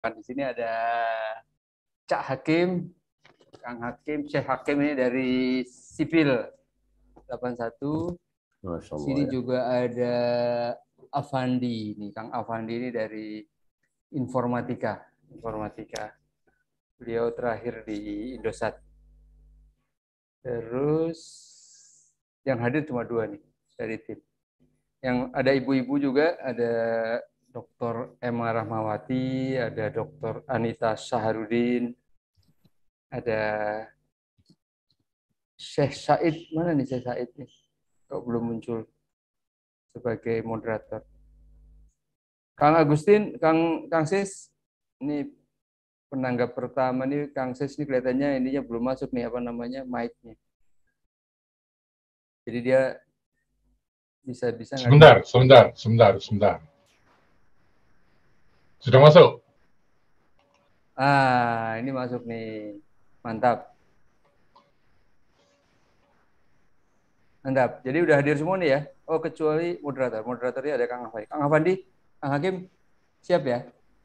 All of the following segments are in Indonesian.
Di sini ada Cak Hakim, Kang Hakim, Syekh Hakim ini dari Sipil 81. Masya Di Allah sini ya. juga ada Afandi, ini Kang Afandi ini dari Informatika. Beliau terakhir di Indosat. Terus yang hadir cuma 2 nih dari tim. Yang ada ibu-ibu juga, ada Dr. Emma Rahmawati, ada Dr. Anita Saharudin, ada Syekh Said. Mana nih Syekh Said nih? Kok belum muncul sebagai moderator? Kang Agustin, Kang Sis, ini penanggap pertama nih Kang Sis ini kelihatannya ininya belum masuk nih apa namanya mic-nya. Jadi dia bisa nggak? Sebentar. Sudah masuk? Ini masuk nih. Mantap. Jadi udah hadir semua nih ya. Oh, kecuali moderator. Moderatornya ada Kang Afandi. Kang Afandi, Kang Hakim, siap ya?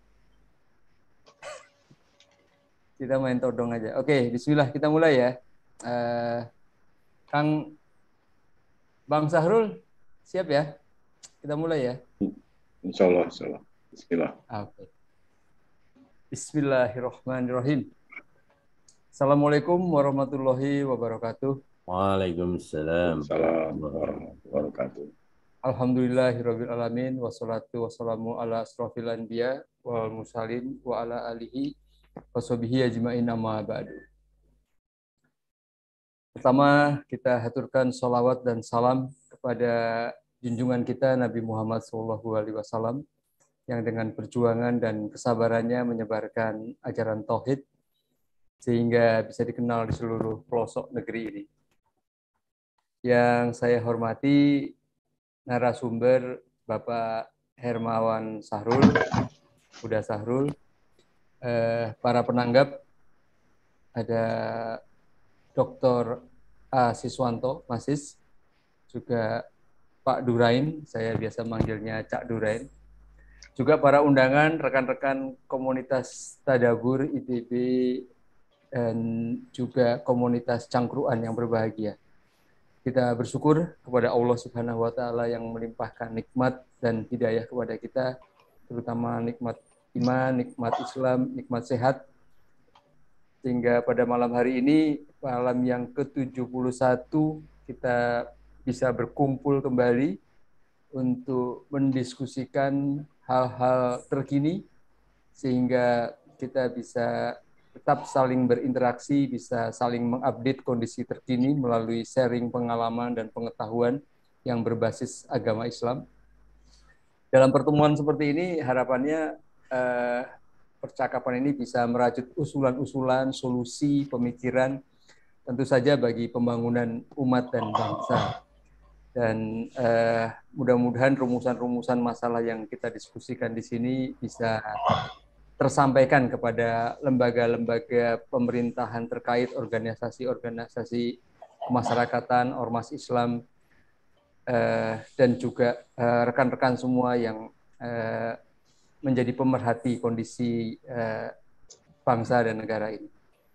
Kita main todong aja. Oke, bismillah kita mulai ya. Kang Bang Sahrul, siap ya? Kita mulai ya. Insya Allah. Bismillah. Oke. Bismillahirrahmanirrahim. Assalamualaikum warahmatullahi wabarakatuh. Waalaikumsalam. Assalamualaikum warahmatullahi wabarakatuh. Alhamdulillahirabbil alamin wassalatu wassalamu ala asrofil anbiya wal mursalin wa ala alihi washabihi ajmain amma ba'du. Pertama kita haturkan sholawat dan salam kepada junjungan kita Nabi Muhammad SAW yang dengan perjuangan dan kesabarannya menyebarkan ajaran tauhid sehingga bisa dikenal di seluruh pelosok negeri ini. Yang saya hormati narasumber Bapak Hermawan Sahrul, Huda Sahrul, para penanggap ada Dr. A. Siswanto, Masis, juga Pak Durain, saya biasa manggilnya Cak Durain, juga para undangan, rekan-rekan komunitas Tadabur, ITB, dan juga komunitas Cangkruan yang berbahagia. Kita bersyukur kepada Allah Subhanahu wa Ta'ala yang melimpahkan nikmat dan hidayah kepada kita, terutama nikmat iman, nikmat Islam, nikmat sehat, sehingga pada malam hari ini, malam yang ke-71, kita bisa berkumpul kembali untuk mendiskusikan hal-hal terkini, sehingga kita bisa tetap saling berinteraksi, bisa saling mengupdate kondisi terkini melalui sharing pengalaman dan pengetahuan yang berbasis agama Islam. Dalam pertemuan seperti ini, harapannya percakapan ini bisa merajut usulan-usulan, solusi, pemikiran, tentu saja bagi pembangunan umat dan bangsa. Dan mudah-mudahan rumusan-rumusan masalah yang kita diskusikan di sini bisa tersampaikan kepada lembaga-lembaga pemerintahan terkait, organisasi-organisasi kemasyarakatan, ormas Islam, dan juga rekan-rekan semua yang menjadi pemerhati kondisi bangsa dan negara ini.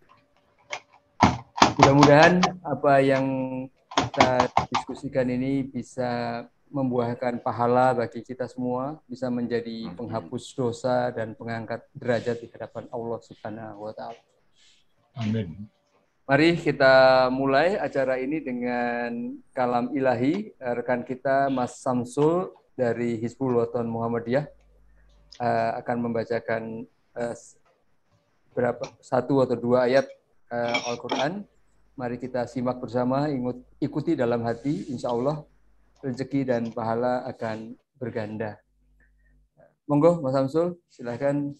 Mudah-mudahan apa yang kita diskusikan ini bisa membuahkan pahala bagi kita semua, bisa menjadi penghapus dosa dan pengangkat derajat di hadapan Allah Subhanahu wa Ta'ala. Amin. Mari kita mulai acara ini dengan kalam ilahi. Rekan kita Mas Samsul dari Hizbul Wathan Muhammadiyah akan membacakan satu atau dua ayat Al-Quran. Mari kita simak bersama, ikuti dalam hati, insya Allah rezeki dan pahala akan berganda. Monggo Mas Samsul, silahkan.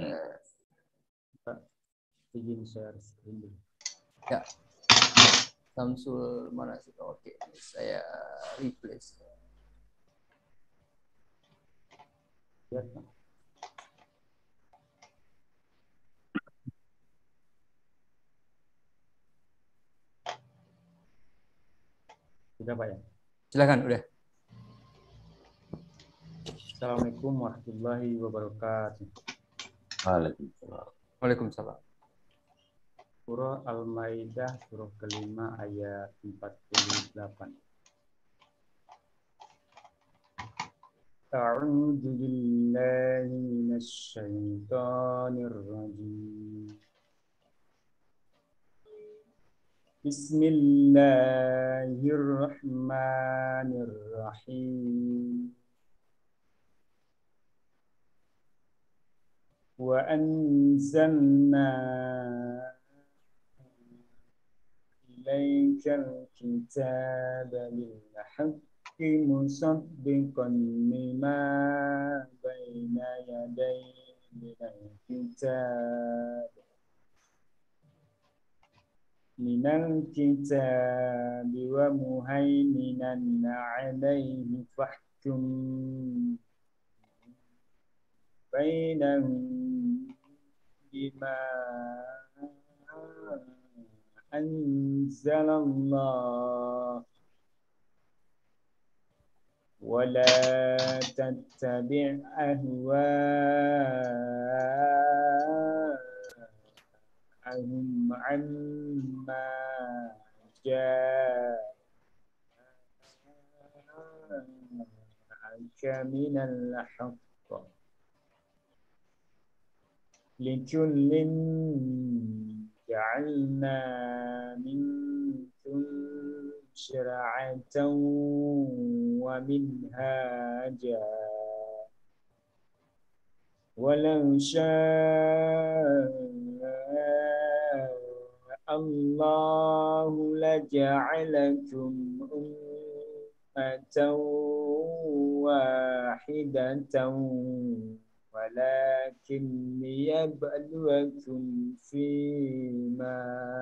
Izin share screen. Ya, Samsul mana sih? Oke, saya replace. Ya. Sudah Pak ya? Silakan, udah. Assalamualaikum warahmatullahi wabarakatuh. Waalaikumsalam. Waalaikumsalam. Surah Al-Maidah, surah kelima ayat 48. A'udzu billahi minasy syaithanir rajim. Bismillahirrahmanirrahim. Wa anzalna ilaikal kitaba bil haqqi musaddiqan lima baina yadayhi minal kitab wa muhaiminan alayhi fahkum bainahum bima anzalallah wa la tattabi' ahwa'ahum amma ja'aka minal haqq likullin ja'alna minkum syir'atan wa minhaja walau syaa Allahu laja'alakum ummatan wahidatan walakin liyabluwakum fima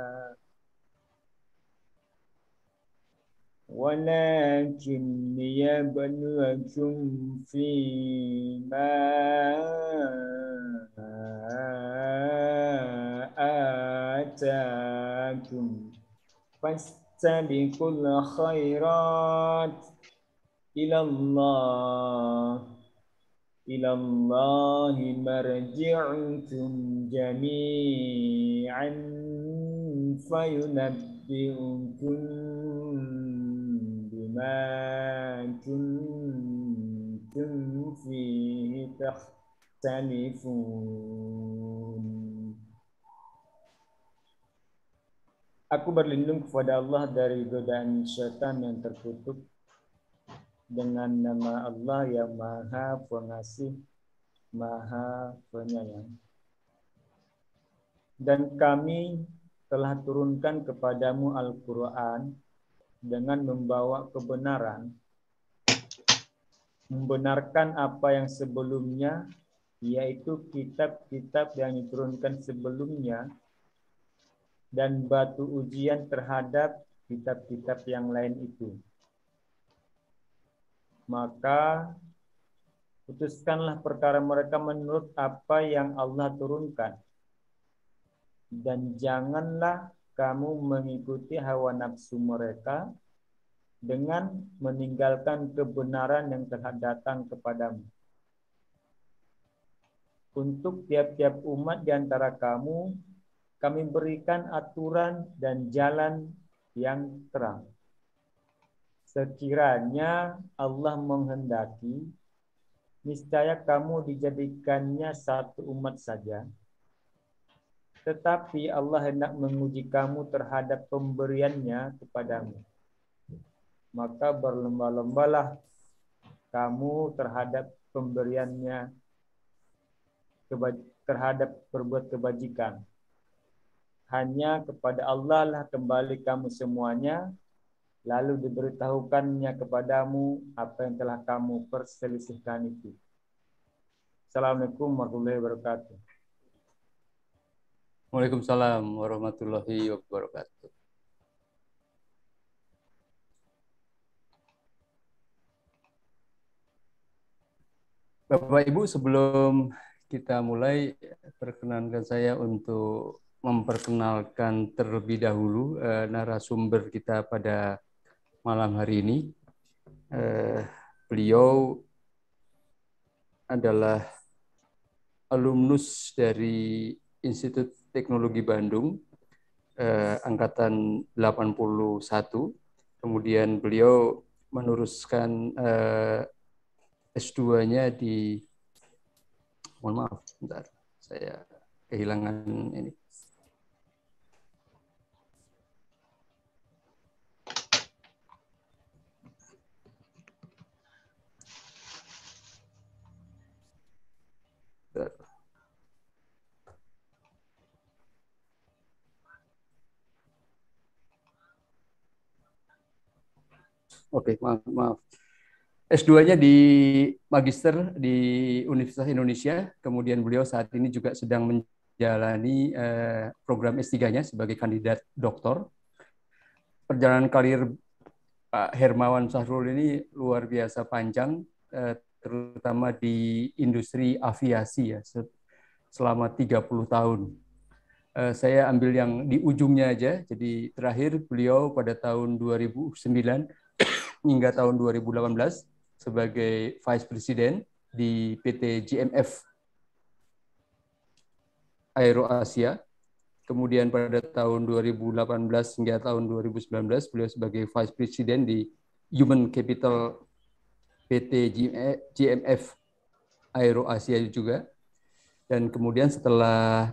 ataakum fastabiqul khairat ilallahi marji'ukum jami'an fayunabbi'ukum bima kuntum fihi takhtalifun. Aku berlindung kepada Allah dari godaan syaitan yang terkutuk dengan nama Allah yang Maha Pengasih, Maha Penyayang. Dan kami telah turunkan kepadamu Al-Quran dengan membawa kebenaran, membenarkan apa yang sebelumnya, yaitu kitab-kitab yang diturunkan sebelumnya, dan batu ujian terhadap kitab-kitab yang lain itu. Maka putuskanlah perkara mereka menurut apa yang Allah turunkan. Dan janganlah kamu mengikuti hawa nafsu mereka dengan meninggalkan kebenaran yang telah datang kepadamu. Untuk tiap-tiap umat di antara kamu, kami berikan aturan dan jalan yang terang. Sekiranya Allah menghendaki, niscaya kamu dijadikannya satu umat saja. Tetapi Allah hendak menguji kamu terhadap pemberiannya kepadamu. Maka berlomba-lombalah kamu terhadap pemberiannya, terhadap berbuat kebajikan. Hanya kepada Allah lah kembali kamu semuanya, lalu diberitahukannya kepadamu apa yang telah kamu perselisihkan itu. Assalamualaikum warahmatullahi wabarakatuh. Waalaikumsalam warahmatullahi wabarakatuh. Bapak Ibu, sebelum kita mulai, perkenankan saya untuk memperkenalkan terlebih dahulu narasumber kita pada malam hari ini. Beliau adalah alumnus dari Institut Teknologi Bandung, angkatan 81. Kemudian beliau meneruskan S2-nya di, mohon maaf, bentar, saya kehilangan ini. Bentar. Oke, maaf. S2-nya di Magister di Universitas Indonesia, kemudian beliau saat ini juga sedang menjalani program S3-nya sebagai kandidat doktor. Perjalanan karir Pak Hermawan Sahrul ini luar biasa panjang, terutama di industri aviasi ya, selama 30 tahun. Saya ambil yang di ujungnya aja, jadi terakhir beliau pada tahun 2009 hingga tahun 2018 sebagai Vice President di PT GMF Aero Asia. Kemudian pada tahun 2018 hingga tahun 2019 beliau sebagai Vice President di Human Capital PT GMF Aero Asia juga. Dan kemudian setelah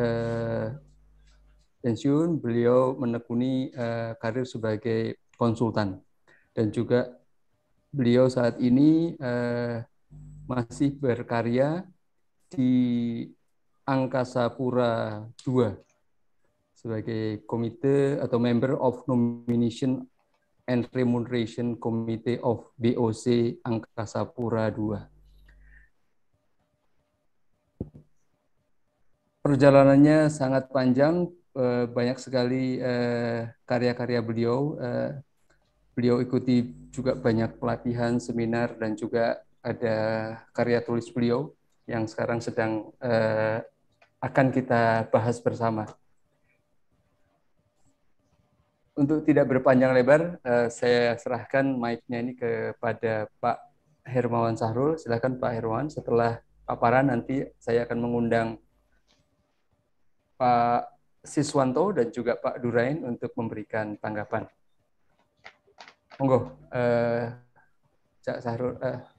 pensiun, beliau menekuni karir sebagai konsultan. Dan juga beliau saat ini masih berkarya di Angkasa Pura II sebagai komite atau member of nomination and remuneration committee of BOC Angkasa Pura II. Perjalanannya sangat panjang, banyak sekali karya-karya beliau. Beliau ikuti juga banyak pelatihan, seminar, dan juga ada karya tulis beliau yang sekarang sedang akan kita bahas bersama. Untuk tidak berpanjang lebar, saya serahkan mic-nya ini kepada Pak Hermawan Sahrul. Silakan Pak Hermawan. Setelah paparan nanti saya akan mengundang Pak Siswanto dan juga Pak Durain untuk memberikan tanggapan. Monggo, Cak Sahrul.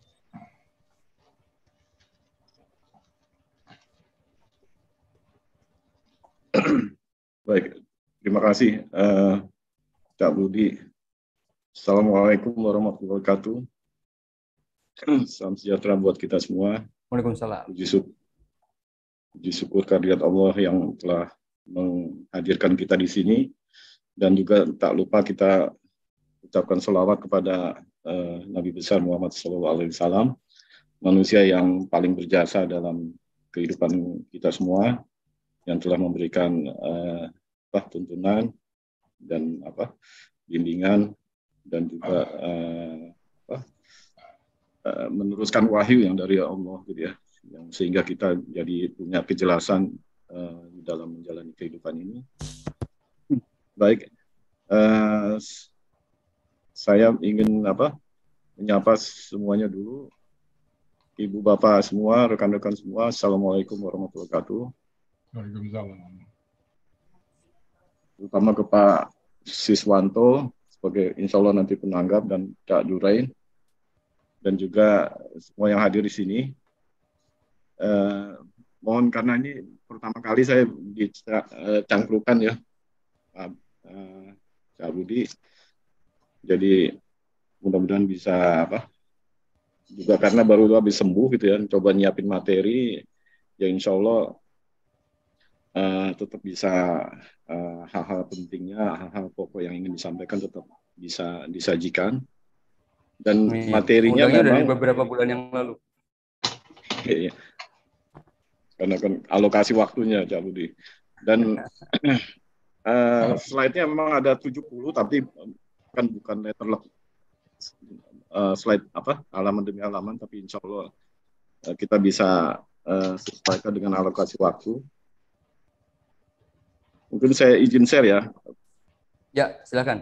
Baik, terima kasih Cak Budi. Assalamualaikum warahmatullahi wabarakatuh. Salam sejahtera buat kita semua. Waalaikumsalam. Puji syukur kehadirat Allah yang telah menghadirkan kita di sini, dan juga tak lupa kita ucapkan sholawat kepada Nabi besar Muhammad SAW, manusia yang paling berjasa dalam kehidupan kita semua, yang telah memberikan tuntunan dan bimbingan, dan juga meneruskan wahyu yang dari Allah, gitu ya, yang sehingga kita jadi punya kejelasan di dalam menjalani kehidupan ini. Baik, saya ingin menyapa semuanya dulu, Ibu Bapak semua, rekan-rekan semua. Assalamualaikum warahmatullahi wabarakatuh. Waalaikumsalam. Terutama ke Pak Siswanto sebagai insya Allah nanti penanggap, dan Cak Durain, dan juga semua yang hadir di sini. Mohon, karena ini pertama kali saya dicangkrukan ya, Cak Budi. Jadi mudah-mudahan bisa juga karena baru habis sembuh gitu ya, coba nyiapin materi ya, insya Allah tetap bisa hal-hal pentingnya, hal-hal pokok yang ingin disampaikan tetap bisa disajikan. Dan materinya memang dari beberapa bulan yang lalu. Iya. Karena kan alokasi waktunya, Cak Budi. Dan slide-nya memang ada 70, tapi kan bukan letterlock slide halaman demi halaman, tapi insya Allah kita bisa sesuaikan dengan alokasi waktu. Mungkin saya izin share ya. Ya, silakan.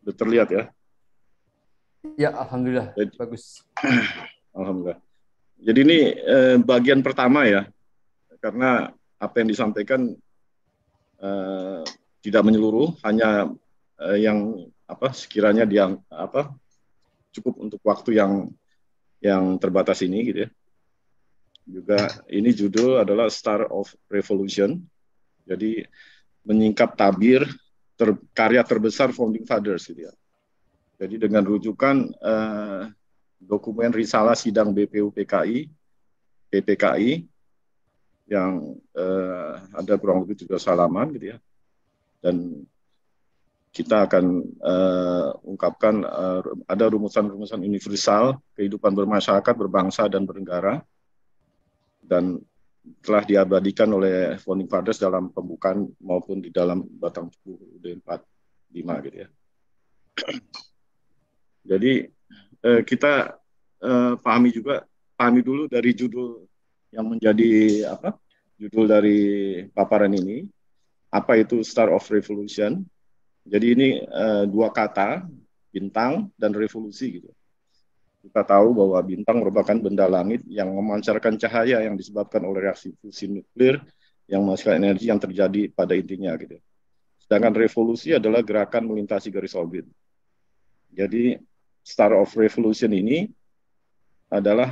Sudah terlihat ya? Ya, alhamdulillah. Jadi, Bagus. alhamdulillah. Jadi ini bagian pertama ya, karena apa yang disampaikan tidak menyeluruh, hanya yang sekiranya dia cukup untuk waktu yang terbatas ini gitu ya. Juga ini judul adalah Star of Revolution. Jadi menyingkap tabir karya terbesar Founding Fathers gitu ya. Jadi dengan rujukan dokumen risalah sidang BPUPKI PPKI yang ada kurang lebih 17 halaman gitu ya. Dan kita akan ungkapkan ada rumusan-rumusan universal kehidupan bermasyarakat, berbangsa, dan bernegara, dan telah diabadikan oleh Founding Fathers dalam pembukaan maupun di dalam batang tubuh UUD 45 gitu ya. Jadi kita pahami dulu dari judul yang menjadi judul dari paparan ini, apa itu Star of Revolution. Jadi ini dua kata, bintang dan revolusi gitu. Kita tahu bahwa bintang merupakan benda langit yang memancarkan cahaya yang disebabkan oleh reaksi fusi nuklir yang menghasilkan energi yang terjadi pada intinya gitu. Sedangkan revolusi adalah gerakan melintasi garis orbit. Jadi Star of Revolution ini adalah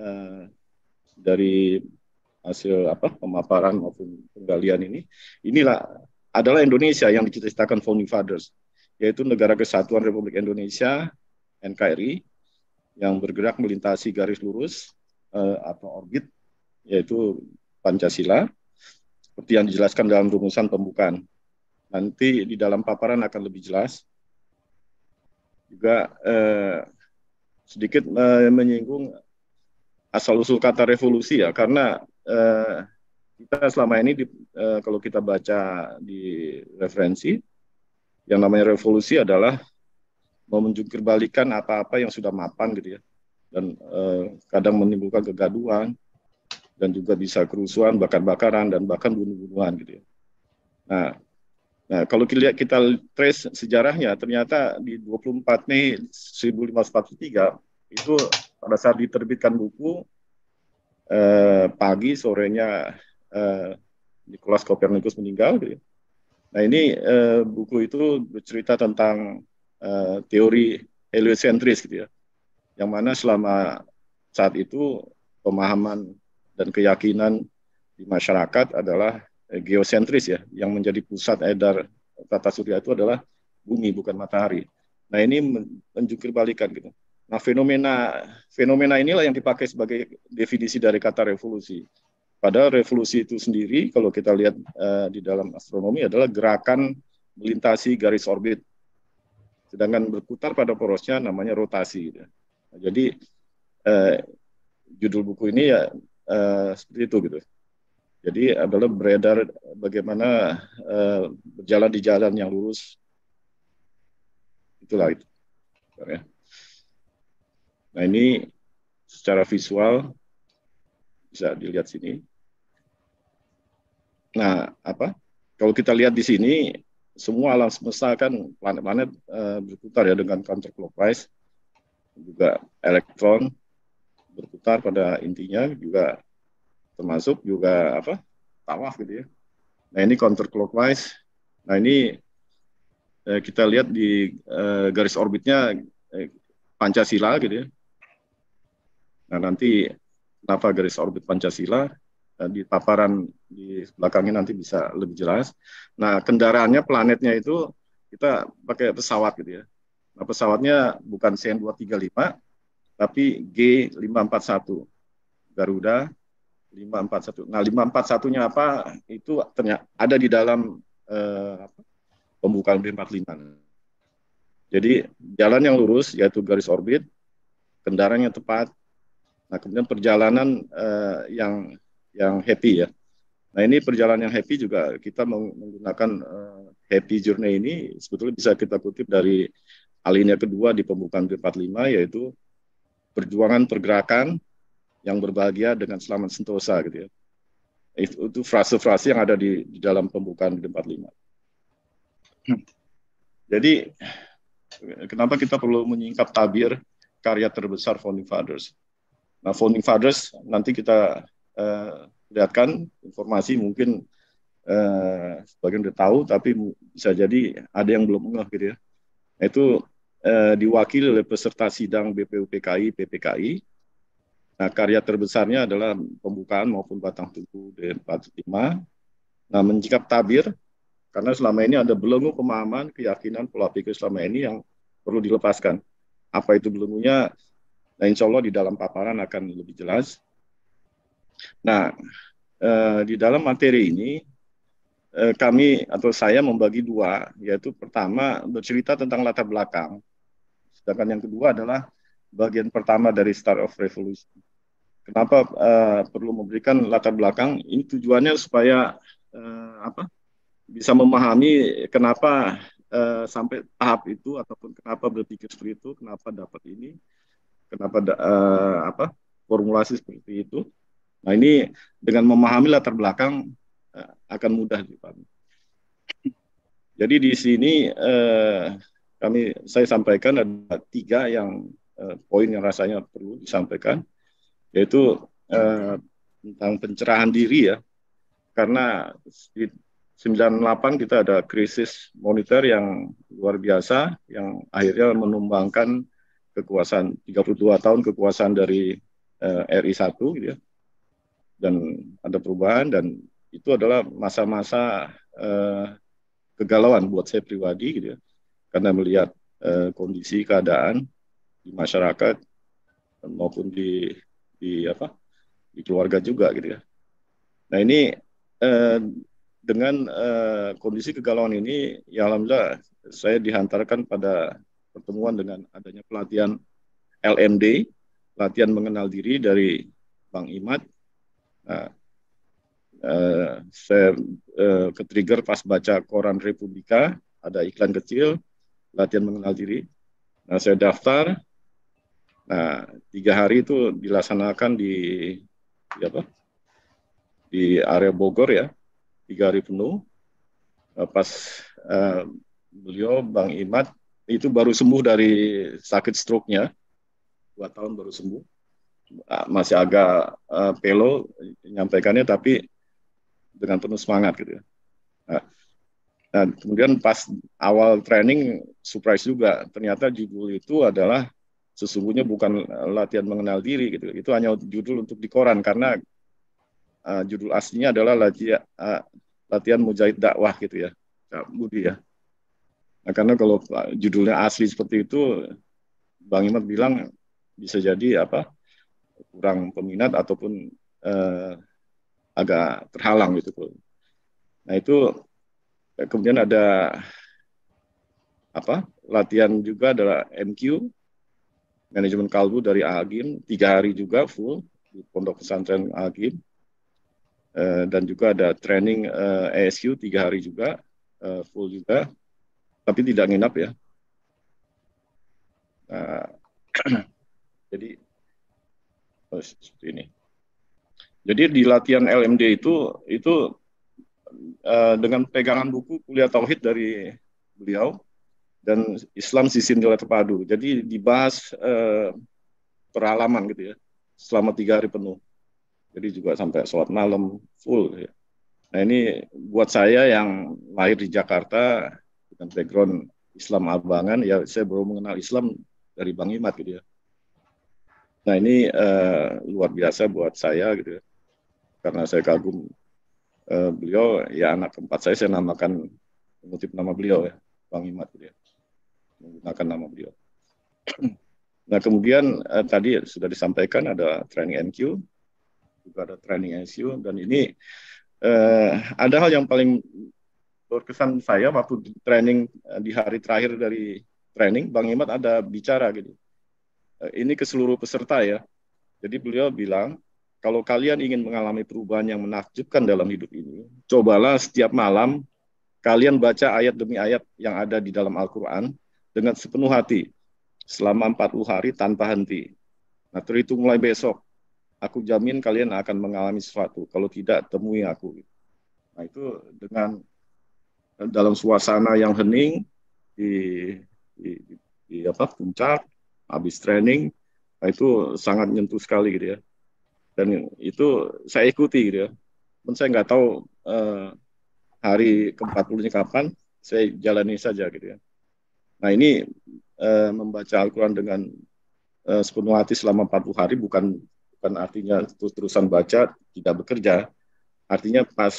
dari hasil pemaparan maupun penggalian inilah adalah Indonesia yang diciptakan Founding Fathers, yaitu Negara Kesatuan Republik Indonesia NKRI yang bergerak melintasi garis lurus atau orbit, yaitu Pancasila, seperti yang dijelaskan dalam rumusan pembukaan. Nanti di dalam paparan akan lebih jelas. Juga sedikit menyinggung asal-usul kata revolusi ya, karena kita selama ini kalau kita baca di referensi, yang namanya revolusi adalah mau menjungkir-balikan apa-apa yang sudah mapan gitu ya, dan kadang menimbulkan kegaduhan dan juga bisa kerusuhan, bakar-bakaran, dan bahkan bunuh-bunuhan gitu ya. Nah, kalau kita trace sejarahnya, ternyata di 24 Mei 1543 itu pada saat diterbitkan buku, pagi sorenya Nikolaus Kopernikus meninggal gitu ya. Nah ini buku itu bercerita tentang teori heliosentris gitu ya, yang mana selama saat itu pemahaman dan keyakinan di masyarakat adalah geosentris ya, yang menjadi pusat edar tata surya itu adalah bumi bukan matahari. Nah ini menjungkir-balikan gitu. Nah fenomena inilah yang dipakai sebagai definisi dari kata revolusi. Padahal revolusi itu sendiri kalau kita lihat di dalam astronomi adalah gerakan melintasi garis orbit. Sedangkan berputar pada porosnya namanya rotasi. Gitu. Nah, jadi judul buku ini ya seperti itu gitu. Jadi adalah beredar bagaimana berjalan di jalan yang lurus. Itulah itu. Nah ini secara visual bisa dilihat sini. Nah kalau kita lihat di sini, semua alam semesta kan planet-planet berputar ya dengan counterclockwise, juga elektron berputar pada intinya juga termasuk juga tawaf gitu ya. Nah ini counterclockwise. Nah ini kita lihat di garis orbitnya Pancasila gitu ya. Nah nanti kenapa garis orbit Pancasila di paparan di belakangnya nanti bisa lebih jelas. Nah kendaraannya planetnya itu kita pakai pesawat gitu ya. Nah pesawatnya bukan CN235 tapi G541 Garuda 541. Nah 541-nya apa itu ternyata ada di dalam pembukaan UUD 45. Jadi jalan yang lurus yaitu garis orbit, kendaraan yang tepat. Nah kemudian perjalanan yang happy ya. Nah ini perjalanan yang happy juga kita menggunakan happy journey ini sebetulnya bisa kita kutip dari alinea kedua di pembukaan UUD 45, yaitu perjuangan pergerakan yang berbahagia dengan selamat sentosa gitu ya. Itu frase-frase yang ada di dalam pembukaan UUD 45. Jadi kenapa kita perlu menyingkap tabir karya terbesar Founding Fathers. Nah, Founding Fathers nanti kita lihatkan informasi mungkin sebagian udah tahu, tapi bisa jadi ada yang belum ngeh gitu ya. Itu diwakili oleh peserta sidang BPUPKI, PPKI. Nah, karya terbesarnya adalah pembukaan maupun batang tubuh D45. Nah, menyingkap tabir, karena selama ini ada belenggu pemahaman, keyakinan, pola pikir selama ini yang perlu dilepaskan. Apa itu belenggunya? Nah, insya Allah di dalam paparan akan lebih jelas. Nah, di dalam materi ini, kami atau saya membagi dua, yaitu pertama bercerita tentang latar belakang. Sedangkan yang kedua adalah bagian pertama dari Start of Revolution. Kenapa perlu memberikan latar belakang? Ini tujuannya supaya bisa memahami kenapa sampai tahap itu, ataupun kenapa berpikir seperti itu, kenapa dapat ini, kenapa formulasi seperti itu. Nah, ini dengan memahami latar belakang akan mudah dipahami. Jadi di sini saya sampaikan ada 3 yang poin yang rasanya perlu disampaikan, yaitu tentang pencerahan diri ya, karena di 98 kita ada krisis moneter yang luar biasa, yang akhirnya menumbangkan kekuasaan 32 tahun kekuasaan dari RI 1 gitu ya, dan ada perubahan, dan itu adalah masa-masa kegalauan buat saya pribadi gitu ya, karena melihat kondisi keadaan di masyarakat maupun di keluarga juga gitu ya. Nah, ini dengan kondisi kegalauan ini, ya alhamdulillah saya dihantarkan pada pertemuan dengan adanya pelatihan LMD, latihan mengenal diri dari Bang Imad. Nah, saya ke-trigger pas baca koran Republika, ada iklan kecil, latihan mengenal diri. Nah, saya daftar. Nah, 3 hari itu dilaksanakan di area Bogor ya, 3 hari penuh. Pas beliau, Bang Imad, itu baru sembuh dari sakit stroke-nya, 2 tahun baru sembuh. Masih agak pelo menyampaikannya, tapi dengan penuh semangat gitu ya. Nah, kemudian pas awal training surprise juga, ternyata judul itu adalah sesungguhnya bukan latihan mengenal diri gitu. Itu hanya judul untuk di koran, karena judul aslinya adalah latihan mujahid dakwah gitu ya, Budi ya. Nah, karena kalau judulnya asli seperti itu, Bang Imad bilang bisa jadi kurang peminat ataupun agak terhalang gitu. Nah, itu kemudian ada latihan juga adalah MQ, manajemen kalbu dari Agim, 3 hari juga full di Pondok Pesantren Agim, dan juga ada training ASQ 3 hari juga full juga, tapi tidak nginap ya. Jadi seperti ini. Jadi di latihan LMD itu dengan pegangan buku Kuliah Tauhid dari beliau dan Islam Sisi Nilai Terpadu. Jadi dibahas peralaman gitu ya, selama 3 hari penuh. Jadi juga sampai sholat malam full ya. Nah, ini buat saya yang lahir di Jakarta dengan background Islam abangan, ya saya baru mengenal Islam dari Bang Imad gitu ya. Nah, ini luar biasa buat saya gitu ya, karena saya kagum beliau, ya anak keempat saya namakan mengutip nama beliau ya, Bang Imad gitu ya, menggunakan nama beliau. Nah, kemudian tadi sudah disampaikan ada training NQ, juga ada training NCU, dan ini ada hal yang paling berkesan saya waktu training di hari terakhir dari training, Bang Imad ada bicara gitu. Ini ke seluruh peserta ya. Jadi beliau bilang, kalau kalian ingin mengalami perubahan yang menakjubkan dalam hidup ini, cobalah setiap malam kalian baca ayat demi ayat yang ada di dalam Al-Quran dengan sepenuh hati selama 40 hari tanpa henti. Nah, terhitung mulai besok, aku jamin kalian akan mengalami sesuatu. Kalau tidak, temui aku. Nah, itu dengan dalam suasana yang hening di puncak, habis training, nah itu sangat nyentuh sekali gitu ya. Dan itu saya ikuti gitu ya. Pun saya nggak tahu hari ke-40-nya kapan, saya jalani saja gitu ya. Nah ini membaca Al-Quran dengan sepenuh hati selama 40 hari bukan artinya terus-terusan baca, tidak bekerja. Artinya pas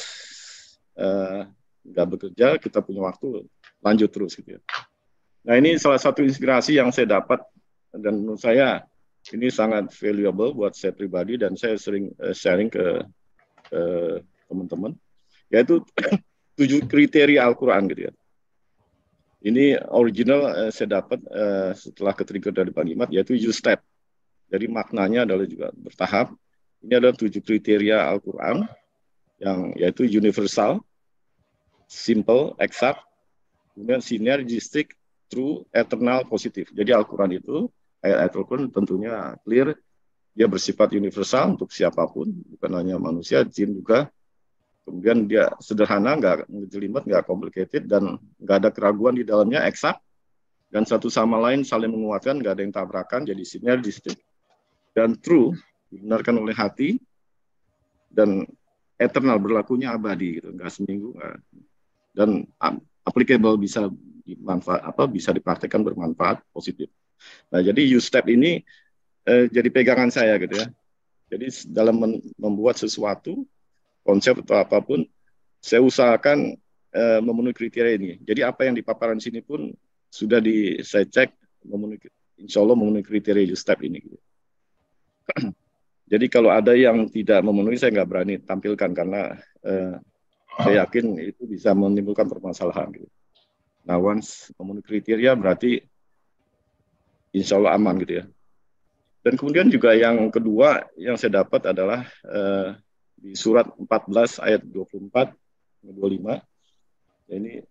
nggak bekerja, kita punya waktu, lanjut terus gitu ya. Nah ini salah satu inspirasi yang saya dapat, dan menurut saya ini sangat valuable buat saya pribadi, dan saya sering sharing ke teman-teman, yaitu 7 kriteria Al-Quran gitu ya. Ini original saya dapat setelah ke-trigger dari Bang Imad, yaitu use step. Jadi maknanya adalah juga bertahap. Ini adalah 7 kriteria Al-Quran, yang yaitu universal, simple, exact, kemudian synergistic, true, eternal, positif. Jadi Al-Quran itu, ayat-ayat Al-Quran tentunya clear, dia bersifat universal untuk siapapun, bukan hanya manusia, jin juga. Kemudian dia sederhana, nggak ngejelimet, nggak complicated, dan nggak ada keraguan di dalamnya, eksak, dan satu sama lain saling menguatkan, nggak ada yang tabrakan, jadi sinergistik. Dan true, dibenarkan oleh hati, dan eternal, berlakunya abadi, gitu, nggak seminggu, nggak. Dan applicable, bisa bisa dipraktekkan, bermanfaat, positif. Nah, jadi use step ini jadi pegangan saya gitu ya. Jadi dalam membuat sesuatu, konsep atau apapun, saya usahakan memenuhi kriteria ini. Jadi apa yang di paparan sini pun sudah saya cek, insya Allah memenuhi kriteria use step ini. Gitu. Jadi kalau ada yang tidak memenuhi, saya nggak berani tampilkan, karena saya yakin itu bisa menimbulkan permasalahan. Gitu. Nah, once memenuhi kriteria berarti insya Allah aman gitu ya. Dan kemudian juga yang kedua yang saya dapat adalah di surat 14 ayat 24 25. Ini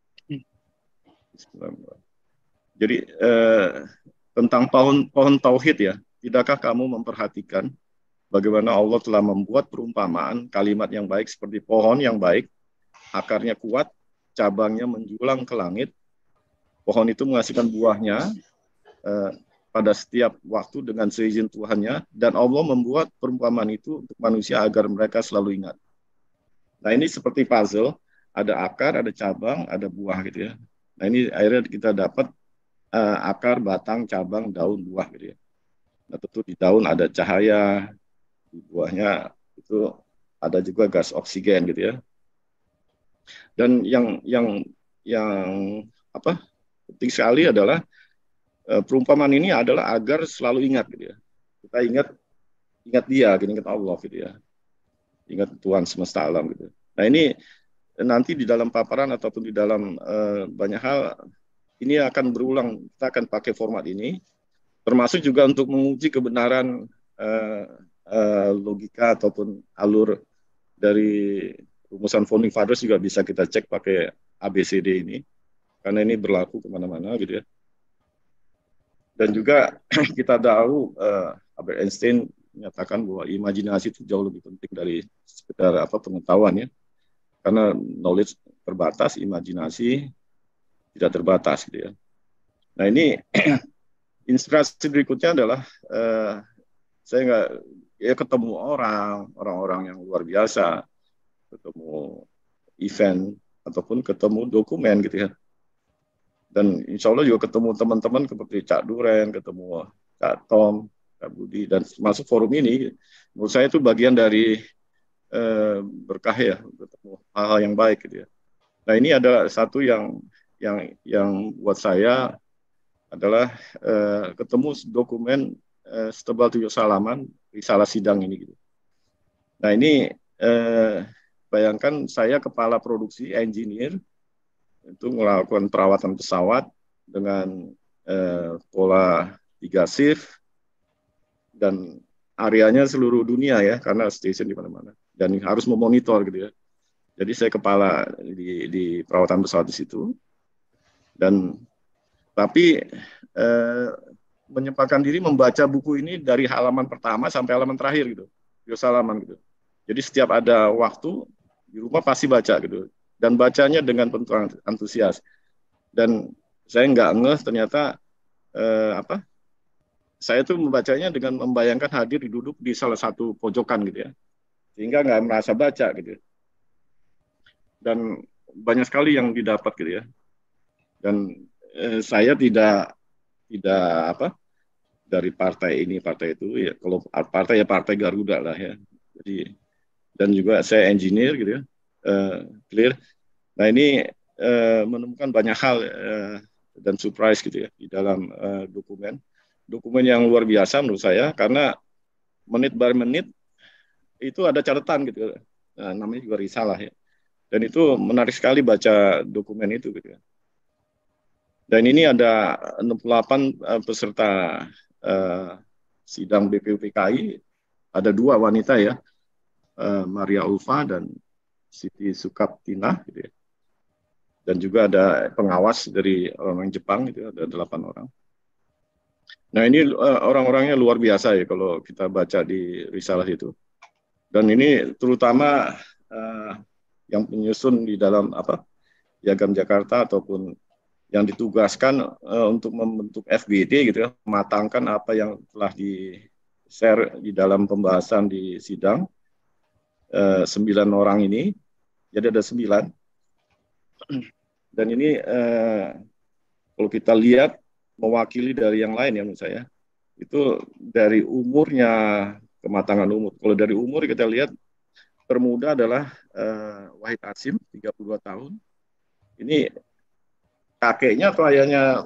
jadi tentang pohon tauhid ya. Tidakkah kamu memperhatikan bagaimana Allah telah membuat perumpamaan kalimat yang baik seperti pohon yang baik, akarnya kuat, cabangnya menjulang ke langit. Pohon itu menghasilkan buahnya pada setiap waktu dengan seizin Tuhannya, dan Allah membuat perumpamaan itu untuk manusia agar mereka selalu ingat. Nah ini seperti puzzle, ada akar, ada cabang, ada buah gitu ya. Nah ini akhirnya kita dapat akar, batang, cabang, daun, buah gitu ya. Nah tentu di daun ada cahaya, di buahnya itu ada juga gas oksigen gitu ya. Dan yang penting sekali adalah perumpamaan ini adalah agar selalu ingat gitu ya. Kita ingat dia, ingat Allah gitu ya. Ingat Tuhan semesta alam gitu. Nah ini nanti di dalam paparan ataupun di dalam banyak hal ini akan berulang. Kita akan pakai format ini, termasuk juga untuk menguji kebenaran logika ataupun alur dari rumusan Founding Fathers, juga bisa kita cek pakai ABCD ini, karena ini berlaku kemana-mana gitu ya. Dan juga kita tahu Albert Einstein menyatakan bahwa imajinasi itu jauh lebih penting dari sekedar pengetahuan ya. Karena knowledge terbatas, imajinasi tidak terbatas gitu ya. Nah ini inspirasi berikutnya adalah saya ketemu orang-orang yang luar biasa, ketemu event ataupun ketemu dokumen gitu ya. Dan insya Allah juga ketemu teman-teman seperti Cak Duren, ketemu Cak Tom, Cak Budi, dan masuk forum ini, menurut saya itu bagian dari berkah ya, ketemu hal-hal yang baik gitu ya. Nah ini ada satu yang buat saya adalah ketemu dokumen setebal 7 halaman risalah sidang ini gitu. Nah ini bayangkan saya kepala produksi engineer itu melakukan perawatan pesawat dengan pola 3 shift, dan areanya seluruh dunia ya, karena station di mana-mana, dan harus memonitor gitu ya. Jadi saya kepala di perawatan pesawat di situ, dan tapi menyempatkan diri membaca buku ini dari halaman pertama sampai halaman terakhir gitu, 2 halaman gitu. Jadi setiap ada waktu di rumah pasti baca gitu. Dan bacanya dengan penuh antusias. Dan saya nggak ngeh ternyata apa? Saya tuh membacanya dengan membayangkan hadir duduk di salah satu pojokan gitu ya, sehingga nggak merasa baca gitu. Dan banyak sekali yang didapat gitu ya. Dan saya tidak apa dari partai ini partai itu ya. Kalau partai ya partai Garuda lah ya. Jadi dan juga saya engineer gitu ya, clear. Nah ini menemukan banyak hal dan surprise gitu ya di dalam dokumen yang luar biasa menurut saya, karena menit per menit itu ada catatan gitu. Nah, namanya juga risalah ya. Dan itu menarik sekali baca dokumen itu gitu ya. Dan ini ada 68 peserta sidang BPUPKI, ada 2 wanita ya, Maria Ulfa dan Siti Sukaptina gitu ya. Dan juga ada pengawas dari orang Jepang gitu, ada 8 orang. Nah ini orang-orangnya luar biasa ya kalau kita baca di risalah itu. Dan ini terutama yang penyusun di dalam apa Piagam Jakarta ataupun yang ditugaskan untuk membentuk FGD gitu ya, mematangkan apa yang telah di-share di dalam pembahasan di sidang. 9 orang ini, jadi ada 9. Dan ini kalau kita lihat mewakili dari yang lain ya menurut saya. Itu dari umurnya, kematangan umur. Kalau dari umur kita lihat termuda adalah Wahid Hasyim, 32 tahun. Ini kakeknya atau ayahnya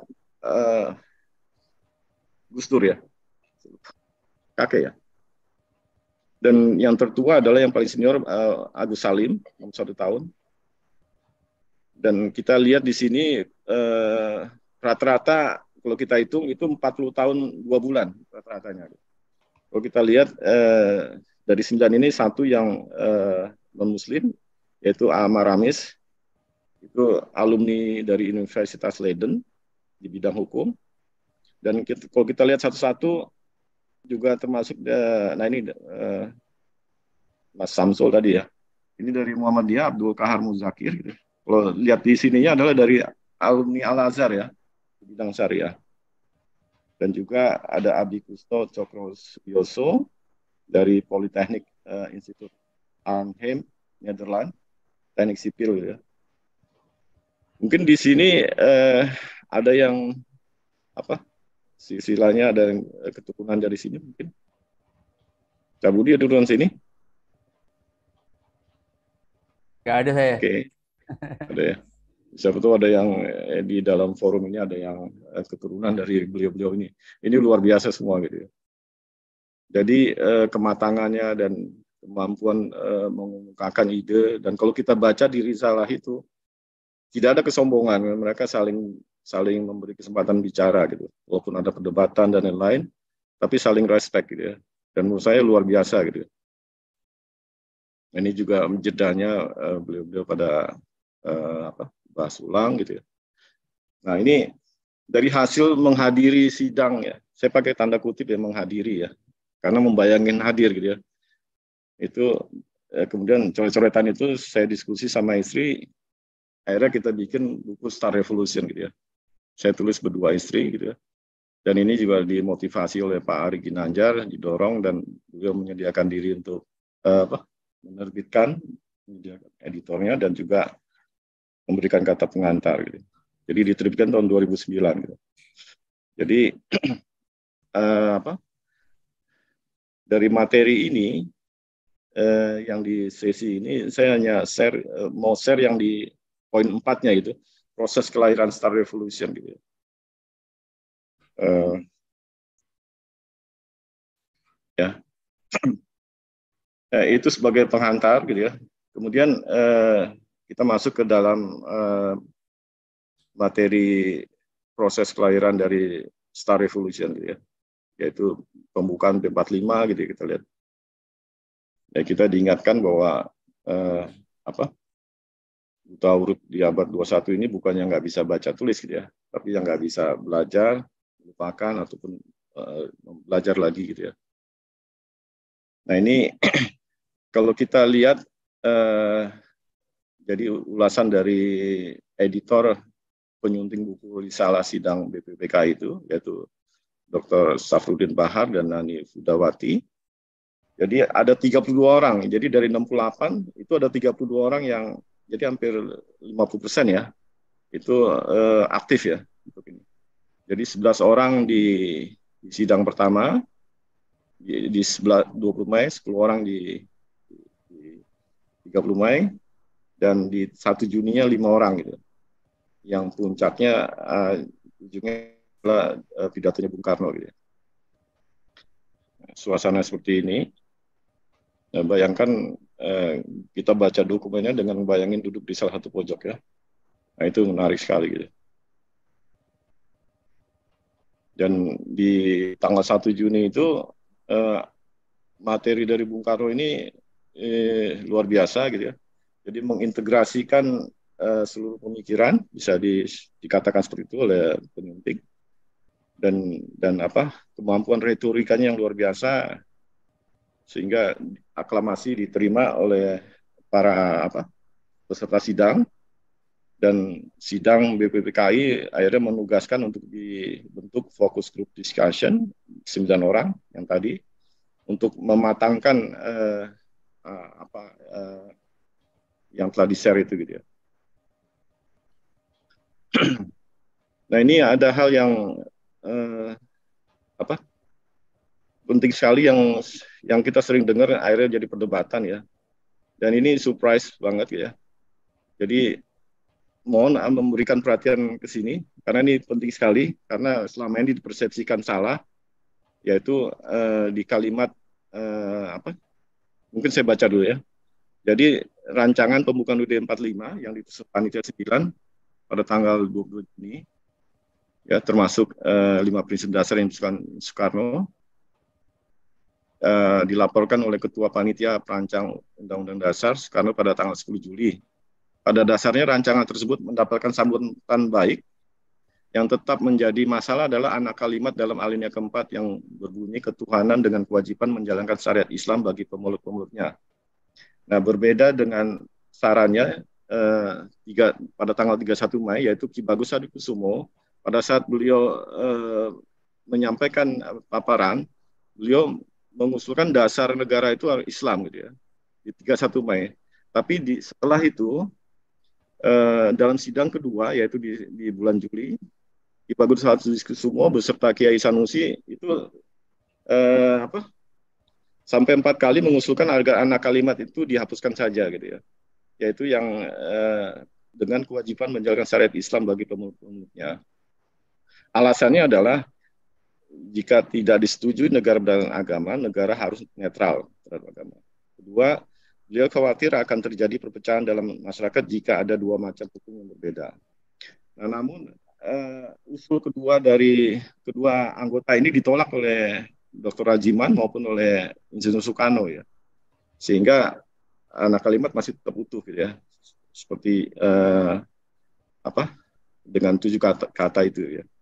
Gus Dur ya? Kakek ya. Dan yang tertua adalah yang paling senior Agus Salim, 61 tahun. Dan kita lihat di sini rata-rata kalau kita hitung itu 40 tahun 2 bulan rata-ratanya. Kalau kita lihat dari 9 ini 1 yang non-muslim, yaitu Ahmad Ramis, itu alumni dari Universitas Leiden di bidang hukum. Dan kalau kita lihat satu-satu juga termasuk, nah ini Mas Samsul tadi ya, ini dari Muhammadiyah Abdul Kahar Muzakir. Gitu. Kalau lihat di sininya adalah dari alumni Al-Azhar ya, di bidang syariah. Dan juga ada Abi Kusto Cokroyoso dari Politeknik Institut Arnhem, Nederland, teknik sipil gitu ya. Mungkin di sini ada yang apa? Silsilahnya ada yang keturunan dari sini mungkin. Cabudi ada turun sini? Nggak ada saya. Oke, ada ya. Siapa tahu ada yang di dalam forum ini ada yang keturunan dari beliau-beliau ini. Ini luar biasa semua gitu ya. Jadi kematangannya dan kemampuan mengungkapkan ide, dan kalau kita baca di risalah itu tidak ada kesombongan, mereka saling memberi kesempatan bicara gitu, walaupun ada perdebatan dan lain-lain, tapi saling respect gitu ya. Dan menurut saya luar biasa gitu. Ini juga jedanya beliau-beliau pada bahas ulang gitu ya. Nah ini dari hasil menghadiri sidang ya, saya pakai tanda kutip ya menghadiri ya, karena membayangin hadir gitu ya. Itu kemudian coret-coretan itu saya diskusi sama istri, akhirnya kita bikin buku Star Revolution gitu ya. Saya tulis berdua istri gitu ya. Dan ini juga dimotivasi oleh Pak Ari Ginanjar, didorong dan beliau menyediakan diri untuk menerbitkan editornya dan juga memberikan kata pengantar gitu. Jadi diterbitkan tahun 2009 gitu. Jadi dari materi ini yang di sesi ini saya hanya mau share yang di poin 4-nya itu, proses kelahiran Star Revolution gitu. Ya. Itu sebagai penghantar gitu ya. Kemudian kita masuk ke dalam materi proses kelahiran dari Star Revolution gitu ya. Yaitu pembukaan P45 gitu ya, kita lihat. Ya, kita diingatkan bahwa buta huruf di abad 21 ini bukannya nggak bisa baca tulis gitu ya, tapi yang nggak bisa belajar, lupakan ataupun belajar lagi gitu ya. Nah ini kalau kita lihat jadi ulasan dari editor penyunting buku risalah sidang BPPK itu, yaitu Dr. Safruddin Bahar dan Nani Fudawati. Jadi ada 32 orang. Jadi dari 68 itu ada 32 orang yang jadi hampir 50% ya. Itu aktif ya untuk ini. Jadi 11 orang di sidang pertama di 20 Mei, 10 orang di 30 Mei, dan di 1 Juninya 5 orang gitu. Yang puncaknya ujungnya adalah pidatonya Bung Karno gitu. Suasana seperti ini, bayangkan kita baca dokumennya dengan bayangin duduk di salah satu pojok ya. Nah itu menarik sekali gitu. Dan di tanggal 1 Juni itu materi dari Bung Karno ini luar biasa gitu ya. Jadi mengintegrasikan seluruh pemikiran, bisa dikatakan seperti itu oleh penyunting, dan kemampuan retorikanya yang luar biasa, sehingga aklamasi diterima oleh para peserta sidang, dan sidang BPPKI akhirnya menugaskan untuk dibentuk focus group discussion 9 orang yang tadi untuk mematangkan yang telah di-share itu gitu ya. Nah ini ada hal yang penting sekali yang kita sering dengar akhirnya jadi perdebatan ya. Dan ini surprise banget ya. Jadi mohon memberikan perhatian ke sini karena ini penting sekali, karena selama ini dipersepsikan salah, yaitu di kalimat mungkin saya baca dulu ya. Jadi rancangan pembukaan UUD 45 yang disusun panitia 9 pada tanggal 22 Juni ya, termasuk 5 prinsip dasar yang disebutkan Soekarno, dilaporkan oleh Ketua Panitia Perancang Undang-Undang Dasar Soekarno pada tanggal 10 Juli. Pada dasarnya rancangan tersebut mendapatkan sambutan baik. Yang tetap menjadi masalah adalah anak kalimat dalam alinea keempat yang berbunyi ketuhanan dengan kewajiban menjalankan syariat Islam bagi pemeluk-pemeluknya. Nah, berbeda dengan sarannya pada tanggal 31 Mei, yaitu Ki Bagus Hadikusumo, pada saat beliau menyampaikan paparan, beliau mengusulkan dasar negara itu Islam gitu ya, di 31 Mei. Tapi setelah itu, dalam sidang kedua, yaitu di bulan Juli, Ki Bagus Hadikusumo beserta Kiai Sanusi itu sampai 4 kali mengusulkan agar anak kalimat itu dihapuskan saja gitu ya, yaitu yang dengan kewajiban menjalankan syariat Islam bagi pemeluk-pemeluknya. Alasannya adalah jika tidak disetujui negara dan agama, negara harus netral terhadap agama. Kedua, beliau khawatir akan terjadi perpecahan dalam masyarakat jika ada 2 macam hukum yang berbeda. Nah, namun usul kedua dari kedua anggota ini ditolak oleh Dr. Rajiman maupun oleh Insinyur Soekarno ya, sehingga anak kalimat masih tetap utuh gitu ya, seperti dengan 7 kata itu ya.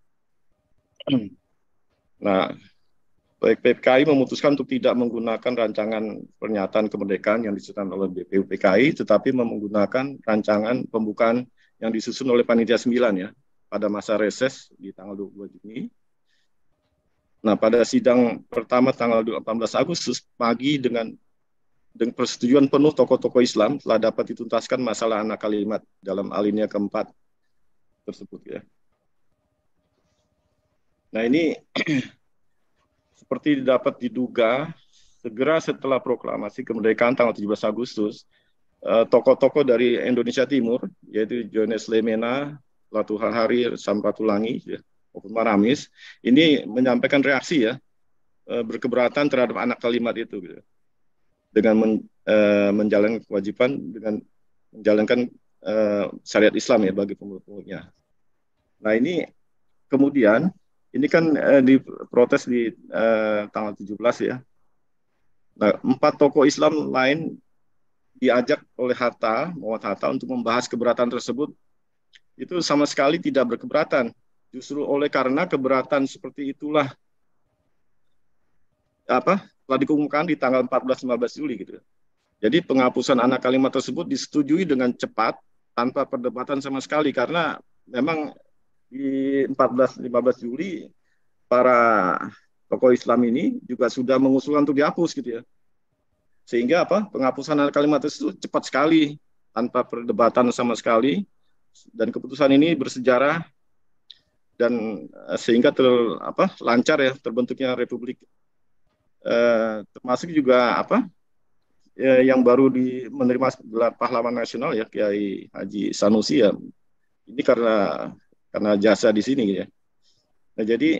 Nah, BPPKI memutuskan untuk tidak menggunakan rancangan pernyataan kemerdekaan yang disusun oleh BPUPKI, tetapi menggunakan rancangan pembukaan yang disusun oleh Panitia 9 ya, pada masa reses di tanggal 22 Juni. Nah, pada sidang pertama tanggal 18 Agustus pagi dengan persetujuan penuh tokoh-tokoh Islam telah dapat dituntaskan masalah anak kalimat dalam alinea keempat tersebut ya. Nah, ini seperti dapat diduga, segera setelah proklamasi kemerdekaan tanggal 17 Agustus, tokoh-tokoh dari Indonesia Timur, yaitu Johannes Lemena, Latuha Hari, Sampatulangi, ya, maupun Maramis, ini menyampaikan reaksi ya, berkeberatan terhadap anak kalimat itu, gitu, dengan menjalankan kewajiban dengan menjalankan syariat Islam ya bagi pemeluk-pemeluknya. Nah ini kemudian ini kan diprotes di tanggal 17 ya. Nah 4 tokoh Islam lain diajak oleh Muhammad Hatta untuk membahas keberatan tersebut. Itu sama sekali tidak berkeberatan. Justru oleh karena keberatan seperti itulah telah dikemukakan di tanggal 14-15 Juli gitu. Jadi penghapusan anak kalimat tersebut disetujui dengan cepat tanpa perdebatan sama sekali, karena memang di 14-15 Juli para tokoh Islam ini juga sudah mengusulkan untuk dihapus gitu ya. Sehingga apa? Penghapusan kalimat itu cepat sekali tanpa perdebatan sama sekali, dan keputusan ini bersejarah dan sehingga lancar ya terbentuknya Republik, termasuk juga apa? Yang baru menerima gelar pahlawan nasional ya Kiai Haji Sanusi ya. Ini karena jasa di sini ya. Nah, jadi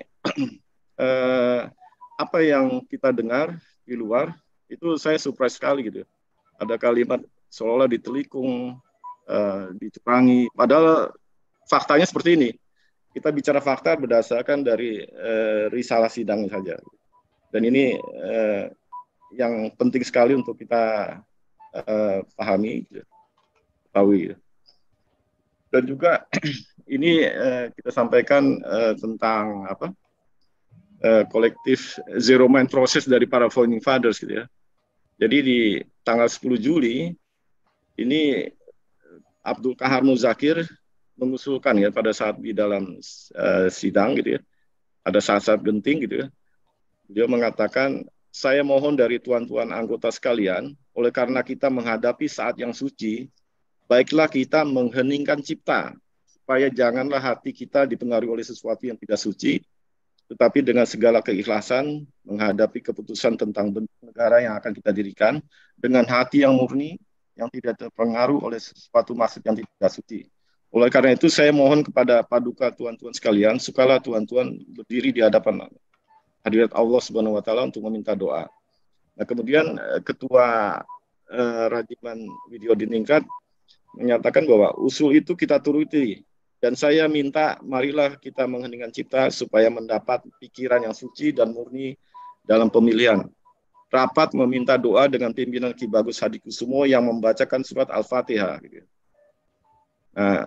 apa yang kita dengar di luar itu saya surprise sekali gitu. Ada kalimat seolah ditelikung, dicurangi. Padahal faktanya seperti ini. Kita bicara fakta berdasarkan dari risalah sidang saja. Dan ini yang penting sekali untuk kita pahami, ketahui. Dan juga ini kita sampaikan tentang apa? Kolektif Zero Mind Process dari para founding fathers gitu ya. Jadi di tanggal 10 Juli ini Abdul Qahar Muzakir mengusulkan ya pada saat di dalam sidang gitu ya. Ada saat-saat genting gitu ya. Dia mengatakan, saya mohon dari tuan-tuan anggota sekalian, oleh karena kita menghadapi saat yang suci, baiklah kita mengheningkan cipta, supaya janganlah hati kita dipengaruhi oleh sesuatu yang tidak suci, tetapi dengan segala keikhlasan menghadapi keputusan tentang bentuk negara yang akan kita dirikan dengan hati yang murni, yang tidak terpengaruh oleh sesuatu maksud yang tidak suci. Oleh karena itu saya mohon kepada paduka tuan-tuan sekalian, sukalah tuan-tuan berdiri di hadapan hadirat Allah Subhanahu wa taala untuk meminta doa. Nah, kemudian Ketua Rajiman Widyo Diningrat menyatakan bahwa usul itu kita turuti. Dan saya minta marilah kita mengheningkan cipta supaya mendapat pikiran yang suci dan murni dalam pemilihan. Rapat meminta doa dengan pimpinan Ki Bagus Hadikusumo yang membacakan surat Al-Fatihah. Nah,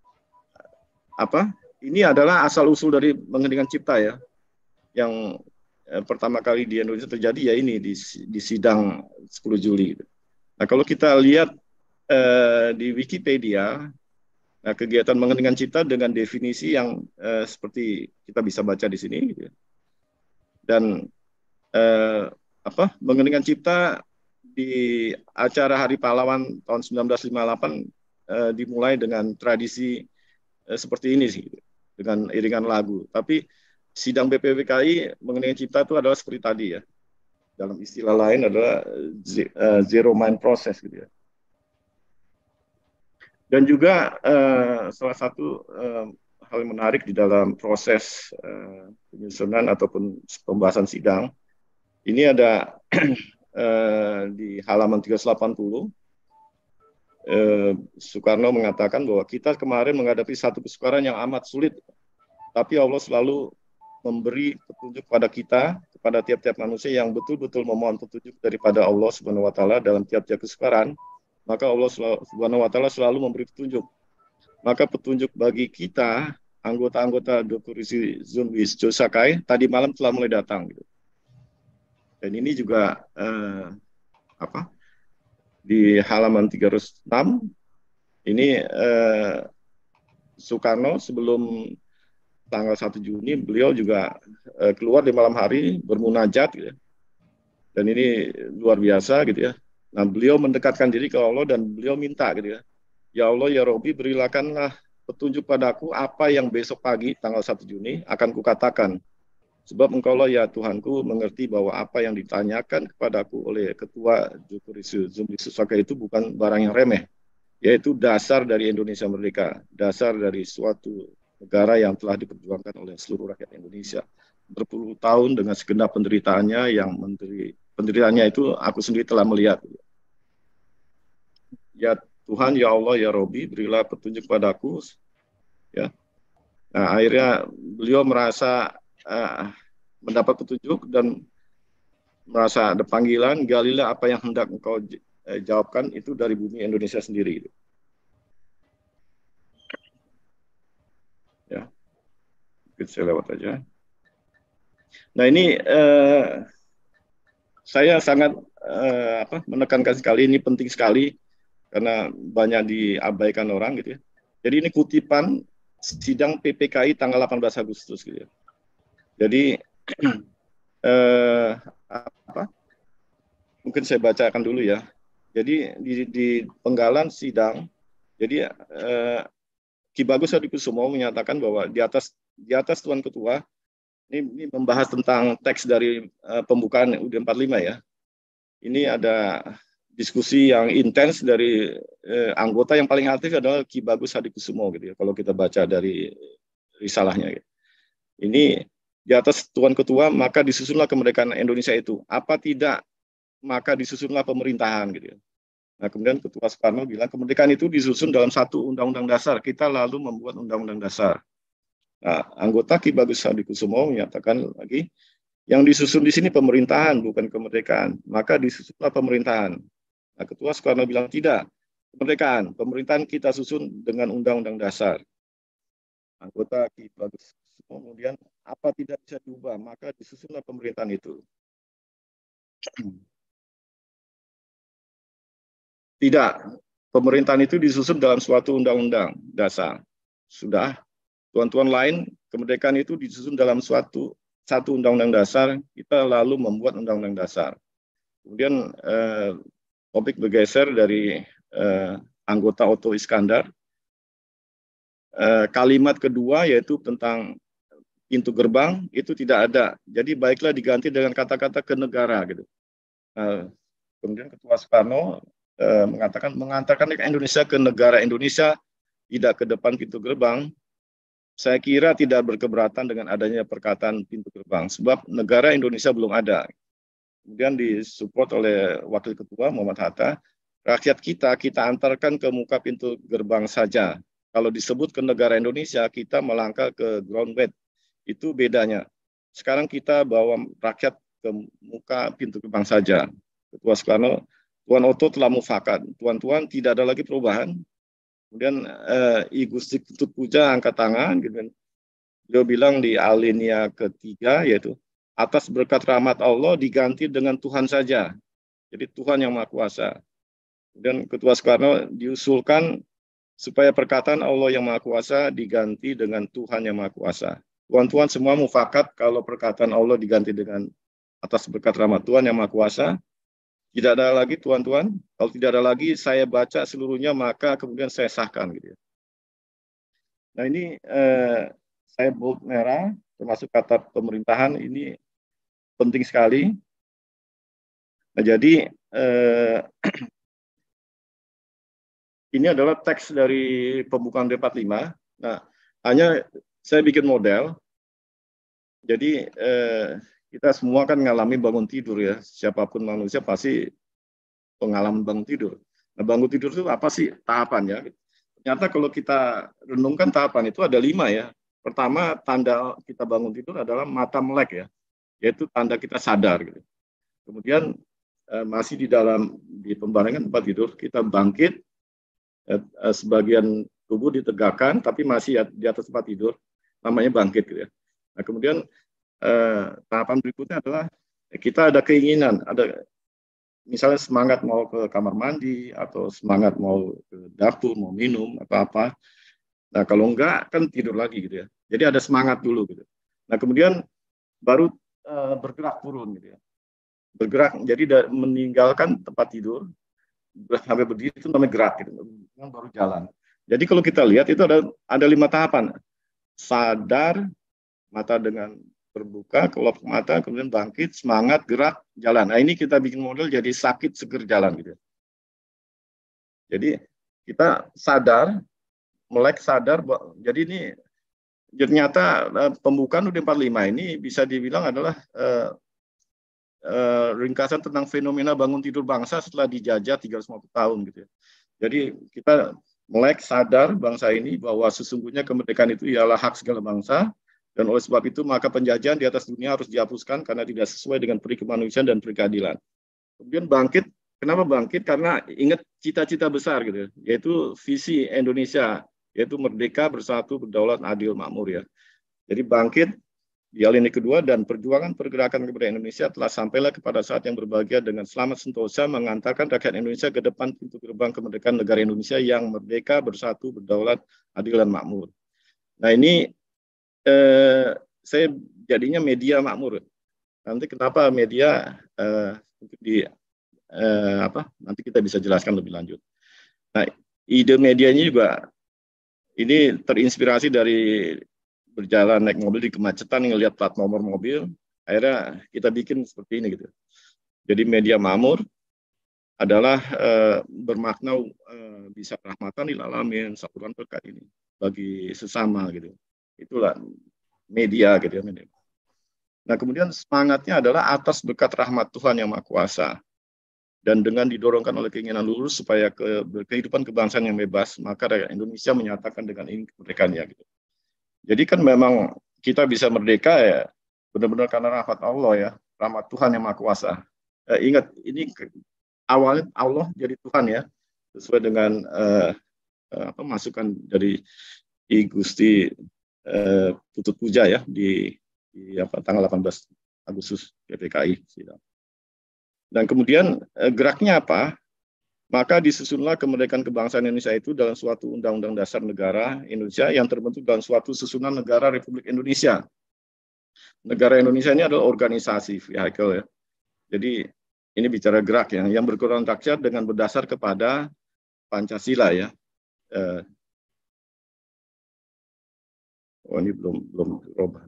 ini adalah asal-usul dari mengheningkan cipta ya. Yang pertama kali di Indonesia terjadi ya ini di sidang 10 Juli. Nah, kalau kita lihat di Wikipedia, nah, kegiatan mengheningkan cipta dengan definisi yang seperti kita bisa baca di sini, gitu ya. Dan mengheningkan cipta di acara Hari Pahlawan tahun 1958 dimulai dengan tradisi seperti ini sih, gitu, dengan iringan lagu. Tapi sidang BPWKI mengheningkan cipta itu adalah seperti tadi ya. Dalam istilah lain adalah zero mind process, gitu ya. Dan juga salah satu hal yang menarik di dalam proses penyusunan ataupun pembahasan sidang, ini ada di halaman 380, Soekarno mengatakan bahwa kita kemarin menghadapi satu kesukaran yang amat sulit, tapi Allah selalu memberi petunjuk pada kita, kepada tiap-tiap manusia yang betul-betul memohon petunjuk daripada Allah Subhanahu wa taala dalam tiap-tiap kesukaran. Maka Allah Subhanahu wa taala selalu memberi petunjuk. Maka petunjuk bagi kita, anggota-anggota Dokurisi Zunwis Josakai, tadi malam telah mulai datang. Gitu. Dan ini juga di halaman 306, ini Soekarno sebelum tanggal 1 Juni, beliau juga keluar di malam hari bermunajat. Gitu. Dan ini luar biasa gitu ya. Nah, beliau mendekatkan diri ke Allah dan beliau minta gitu ya. Ya Allah, ya Robbi, berikanlah petunjuk padaku apa yang besok pagi tanggal 1 Juni akan kukatakan. Sebab engkaulah ya Tuhanku mengerti bahwa apa yang ditanyakan kepadaku oleh Ketua Dokurisi Zunwis Josakai itu bukan barang yang remeh. Yaitu dasar dari Indonesia Merdeka. Dasar dari suatu negara yang telah diperjuangkan oleh seluruh rakyat Indonesia. Berpuluh tahun dengan segenap penderitaannya yang penderitaannya itu aku sendiri telah melihat. Ya Tuhan, ya Allah, ya Robbi, berilah petunjuk padaku. Ya. Nah, akhirnya beliau merasa mendapat petunjuk dan merasa ada panggilan, galilah apa yang hendak engkau jawabkan itu dari bumi Indonesia sendiri. Ya, saya lewat aja. Nah, ini saya sangat menekankan sekali, ini penting sekali karena banyak diabaikan orang gitu ya. Jadi ini kutipan sidang PPKI tanggal 18 Agustus gitu. Jadi mungkin saya bacakan dulu ya. Jadi di penggalan sidang, jadi Ki Bagus Hadikusumo menyatakan bahwa di atas Tuan Ketua ini membahas tentang teks dari pembukaan UUD 45 ya. Ini ada diskusi yang intens dari anggota yang paling aktif adalah Ki Bagus Hadikusumo gitu ya. Kalau kita baca dari risalahnya gitu. Ini di atas Tuan Ketua maka disusunlah kemerdekaan Indonesia itu. Apa tidak maka disusunlah pemerintahan gitu ya. Nah, kemudian Ketua Soekarno bilang kemerdekaan itu disusun dalam satu undang-undang dasar. Kita lalu membuat undang-undang dasar. Nah, anggota Ki Bagus Hadikusumo menyatakan lagi, yang disusun di sini pemerintahan, bukan kemerdekaan. Maka disusunlah pemerintahan. Nah, Ketua Soekarno bilang tidak, kemerdekaan. Pemerintahan kita susun dengan undang-undang dasar. Anggota Ki Bagus kemudian apa tidak bisa diubah, maka disusunlah pemerintahan itu. Tidak, pemerintahan itu disusun dalam suatu undang-undang dasar. Sudah, tuan-tuan lain, kemerdekaan itu disusun dalam satu undang-undang dasar, kita lalu membuat undang-undang dasar. Kemudian topik bergeser dari anggota Otto Iskandar. Kalimat kedua yaitu tentang pintu gerbang, itu tidak ada. Jadi baiklah diganti dengan kata-kata ke negara. Gitu. Kemudian Ketua Soekarno mengatakan mengantarkan Indonesia ke negara Indonesia, tidak ke depan pintu gerbang. Saya kira tidak berkeberatan dengan adanya perkataan pintu gerbang, sebab negara Indonesia belum ada. Kemudian disupport oleh Wakil Ketua Muhammad Hatta, rakyat kita antarkan ke muka pintu gerbang saja. Kalau disebut ke negara Indonesia, kita melangkah ke ground bed. Itu bedanya. Sekarang kita bawa rakyat ke muka pintu gerbang saja. Ketua Soekarno, Tuan Otto telah mufakat. Tuan-tuan tidak ada lagi perubahan. Kemudian I Gusti Ketut Puja angkat tangan. Gitu. Beliau bilang di alinea ketiga yaitu atas berkat rahmat Allah diganti dengan Tuhan saja. Jadi Tuhan yang Maha Kuasa. Kemudian Ketua Soekarno diusulkan supaya perkataan Allah yang Maha Kuasa diganti dengan Tuhan yang Maha Kuasa. Tuan-tuan semua mufakat kalau perkataan Allah diganti dengan atas berkat rahmat Tuhan yang Maha Kuasa. Tidak ada lagi tuan-tuan, kalau tidak ada lagi saya baca seluruhnya maka kemudian saya sahkan gitu ya. Nah ini saya bold merah termasuk kata pemerintahan ini penting sekali. Nah jadi ini adalah teks dari pembukaan D45. Nah hanya saya bikin model. Jadi kita semua kan ngalami bangun tidur ya, siapapun manusia pasti pengalaman bangun tidur. Nah bangun tidur itu apa sih tahapannya? Ternyata kalau kita renungkan tahapan itu ada 5 ya. Pertama tanda kita bangun tidur adalah mata melek ya, yaitu tanda kita sadar. Gitu. Kemudian masih di pembaringan tempat tidur kita bangkit, sebagian tubuh ditegakkan tapi masih di atas tempat tidur, namanya bangkit. Gitu ya. Nah kemudian tahapan berikutnya adalah kita ada keinginan, ada misalnya semangat mau ke kamar mandi atau semangat mau ke dapur, mau minum atau apa. Nah kalau enggak kan tidur lagi gitu ya. Jadi ada semangat dulu gitu. Nah kemudian baru bergerak turun gitu ya. Bergerak jadi meninggalkan tempat tidur sampai berdiri itu namanya gerak gitu. Baru jalan. Jadi kalau kita lihat itu ada 5 tahapan. Sadar, mata dengan terbuka, kelopak mata, kemudian bangkit, semangat, gerak, jalan. Nah ini kita bikin model jadi sakit seger jalan gitu. Jadi kita sadar, melek sadar, jadi ini ternyata pembukaan UUD 45 ini bisa dibilang adalah ringkasan tentang fenomena bangun tidur bangsa setelah dijajah 350 tahun gitu. Jadi kita melek sadar bangsa ini bahwa sesungguhnya kemerdekaan itu ialah hak segala bangsa. Dan oleh sebab itu maka penjajahan di atas dunia harus dihapuskan karena tidak sesuai dengan peri kemanusiaan dan peri keadilan. Kemudian bangkit, kenapa bangkit? Karena ingat cita-cita besar gitu, yaitu visi Indonesia, yaitu merdeka, bersatu, berdaulat, adil, makmur ya. Jadi bangkit di alinea kedua dan perjuangan pergerakan kemerdekaan Indonesia telah sampailah kepada saat yang berbahagia dengan selamat sentosa mengantarkan rakyat Indonesia ke depan pintu gerbang kemerdekaan negara Indonesia yang merdeka, bersatu, berdaulat, adil dan makmur. Nah ini saya jadinya media makmur. Nanti kenapa media di nanti kita bisa jelaskan lebih lanjut. Nah, ide medianya juga ini terinspirasi dari berjalan naik mobil di kemacetan, ngelihat plat nomor mobil, akhirnya kita bikin seperti ini gitu. Jadi media makmur adalah bermakna bisa rahmatan lil alamin, saluran berkat ini bagi sesama gitu. Itulah media gitu ya. Media. Nah, kemudian semangatnya adalah atas berkat rahmat Tuhan yang Maha Kuasa dan dengan didorongkan oleh keinginan lurus supaya kehidupan kebangsaan yang bebas, maka rakyat Indonesia menyatakan dengan ini kemerdekaannya gitu. Jadi kan memang kita bisa merdeka ya benar-benar karena rahmat Allah ya, rahmat Tuhan yang Maha Kuasa. Ingat ini awalnya Allah jadi Tuhan ya, sesuai dengan masukan dari I Gusti Putut Puja ya di tanggal 18 Agustus PPKI. Dan kemudian geraknya apa? Maka disusunlah kemerdekaan kebangsaan Indonesia itu dalam suatu undang-undang dasar negara Indonesia yang terbentuk dalam suatu susunan negara Republik Indonesia. Negara Indonesia ini adalah organisasi vehicle ya. Jadi ini bicara gerak ya, yang berkeluaran rakyat dengan berdasar kepada Pancasila ya. Ini belum berubah.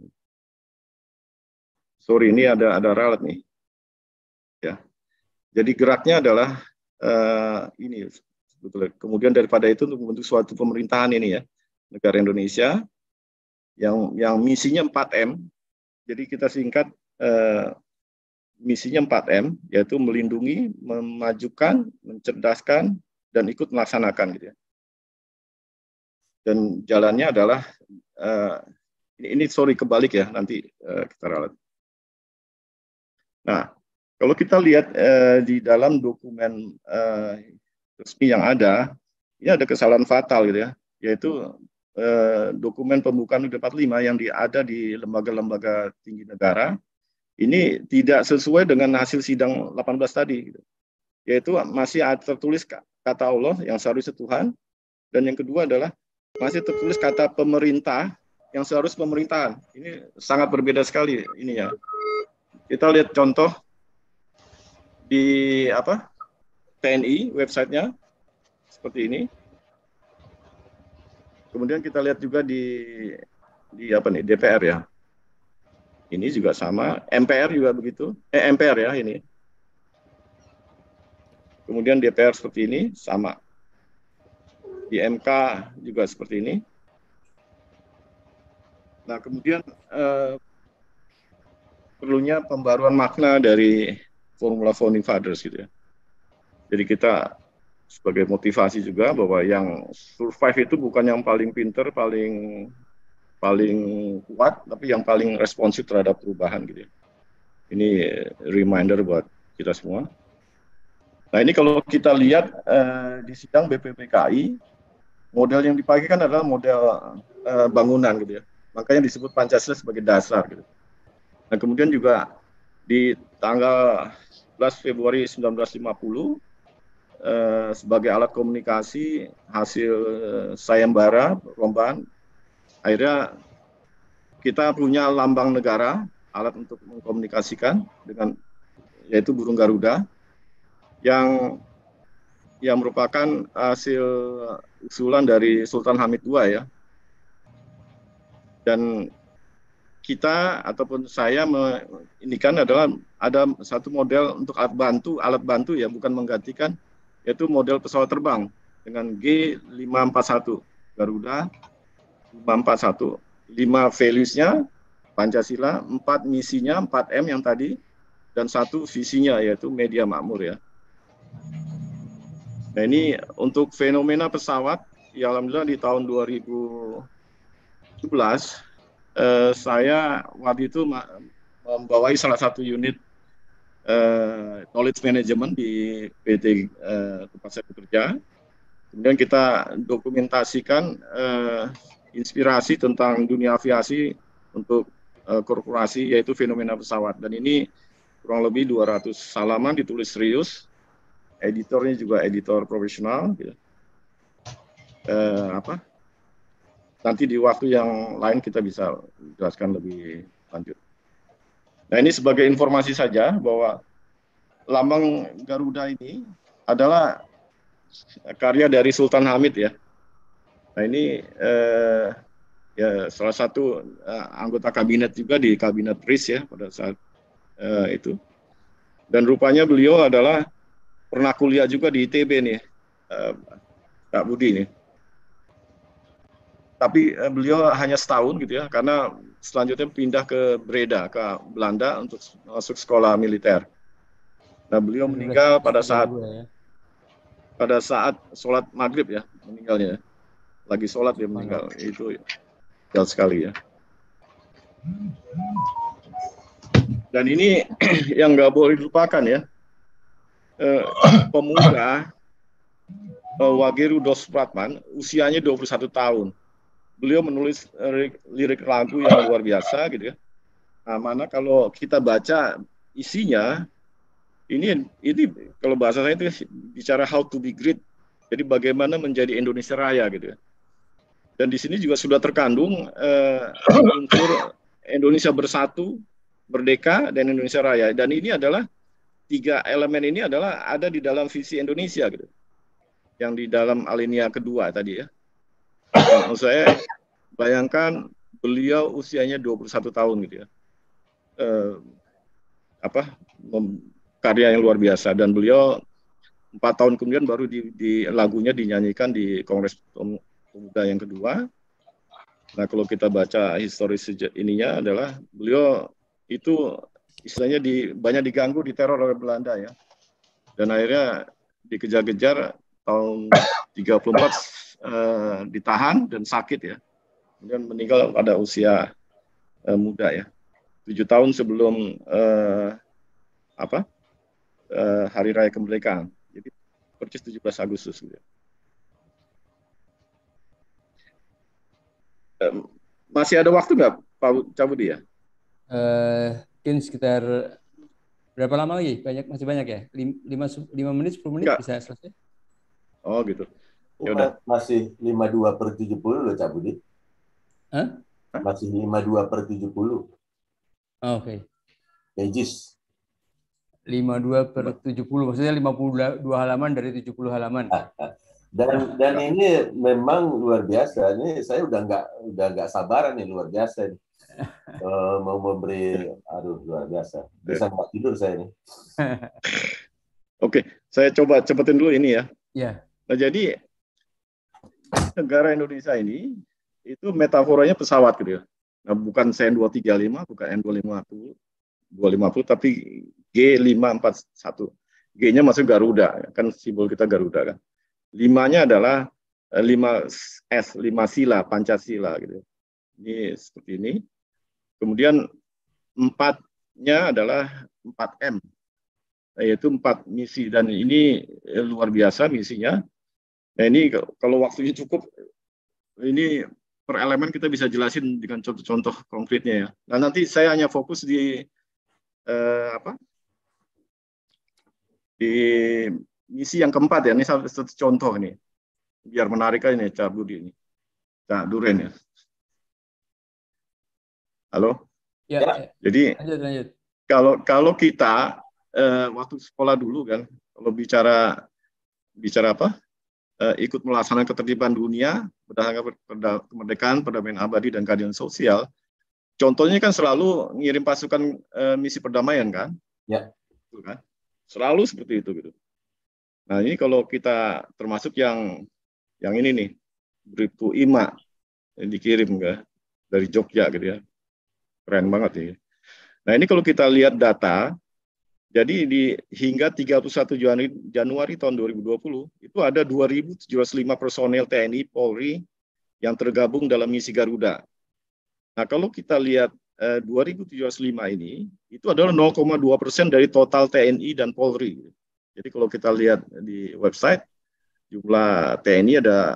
Sorry, ini ada ralat nih. Ya. Jadi geraknya adalah ini sebetulnya. Kemudian daripada itu untuk membentuk suatu pemerintahan ini ya, negara Indonesia yang misinya 4M. Jadi kita singkat misinya 4M, yaitu melindungi, memajukan, mencerdaskan, dan ikut melaksanakan gitu ya. Dan jalannya adalah ini sorry kebalik ya, nanti kita ralat. Nah, kalau kita lihat di dalam dokumen resmi yang ada, ini ada kesalahan fatal gitu ya, yaitu dokumen pembukaan UUD 45 yang ada di lembaga-lembaga tinggi negara, ini tidak sesuai dengan hasil sidang 18 tadi, gitu. Yaitu masih tertulis kata Allah yang seharusnya Tuhan, dan yang kedua adalah masih tertulis kata pemerintah yang seharusnya pemerintahan. Ini sangat berbeda sekali ini ya. Kita lihat contoh di TNI websitenya seperti ini. Kemudian kita lihat juga di DPR ya. Ini juga sama. MPR juga begitu. MPR ya ini. Kemudian DPR seperti ini sama. Di MK juga seperti ini. Nah kemudian perlunya pembaruan makna dari formula founding fathers gitu ya. Jadi kita sebagai motivasi juga bahwa yang survive itu bukan yang paling pinter, paling kuat, tapi yang paling responsif terhadap perubahan gitu ya. Ini reminder buat kita semua. Nah ini kalau kita lihat di sidang BPPKI, model yang dipakai kan adalah model bangunan gitu ya. Makanya disebut Pancasila sebagai dasar gitu. Nah kemudian juga di tanggal 11 Februari 1950 sebagai alat komunikasi hasil sayembara perlombaan, akhirnya kita punya lambang negara, alat untuk mengkomunikasikan dengan yaitu burung Garuda yang merupakan hasil usulan dari Sultan Hamid II ya. Dan kita ataupun saya indikan adalah ada satu model untuk alat bantu ya, bukan menggantikan, yaitu model pesawat terbang dengan G541 Garuda 541. 5 values-nya Pancasila, 4 misinya 4M yang tadi, dan 1 visinya yaitu media makmur ya. Nah ini untuk fenomena pesawat, ya alhamdulillah di tahun 2017 saya waktu itu membawai salah satu unit knowledge management di PT tempat saya bekerja. Kemudian kita dokumentasikan inspirasi tentang dunia aviasi untuk korporasi, yaitu fenomena pesawat. Dan ini kurang lebih 200 halaman ditulis serius. Editornya juga editor profesional. Gitu. nanti di waktu yang lain kita bisa jelaskan lebih lanjut. Nah, ini sebagai informasi saja bahwa lambang Garuda ini adalah karya dari Sultan Hamid ya. Nah, ini ya salah satu anggota kabinet juga di kabinet RIS ya pada saat itu. Dan rupanya beliau adalah pernah kuliah juga di ITB nih, Kak Budi nih. Tapi beliau hanya setahun gitu ya, karena selanjutnya pindah ke Breda, ke Belanda untuk masuk sekolah militer. Nah, beliau meninggal pada saat sholat maghrib ya, meninggalnya. Lagi sholat dia meninggal. Itu jauh sekali ya. Dan ini yang nggak boleh dilupakan ya, pemuda Wageru Dos Supratman, usianya 21 tahun. Beliau menulis lirik lagu yang luar biasa gitu ya. Nah, mana kalau kita baca isinya, ini kalau bahasa saya itu bicara how to be great. Jadi bagaimana menjadi Indonesia Raya gitu ya. Dan di sini juga sudah terkandung unsur Indonesia Bersatu, Merdeka, dan Indonesia Raya. Dan ini adalah 3 elemen ini adalah ada di dalam visi Indonesia gitu. Yang di dalam alinea kedua tadi ya. Maksud saya, bayangkan beliau usianya 21 tahun gitu ya. Karya yang luar biasa, dan beliau 4 tahun kemudian baru di lagunya dinyanyikan di Kongres Pemuda yang kedua. Nah, kalau kita baca historis ininya adalah beliau itu istilahnya banyak diganggu, diteror oleh Belanda ya. Dan akhirnya dikejar-kejar tahun 34 ditahan dan sakit ya. Kemudian meninggal pada usia muda ya. 7 tahun sebelum Hari Raya Kemerdekaan. Jadi persis 17 Agustus gitu. Masih ada waktu nggak Pak Cabudi ya? Mungkin sekitar berapa lama lagi? Masih banyak ya? 5 menit, 10 menit bisa selesai? Oh gitu. Ya udah. Masih 52/70 loh Cak Budi. Hah? Masih 52/70. Oke. Pages. 52/70, maksudnya 52 halaman dari 70 halaman. Dan ini memang luar biasa. Ini saya udah nggak sabaran nih, luar biasa nih. Mau memberi, luar biasa. Bisa nggak tidur saya nih. Oke, saya coba cepetin dulu ini ya. Ya. Nah, jadi negara Indonesia ini itu metaforanya pesawat gitu ya. Nah, bukan CN235, bukan N250, tapi G541. G-nya masuk Garuda, kan simbol kita Garuda kan. 5-nya adalah 5S, 5 sila, Pancasila gitu. Ini seperti ini. Kemudian 4-nya adalah 4M, yaitu 4 misi, dan ini luar biasa misinya. Nah, ini kalau waktunya cukup, ini per elemen kita bisa jelasin dengan contoh-contoh konkretnya ya. Nah, nanti saya hanya fokus di di misi yang keempat ya. Ini satu contoh nih, biar menarik aja nih Cak Budi ini, Cak Duren ya. Halo. Ya. Jadi lanjut. Kalau kita waktu sekolah dulu kan, kalau bicara apa? Ikut melaksanakan ketertiban dunia berdasarkan kemerdekaan, perdamaian abadi, dan keadilan sosial. Contohnya kan selalu ngirim pasukan misi perdamaian kan? Ya. Betul kan? Selalu seperti itu gitu. Nah, ini kalau kita termasuk yang ini nih, Bribtu IMA yang dikirim dari Jogja gitu ya. Keren banget ini. Nah, ini kalau kita lihat data, jadi hingga 31 Januari tahun 2020, itu ada 2.705 personel TNI, Polri yang tergabung dalam misi Garuda. Nah, kalau kita lihat 2.705 ini, itu adalah 0,2% dari total TNI dan Polri. Jadi kalau kita lihat di website, jumlah TNI ada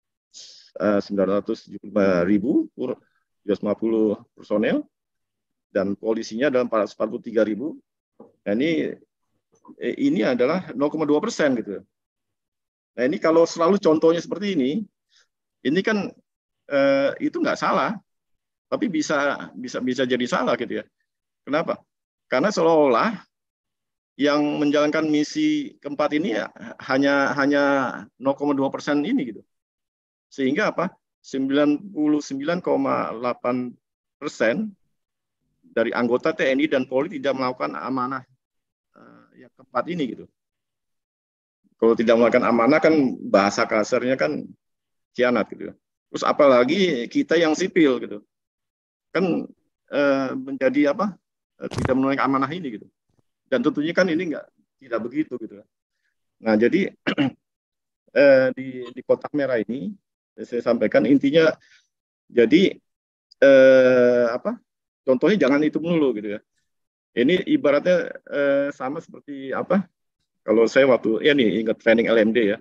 975.250 personel, dan polisinya adalah 443.000. Nah, ini adalah 0,2% gitu. Nah, ini kalau selalu contohnya seperti ini kan itu nggak salah, tapi bisa jadi salah gitu ya. Kenapa? Karena seolah-olah yang menjalankan misi keempat ini ya, hanya 0,2% ini gitu. Sehingga apa? 99,8% dari anggota TNI dan Polri tidak melakukan amanah yang keempat ini gitu. Kalau tidak melakukan amanah kan bahasa kasarnya kan khianat gitu. Terus apalagi kita yang sipil gitu. Kan menjadi apa? Tidak menunaikan amanah ini gitu. Dan tentunya kan ini tidak begitu gitu. Nah, jadi di kotak merah ini saya sampaikan intinya jadi apa? Contohnya jangan itu melulu gitu ya. Ini ibaratnya sama seperti apa? Kalau saya waktu nih ingat training LMD ya.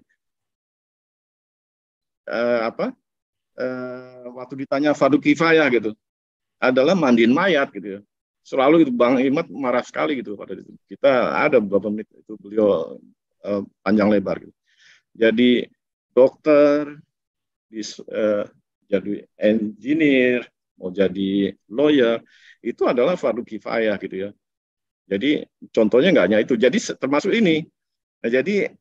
Waktu ditanya fardu kifayah gitu. Adalah mandiin mayat gitu ya. Selalu itu Bang Imat marah sekali gitu pada itu. Kita ada beberapa menit itu beliau panjang lebar gitu. Jadi dokter, jadi engineer, mau jadi lawyer, itu adalah fardu kifayah gitu ya. Jadi contohnya nggak hanya itu. Jadi termasuk ini. Nah, jadi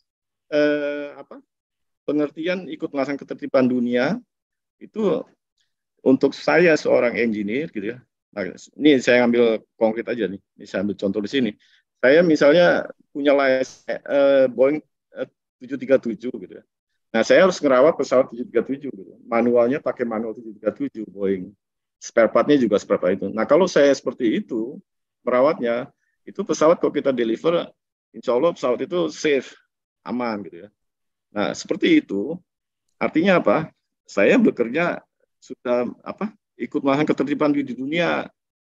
pengertian ikut melaksanakan ketertiban dunia itu untuk saya seorang engineer gitu ya. Nah, ini saya ambil konkret aja nih. Ini saya ambil contoh di sini. Saya misalnya punya Boeing 737 gitu ya. Nah, saya harus ngerawat pesawat 737 gitu. Manualnya pakai manual 737 Boeing. Spare part-nya juga spare part itu. Nah, kalau saya seperti itu merawatnya, itu pesawat kalau kita deliver, insya Allah pesawat itu safe, aman gitu ya. Nah, seperti itu artinya apa? Saya bekerja sudah ikut melaksanakan ketertiban di dunia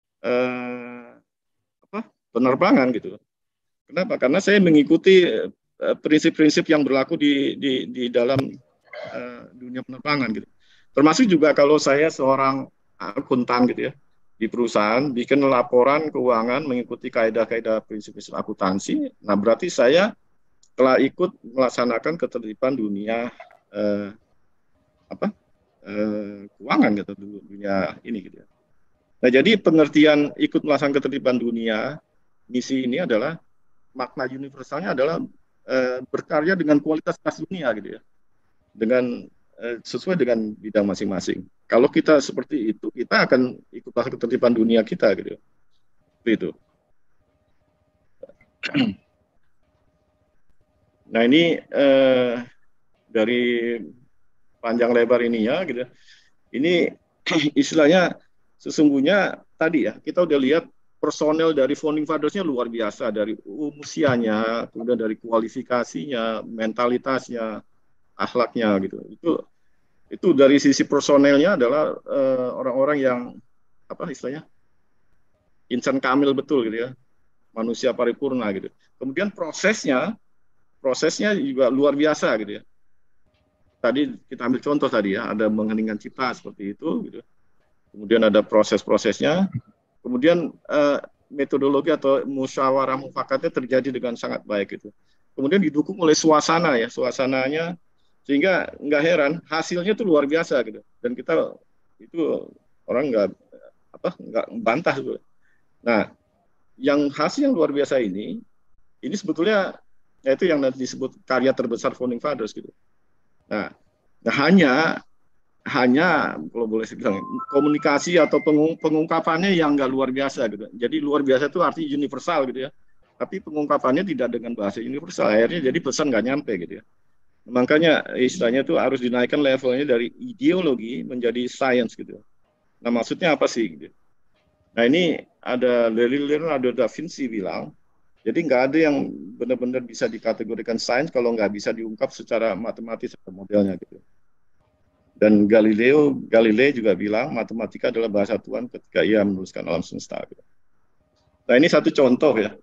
penerbangan gitu. Kenapa? Karena saya mengikuti prinsip-prinsip yang berlaku di dalam dunia penerbangan gitu. Termasuk juga kalau saya seorang akuntan gitu ya di perusahaan bikin laporan keuangan mengikuti kaidah-kaidah prinsip-prinsip akuntansi. Nah, berarti saya telah ikut melaksanakan ketertiban dunia keuangan gitu, dunia ini gitu ya. Nah, jadi pengertian ikut melaksanakan ketertiban dunia misi ini adalah makna universalnya adalah berkarya dengan kualitas kelas dunia gitu ya, dengan sesuai dengan bidang masing-masing. Kalau kita seperti itu, kita akan ikut melaksanakan ketertiban dunia kita gitu ya. Itu. Nah, ini dari panjang lebar ini ya gitu. Ini istilahnya sesungguhnya tadi ya kita udah lihat personel dari founding fathers-nya luar biasa, dari usianya, kemudian dari kualifikasinya, mentalitasnya, akhlaknya gitu. Itu dari sisi personelnya adalah orang-orang yang istilahnya insan kamil betul gitu ya, manusia paripurna gitu. Kemudian prosesnya juga luar biasa gitu ya. Tadi kita ambil contoh tadi ya, ada mengheningkan cipta seperti itu gitu. Kemudian ada proses-prosesnya. Kemudian metodologi atau musyawarah mufakatnya terjadi dengan sangat baik gitu. Kemudian didukung oleh suasana ya, suasananya sehingga nggak heran hasilnya itu luar biasa gitu. Dan kita itu orang nggak bantah gitu. Nah, yang hasil yang luar biasa ini sebetulnya yaitu yang disebut karya terbesar founding fathers gitu. Nah hanya kalau boleh saya bilang komunikasi atau pengungkapannya yang nggak luar biasa gitu. Jadi luar biasa itu arti universal gitu ya. Tapi pengungkapannya tidak dengan bahasa universal. Akhirnya jadi pesan nggak nyampe gitu ya. Makanya istilahnya itu harus dinaikkan levelnya dari ideologi menjadi science gitu. Nah, maksudnya apa sih gitu. Nah, ini ada Leonardo da Vinci bilang, jadi nggak ada yang benar-benar bisa dikategorikan sains kalau nggak bisa diungkap secara matematis atau modelnya gitu. Dan Galilei juga bilang matematika adalah bahasa Tuhan ketika ia menuliskan alam semesta. Gitu. Nah, ini satu contoh ya.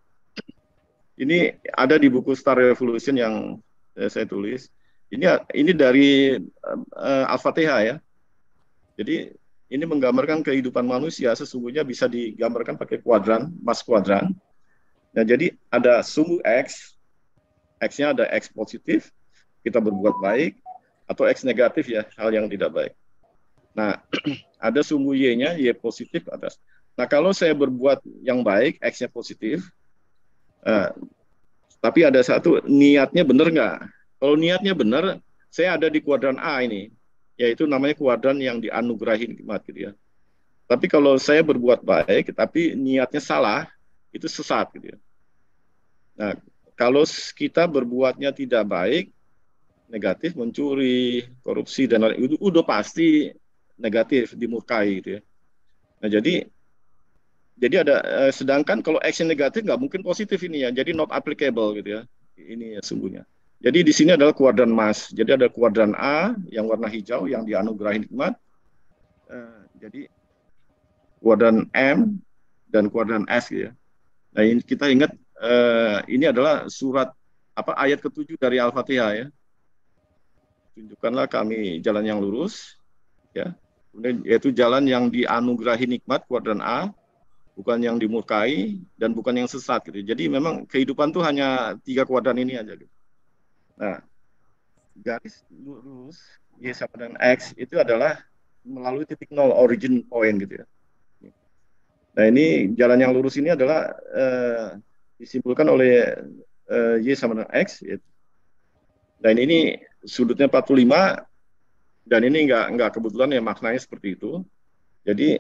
Ini ada di buku Star Revolution yang saya tulis. Ini dari Al-Fatihah ya. Jadi ini menggambarkan kehidupan manusia sesungguhnya bisa digambarkan pakai kuadran, Mas kuadran. Nah, jadi ada sumbu X, X-nya ada X positif, kita berbuat baik, atau X negatif ya, hal yang tidak baik. Nah, ada sumbu Y-nya, Y positif atas. Nah, kalau saya berbuat yang baik, X-nya positif, eh, tapi ada satu, niatnya benar nggak? Kalau niatnya benar, saya ada di kuadran A ini, yaitu namanya kuadran yang dianugerahi nikmat gitu ya. Tapi kalau saya berbuat baik, tapi niatnya salah, itu sesat gitu ya. Nah, kalau kita berbuatnya tidak baik, negatif, mencuri, korupsi, dan lain itu udah pasti negatif, dimurkai gitu ya. Nah, jadi ada sedangkan kalau action negatif nggak mungkin positif ini ya, jadi not applicable gitu ya. Ini ya sungguhnya. Jadi di sini adalah kuadran emas. Jadi ada kuadran A yang warna hijau yang dianugerahi nikmat. Jadi kuadran M dan kuadran S gitu ya. Nah ini kita ingat ini adalah surat apa ayat ke-7 dari Al-Fatihah ya. Tunjukkanlah kami jalan yang lurus ya. Kemudian yaitu jalan yang dianugerahi nikmat kuadran A, bukan yang dimurkai dan bukan yang sesat gitu. Jadi memang kehidupan tuh hanya 3 kuadran ini aja gitu. Nah, garis lurus Y sama dengan X itu adalah melalui titik nol origin point gitu ya. Nah, ini jalan yang lurus ini adalah disimpulkan oleh Y sama dengan X gitu. Dan ini sudutnya 45 dan ini nggak kebetulan ya maknanya seperti itu. Jadi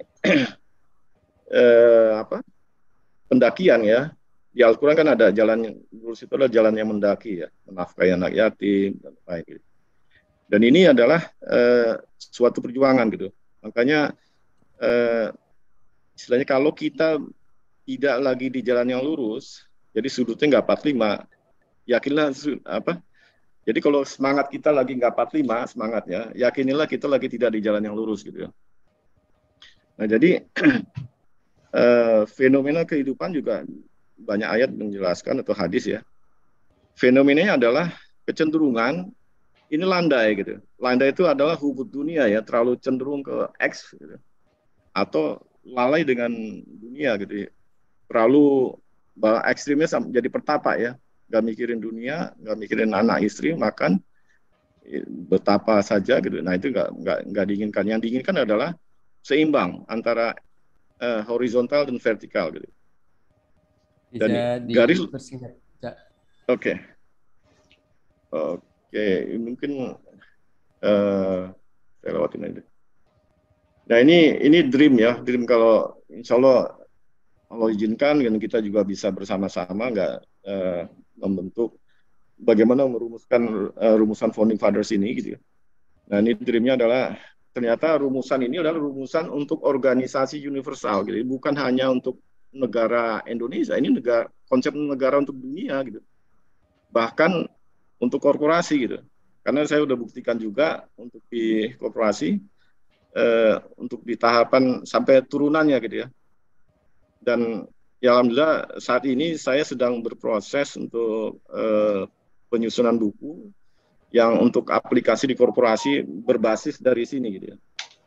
apa? Pendakian ya. Di Al-Quran kan ada jalan yang lurus itu adalah jalan yang mendaki ya, menafkahi anak yatim dan lain gitu. Dan ini adalah suatu perjuangan gitu. Makanya istilahnya kalau kita tidak lagi di jalan yang lurus, jadi sudutnya nggak 45, yakinlah apa? Jadi kalau semangat kita lagi nggak 45 semangatnya, yakinilah kita lagi tidak di jalan yang lurus gitu ya. Nah jadi fenomena kehidupan juga banyak ayat menjelaskan atau hadis ya. Fenomenanya adalah kecenderungan ini landai gitu. Landai itu adalah hubud dunia ya, terlalu cenderung ke X gitu. Atau lalai dengan dunia gitu ya. Terlalu ekstrimnya jadi pertapa ya. Gak mikirin dunia, gak mikirin anak istri, makan, betapa saja gitu. Nah itu nggak diinginkan. Yang diinginkan adalah seimbang antara horizontal dan vertikal gitu. Dan Bisa garis, dipersingkat. oke, mungkin saya lewatin aja. Nah ini dream ya, dream kalau insya Allah izinkan dan kita juga bisa bersama-sama nggak membentuk bagaimana merumuskan rumusan founding fathers ini gitu ya. Nah ini dreamnya adalah ternyata rumusan ini adalah rumusan untuk organisasi universal gitu, bukan hanya untuk negara Indonesia, ini konsep negara untuk dunia gitu, bahkan untuk korporasi gitu. Karena saya sudah buktikan juga untuk di korporasi, untuk di tahapan sampai turunannya gitu ya. Dan ya alhamdulillah saat ini saya sedang berproses untuk penyusunan buku yang untuk aplikasi di korporasi berbasis dari sini gitu ya.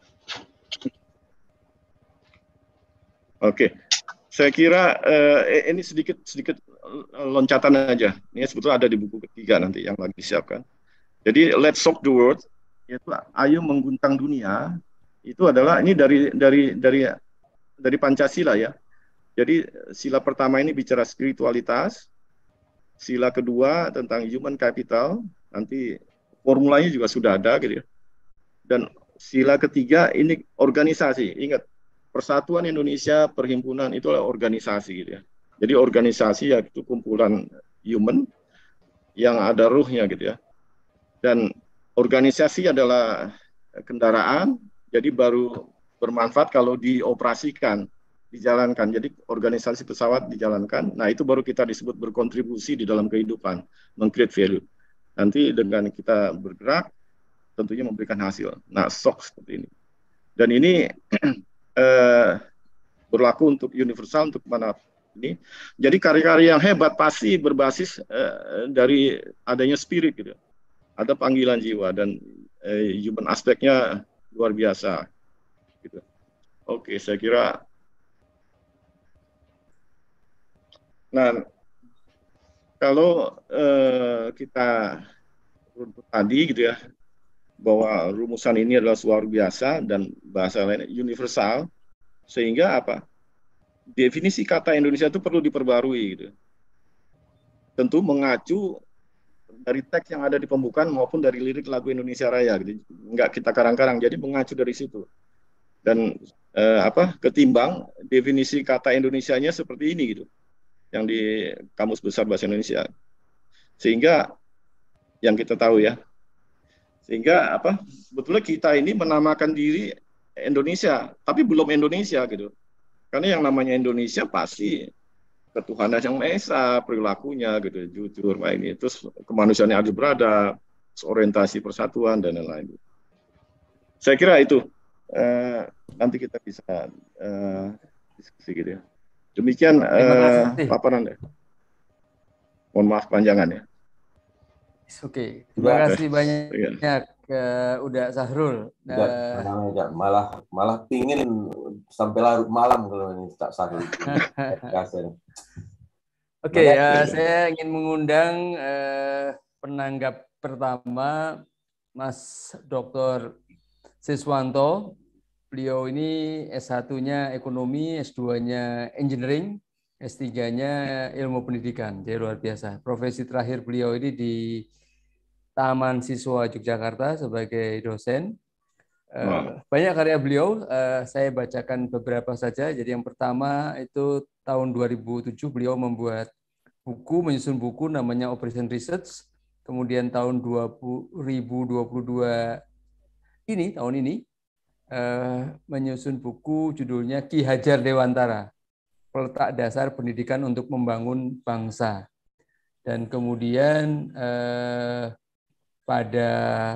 Oke, saya kira ini sedikit loncatan aja. Ini sebetulnya ada di buku ketiga nanti yang lagi disiapkan. Jadi let's shock the world, yaitu ayo mengguncang dunia. Itu adalah ini dari Pancasila ya. Jadi sila pertama ini bicara spiritualitas, sila kedua tentang human capital, nanti formulanya juga sudah ada gitu ya. Dan sila ketiga ini organisasi. Ingat, Persatuan Indonesia Perhimpunan itu adalah organisasi gitu ya. Jadi organisasi yaitu kumpulan human yang ada ruhnya gitu ya. Dan organisasi adalah kendaraan, jadi baru bermanfaat kalau dioperasikan, dijalankan. Jadi organisasi pesawat dijalankan, nah itu baru kita disebut berkontribusi di dalam kehidupan, meng-create value. Nanti dengan kita bergerak, tentunya memberikan hasil. Nah, SOC seperti ini. Dan ini berlaku untuk universal, untuk mana ini. Jadi karya-karya yang hebat pasti berbasis dari adanya spirit gitu. Ada panggilan jiwa dan human aspeknya luar biasa gitu. Oke, saya kira nah kalau kita runtut tadi gitu ya, bahwa rumusan ini adalah luar biasa dan bahasa lain universal, sehingga apa? Definisi kata Indonesia itu perlu diperbarui gitu. Tentu mengacu dari teks yang ada di pembukaan maupun dari lirik lagu Indonesia Raya gitu. Enggak kita karang-karang, jadi mengacu dari situ. Dan ketimbang definisi kata Indonesianya seperti ini gitu. Yang di Kamus Besar Bahasa Indonesia. Sehingga yang kita tahu ya. Sehingga sebetulnya kita ini menamakan diri Indonesia, tapi belum Indonesia gitu. Karena yang namanya Indonesia pasti ketuhanan yang Maha Esa, perilakunya gitu, jujur, ini terus kemanusiaan yang adil beradab, orientasi persatuan dan lain-lain. Saya kira itu nanti kita bisa diskusi gitu ya. Demikian paparan ya. Mohon maaf panjangan ya. Oke, terima kasih banyak udah Sahrul. Malah pingin sampai larut malam kalau ini tak Sahrul. Oke, saya ingin mengundang penanggap pertama Mas Dr. Siswanto. Beliau ini S1-nya ekonomi, S2-nya engineering, S3-nya ilmu pendidikan. Jadi luar biasa. Profesi terakhir beliau ini di Taman Siswa Yogyakarta sebagai dosen. Banyak karya beliau, saya bacakan beberapa saja. Jadi yang pertama itu tahun 2007 beliau membuat buku, menyusun buku namanya Operation Research. Kemudian tahun 2022 tahun ini, menyusun buku judulnya Ki Hajar Dewantara, Peletak Dasar Pendidikan untuk Membangun Bangsa. Dan kemudian pada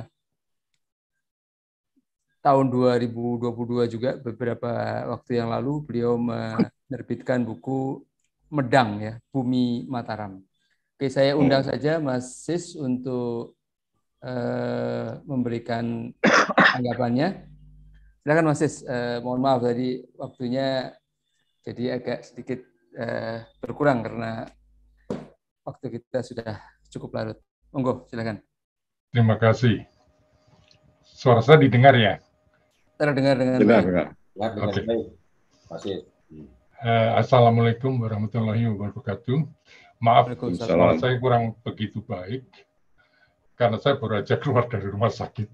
tahun 2022 juga beberapa waktu yang lalu beliau menerbitkan buku Medang ya, Bumi Mataram. Oke, saya undang saja Mas Sis untuk memberikan tanggapannya. Silakan Mas Sis. Mohon maaf tadi waktunya jadi agak sedikit berkurang karena waktu kita sudah cukup larut. Monggo, silakan. Terima kasih. Suara saya didengar ya? Terdengar dengan baik. Oke. Assalamualaikum warahmatullahi wabarakatuh. Maaf, suara saya kurang begitu baik karena saya baru aja keluar dari rumah sakit.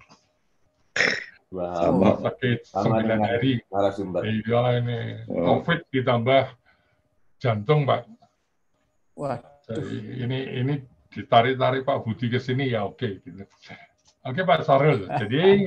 Sakit 9 hari. Iya, ini COVID ditambah jantung, Pak. Wah. Jadi ini ditarik-tarik Pak Budi ke sini ya oke gitu. Oke Pak Sahrul, jadi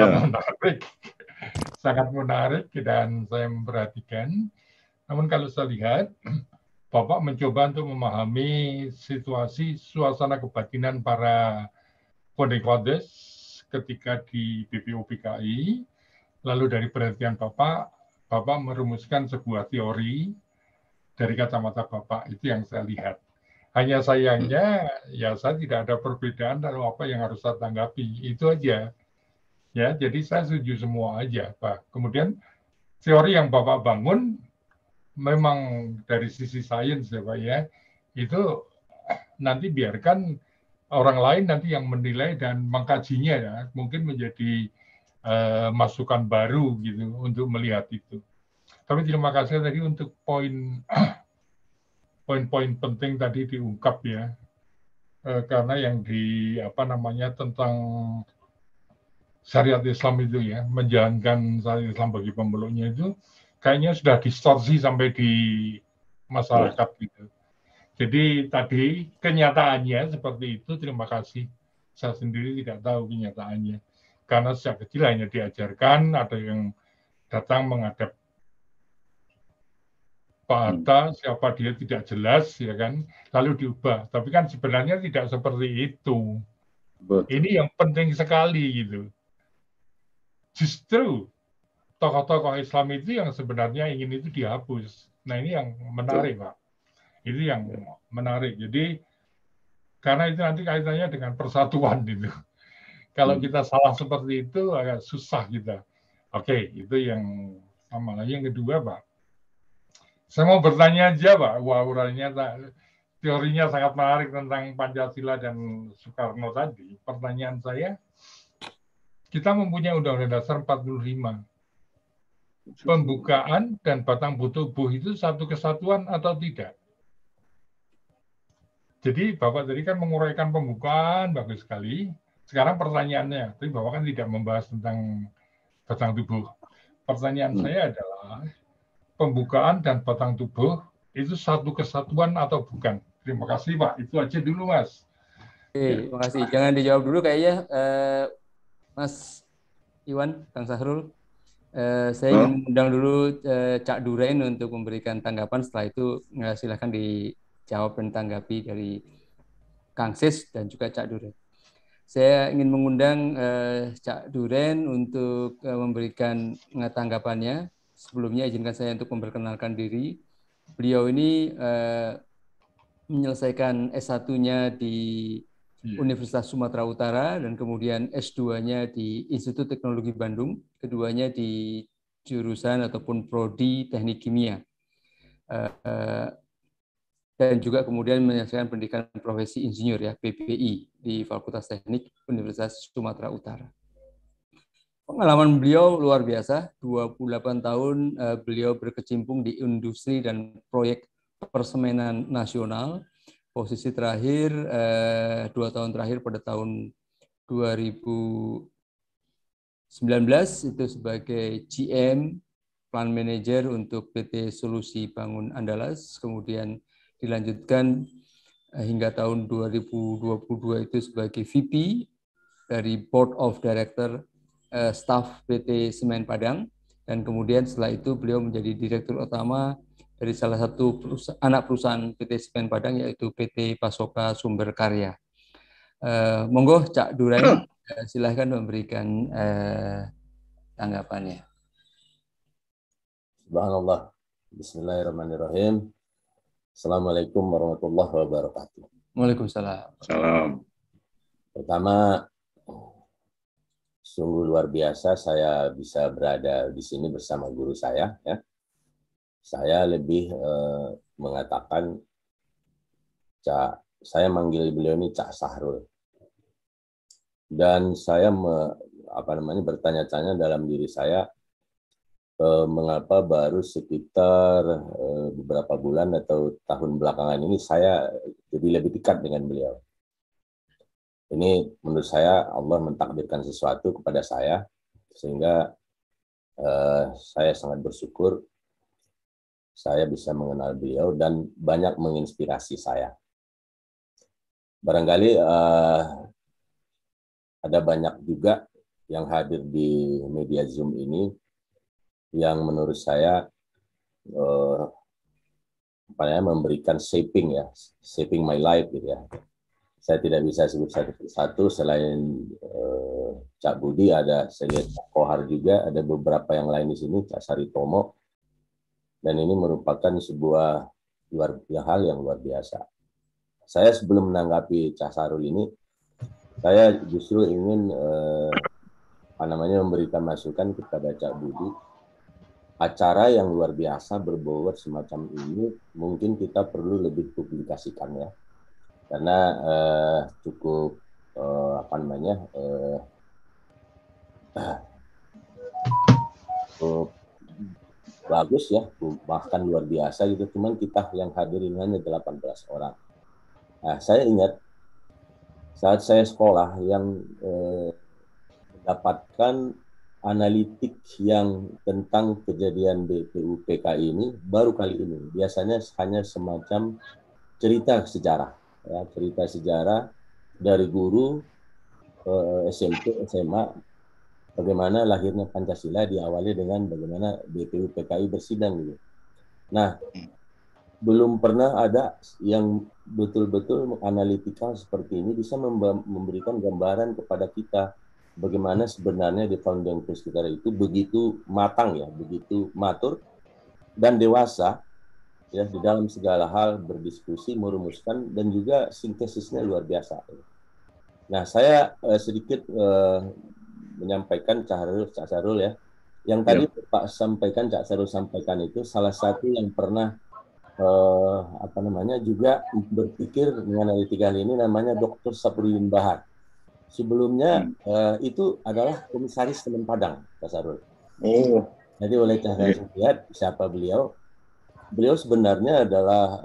sangat menarik dan saya memperhatikan. Namun kalau saya lihat, Bapak mencoba untuk memahami situasi suasana kebatinan para Kondekodes ketika di BPUPKI, lalu dari perhatian Bapak merumuskan sebuah teori dari kacamata Bapak, itu yang saya lihat. Hanya sayangnya, ya saya tidak ada perbedaan lalu apa yang harus saya tanggapi, itu aja. Ya, jadi saya setuju semua aja, Pak. Kemudian teori yang Bapak bangun, memang dari sisi sains ya Pak ya, itu nanti biarkan orang lain nanti yang menilai dan mengkajinya ya, mungkin menjadi masukan baru gitu untuk melihat itu. Tapi terima kasih tadi untuk poin-poin penting tadi diungkap ya, karena yang tentang syariat Islam itu ya, menjalankan syariat Islam bagi pemeluknya itu kayaknya sudah distorsi sampai di masyarakat gitu. Jadi tadi kenyataannya seperti itu, terima kasih. Saya sendiri tidak tahu kenyataannya, karena sejak kecil hanya diajarkan, ada yang datang menghadap Pak Hatta, siapa dia tidak jelas, ya kan, lalu diubah. Tapi kan sebenarnya tidak seperti itu. Betul. Ini yang penting sekali gitu. Justru tokoh-tokoh Islam itu yang sebenarnya ingin itu dihapus. Nah ini yang menarik, Pak. Itu yang menarik. Jadi karena itu nanti kaitannya dengan persatuan gitu. Kalau kita salah seperti itu agak susah kita. Oke, itu yang sama. Yang kedua, Pak. Saya mau bertanya aja, Pak. Wah, teorinya sangat menarik tentang Pancasila dan Soekarno tadi. Pertanyaan saya, Kita mempunyai Undang-Undang Dasar 45. Pembukaan dan batang tubuh itu satu kesatuan atau tidak? Jadi Bapak tadi kan menguraikan pembukaan, bagus sekali. Sekarang pertanyaannya, tapi Bapak kan tidak membahas tentang batang tubuh. Pertanyaan saya adalah, pembukaan dan batang tubuh itu satu kesatuan atau bukan? Terima kasih Pak, itu aja dulu Mas. Oke, terima kasih. Jangan dijawab dulu kayaknya, Mas Iwan, Kang Sahrul. Saya ingin mengundang dulu Cak Duren untuk memberikan tanggapan. Setelah itu silakan dijawab dan tanggapi dari Kang Sis dan juga Cak Duren. Saya ingin mengundang Cak Duren untuk memberikan tanggapannya. Sebelumnya izinkan saya untuk memperkenalkan diri. Beliau ini menyelesaikan S1-nya di Universitas Sumatera Utara dan kemudian S2-nya di Institut Teknologi Bandung, keduanya di jurusan ataupun prodi Teknik Kimia. Dan juga kemudian menyelesaikan pendidikan profesi insinyur ya, PPI di Fakultas Teknik Universitas Sumatera Utara. Pengalaman beliau luar biasa, 28 tahun beliau berkecimpung di industri dan proyek persemenan nasional. Posisi terakhir 2 tahun terakhir pada tahun 2019 itu sebagai GM Plan Manager untuk PT Solusi Bangun Andalas, kemudian dilanjutkan hingga tahun 2022 itu sebagai VP dari Board of Director Staff PT Semen Padang, dan kemudian setelah itu beliau menjadi Direktur Utama dari salah satu anak perusahaan PT Semen Padang, yaitu PT Pasoka Sumber Karya. Monggo Cak Duren, silahkan memberikan tanggapannya. Subhanallah. Bismillahirrahmanirrahim. Assalamualaikum warahmatullahi wabarakatuh. Waalaikumsalam. Salam. Pertama, sungguh luar biasa saya bisa berada di sini bersama guru saya. Ya. Saya lebih mengatakan, saya manggil beliau ini Cak Sahrul. Dan saya bertanya-tanya dalam diri saya, mengapa baru sekitar beberapa bulan atau tahun belakangan ini saya jadi lebih dekat dengan beliau. Ini menurut saya Allah mentakdirkan sesuatu kepada saya, sehingga saya sangat bersyukur saya bisa mengenal beliau dan banyak menginspirasi saya. Barangkali ada banyak juga yang hadir di media Zoom ini yang menurut saya memberikan shaping my life gitu ya. Saya tidak bisa sebut satu persatu, selain Cak Budi, ada saya lihat Cak Kohar juga, ada beberapa yang lain di sini, Cak Saritomo, dan ini merupakan sebuah hal yang luar biasa. Saya sebelum menanggapi Cak Sahrul ini, saya justru ingin memberikan masukan kepada Cak Budi. Acara yang luar biasa berbobot semacam ini mungkin kita perlu lebih publikasikan ya. Karena cukup bagus ya, bahkan luar biasa gitu. Cuman kita yang hadirin hanya 18 orang. Nah, saya ingat saat saya sekolah yang mendapatkan analitik yang tentang kejadian BPUPKI ini baru kali ini. Biasanya hanya semacam cerita sejarah. Ya, cerita sejarah dari guru SMP, SMA, bagaimana lahirnya Pancasila diawali dengan bagaimana BPUPKI bersidang gitu. Nah, belum pernah ada yang betul-betul analitikal seperti ini bisa memberikan gambaran kepada kita bagaimana sebenarnya di founding kita itu begitu matang ya, begitu matur dan dewasa ya di dalam segala hal, berdiskusi, merumuskan, dan juga sintesisnya luar biasa. Nah, saya sedikit menyampaikan Cak Sahrul ya, yang tadi Pak Cak Sahrul sampaikan itu salah satu yang pernah juga berpikir dengan analitikal ini, namanya Dr. Saprudin Bahar. Sebelumnya itu adalah komisaris Semen Padang, Pak Sarul. Oh. Jadi oleh Cak Sarul lihat siapa beliau. Beliau sebenarnya adalah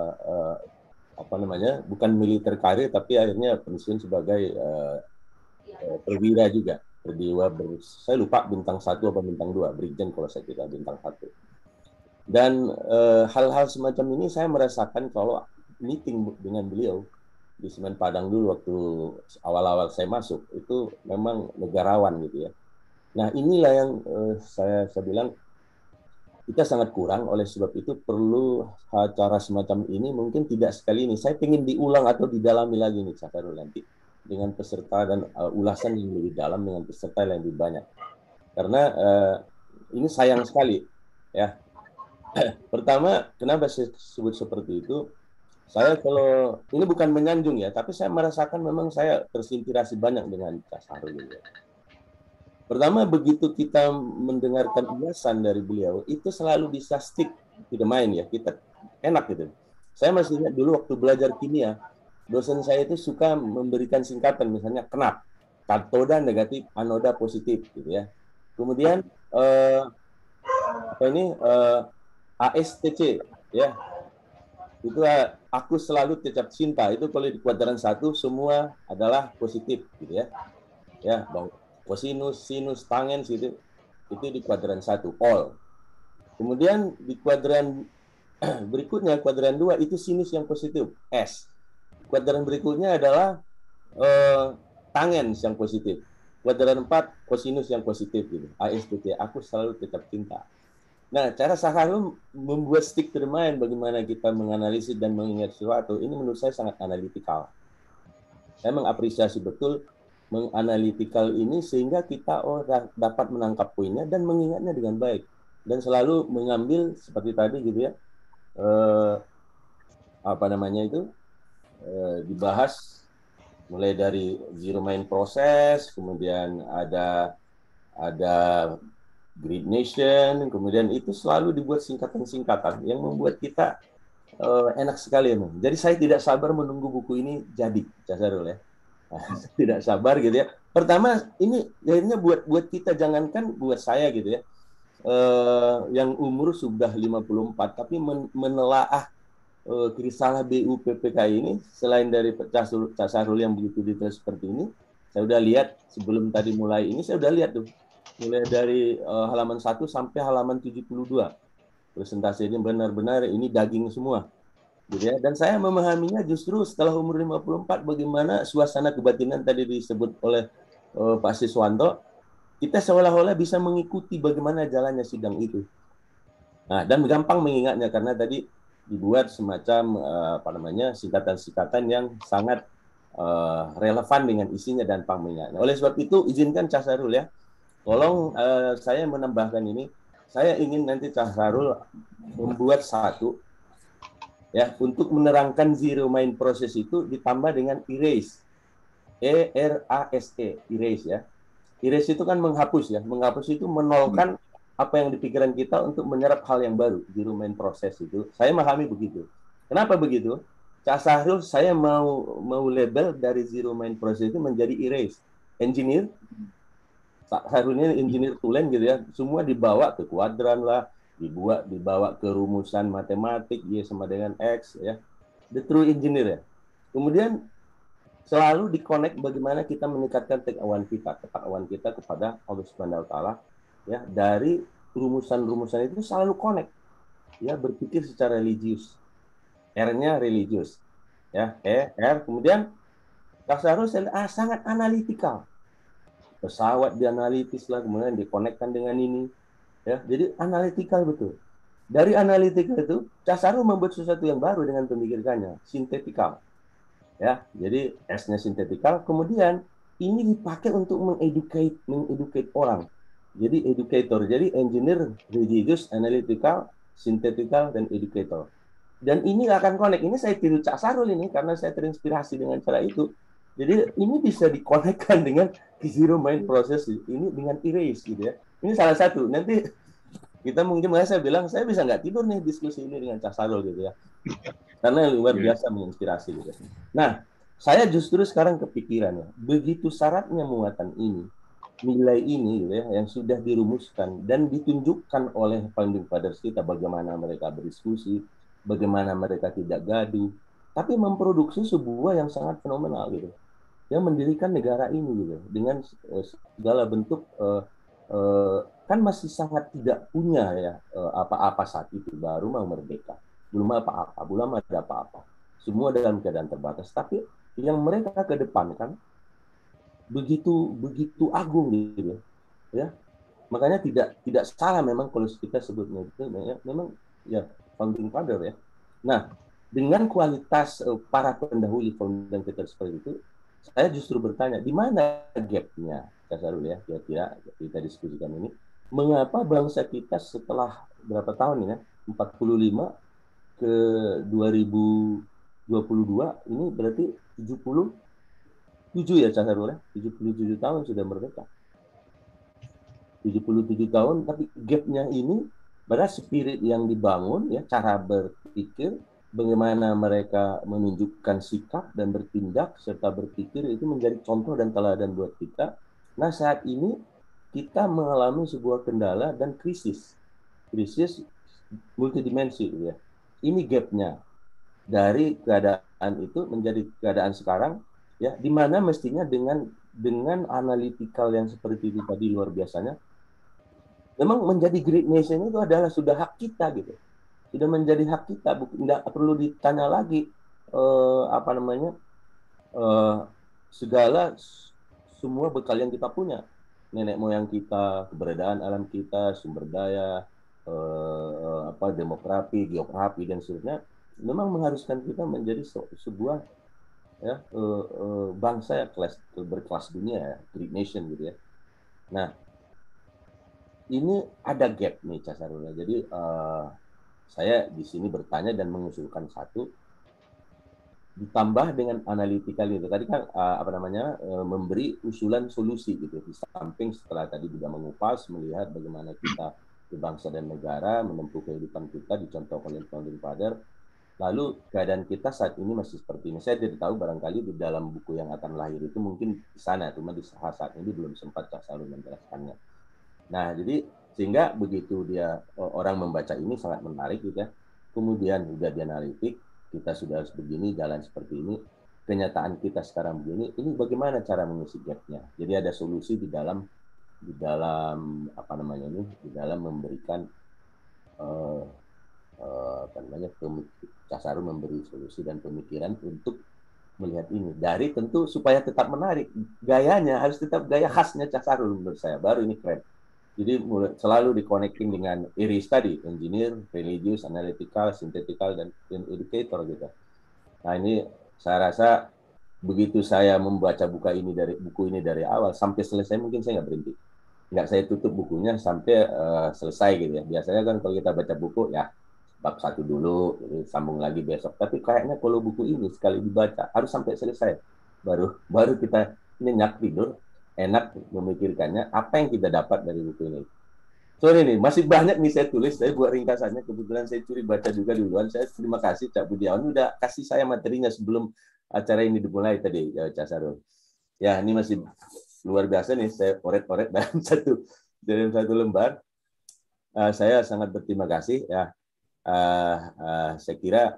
bukan militer karir, tapi akhirnya pensiun sebagai perwira juga. Saya lupa bintang 1 atau bintang 2, Brigjen kalau saya tidak bintang 1. Dan hal-hal semacam ini saya merasakan kalau meeting dengan beliau di Semen Padang dulu waktu awal-awal saya masuk, itu memang negarawan gitu ya. Nah inilah yang saya bilang kita sangat kurang, oleh sebab itu perlu acara semacam ini, mungkin tidak sekali ini. Saya ingin diulang atau didalami lagi nih Cak Sarul nanti dengan peserta dan ulasan yang lebih dalam dengan peserta yang lebih banyak. Karena ini sayang sekali ya. Pertama, kenapa saya sebut seperti itu? Saya kalau ini bukan menyanjung ya, tapi saya merasakan memang saya terinspirasi banyak dengan Cak Sarul. Ya. Pertama, begitu kita mendengarkan ulasan dari beliau, itu selalu bisa stick di the mind ya, kita enak gitu. Saya masih ingat dulu waktu belajar kimia, dosen saya itu suka memberikan singkatan, misalnya KNAP, katoda negatif, anoda positif, gitu ya. Kemudian ASTC, ya. Itu aku selalu tetap cinta. Itu kalau di kuadran 1 semua adalah positif gitu ya. Ya, kosinus, sinus, tangens gitu. Itu di kuadran 1 all. Kemudian di kuadran berikutnya kuadran 2 itu sinus yang positif, S. Kuadran berikutnya adalah tangens yang positif. Kuadran 4 kosinus yang positif gitu. ASTC, aku selalu tetap cinta. Nah, cara Sarul membuat stick to the mind bagaimana kita menganalisis dan mengingat sesuatu, ini menurut saya sangat analitikal. Saya mengapresiasi betul menganalitikal ini sehingga kita dapat menangkap poinnya dan mengingatnya dengan baik. Dan selalu mengambil seperti tadi gitu ya, dibahas mulai dari zero mind process, kemudian ada Great Nation, kemudian itu selalu dibuat singkatan-singkatan yang membuat kita enak sekali emang. Jadi saya tidak sabar menunggu buku ini jadi, Cak Sarul ya. Tidak sabar gitu ya. Pertama ini akhirnya buat kita, jangankan buat saya gitu ya, yang umur sudah 54 tapi menelaah risalah BUPPK ini, selain dari Cak Sarul yang begitu detail seperti ini, saya udah lihat sebelum tadi mulai ini, saya udah lihat tuh mulai dari halaman 1 sampai halaman 72. Presentasi ini benar-benar ini daging semua. Gitu ya. Dan saya memahaminya justru setelah umur 54 bagaimana suasana kebatinan tadi disebut oleh Pak Siswanto, kita seolah-olah bisa mengikuti bagaimana jalannya sidang itu. Nah, dan gampang mengingatnya karena tadi dibuat semacam singkatan-singkatan yang sangat relevan dengan isinya dan gampang mengingatnya. Oleh sebab itu izinkan Cak Sarul ya, tolong saya menambahkan ini, saya ingin nanti Cak Sarul membuat satu ya untuk menerangkan zero mind process itu ditambah dengan erase, ERASE, erase ya. Erase itu kan menghapus ya, menghapus itu menolkan apa yang di pikiran kita untuk menyerap hal yang baru. Zero mind process itu, saya memahami begitu. Kenapa begitu? Cak Sarul saya mau label dari zero mind process itu menjadi erase, engineer. Harusnya engineer tulen gitu ya, semua dibawa ke kuadran lah, dibawa ke rumusan matematik, Y sama dengan X ya, the true engineer ya. Kemudian selalu dikonek bagaimana kita meningkatkan ketakwaan kita kepada Allah Subhanahu wa taala ya, dari rumusan-rumusan itu selalu connect ya, berpikir secara religius, R-nya religius ya, R, kemudian Cak Sarul sangat analitikal. Pesawat dianalitis lah, kemudian dikonekkan dengan ini ya, jadi analitikal betul. Dari analitikal itu Cak Sarul membuat sesuatu yang baru dengan pemikirannya, sintetikal ya, jadi S-nya sintetikal. Kemudian ini dipakai untuk mengeducate orang, jadi educator, jadi engineer, religious, analytical, synthetical, dan educator. Dan ini akan connect, ini saya tiru Cak Sarul ini karena saya terinspirasi dengan cara itu. Jadi ini bisa dikonekkan dengan zero mind process ini dengan erase gitu ya. Ini salah satu. Nanti kita mungkin saya bilang saya bisa nggak tidur nih diskusi ini dengan Cak Sarul gitu ya. Karena luar biasa menginspirasi gitu. Nah, Saya justru sekarang kepikiran ya, begitu syaratnya muatan ini, nilai ini gitu ya, yang sudah dirumuskan dan ditunjukkan oleh founding fathers kita, bagaimana mereka berdiskusi, bagaimana mereka tidak gaduh, tapi memproduksi sebuah yang sangat fenomenal gitu, yang mendirikan negara ini gitu, dengan segala bentuk kan masih sangat tidak punya ya apa-apa saat itu, baru mau merdeka, belum apa-apa, belum ada apa-apa, semua dalam keadaan terbatas, tapi yang mereka kedepankan begitu agung gitu ya, makanya tidak salah memang kalau kita sebutnya itu ya, memang ya founding father ya. Nah, dengan kualitas para pendahulu founding father seperti itu, saya justru bertanya di mana gapnya, Sarul ya, kira-kira kita diskusikan ini, mengapa bangsa kita setelah berapa tahun ya, 45 ke 2022 ini berarti 77 ya Sarul ya, 77 tahun sudah merdeka. 77 tahun, tapi gapnya ini pada spirit yang dibangun ya, cara berpikir, bagaimana mereka menunjukkan sikap dan bertindak serta berpikir itu menjadi contoh dan teladan buat kita. Nah, saat ini kita mengalami sebuah kendala dan krisis multidimensi ya. Ini gapnya dari keadaan itu menjadi keadaan sekarang ya, di mana mestinya dengan analytical yang seperti itu tadi luar biasanya, memang menjadi great nation itu adalah sudah hak kita gitu, sudah menjadi hak kita, tidak perlu ditanya lagi segala semua bekal yang kita punya, nenek moyang kita, keberadaan alam kita, sumber daya, demografi, geografi dan seterusnya, memang mengharuskan kita menjadi sebuah ya bangsa ya berkelas dunia ya, great nation gitu ya. Nah, ini ada gap nih Casarula. Jadi saya di sini bertanya dan mengusulkan satu, ditambah dengan analytical itu tadi kan memberi usulan solusi gitu, di samping setelah tadi juga mengupas melihat bagaimana kita bangsa dan negara menempuh kehidupan kita dicontohkan oleh founding father. Lalu keadaan kita saat ini masih seperti ini. Saya tidak tahu, barangkali di dalam buku yang akan lahir itu mungkin di sana, cuma di saat ini belum sempat Casarula menjelaskannya. Nah, jadi sehingga begitu dia orang membaca ini sangat menarik gitu ya. Kemudian juga dianalitik, kita sudah harus begini, jalan seperti ini. Kenyataan kita sekarang begini, ini bagaimana cara mengisi gapnya. Jadi ada solusi di dalam memberikan Casarul memberi solusi dan pemikiran untuk melihat ini. Dari tentu supaya tetap menarik, gayanya harus tetap gaya khasnya Casarul menurut saya, baru ini keren. Jadi selalu di-connecting dengan IRIS tadi, engineer, religious, analytical, synthetical, dan educator gitu. Nah ini saya rasa begitu saya membaca buku ini dari awal sampai selesai, mungkin saya nggak berhenti. Nggak saya tutup bukunya sampai selesai gitu ya. Biasanya kan kalau kita baca buku ya bab 1 dulu, jadi sambung lagi besok. Tapi kayaknya kalau buku ini sekali dibaca harus sampai selesai. Baru kita nyenyak tidur, enak memikirkannya apa yang kita dapat dari buku ini. Sorry nih, masih banyak nih saya tulis, saya buat ringkasannya, kebetulan saya curi baca juga duluan. Saya terima kasih Cak Budiawan udah kasih saya materinya sebelum acara ini dimulai tadi, Casarul. Ya, ini masih luar biasa nih, saya oret-oret dalam satu lembar. Saya sangat berterima kasih ya. Saya kira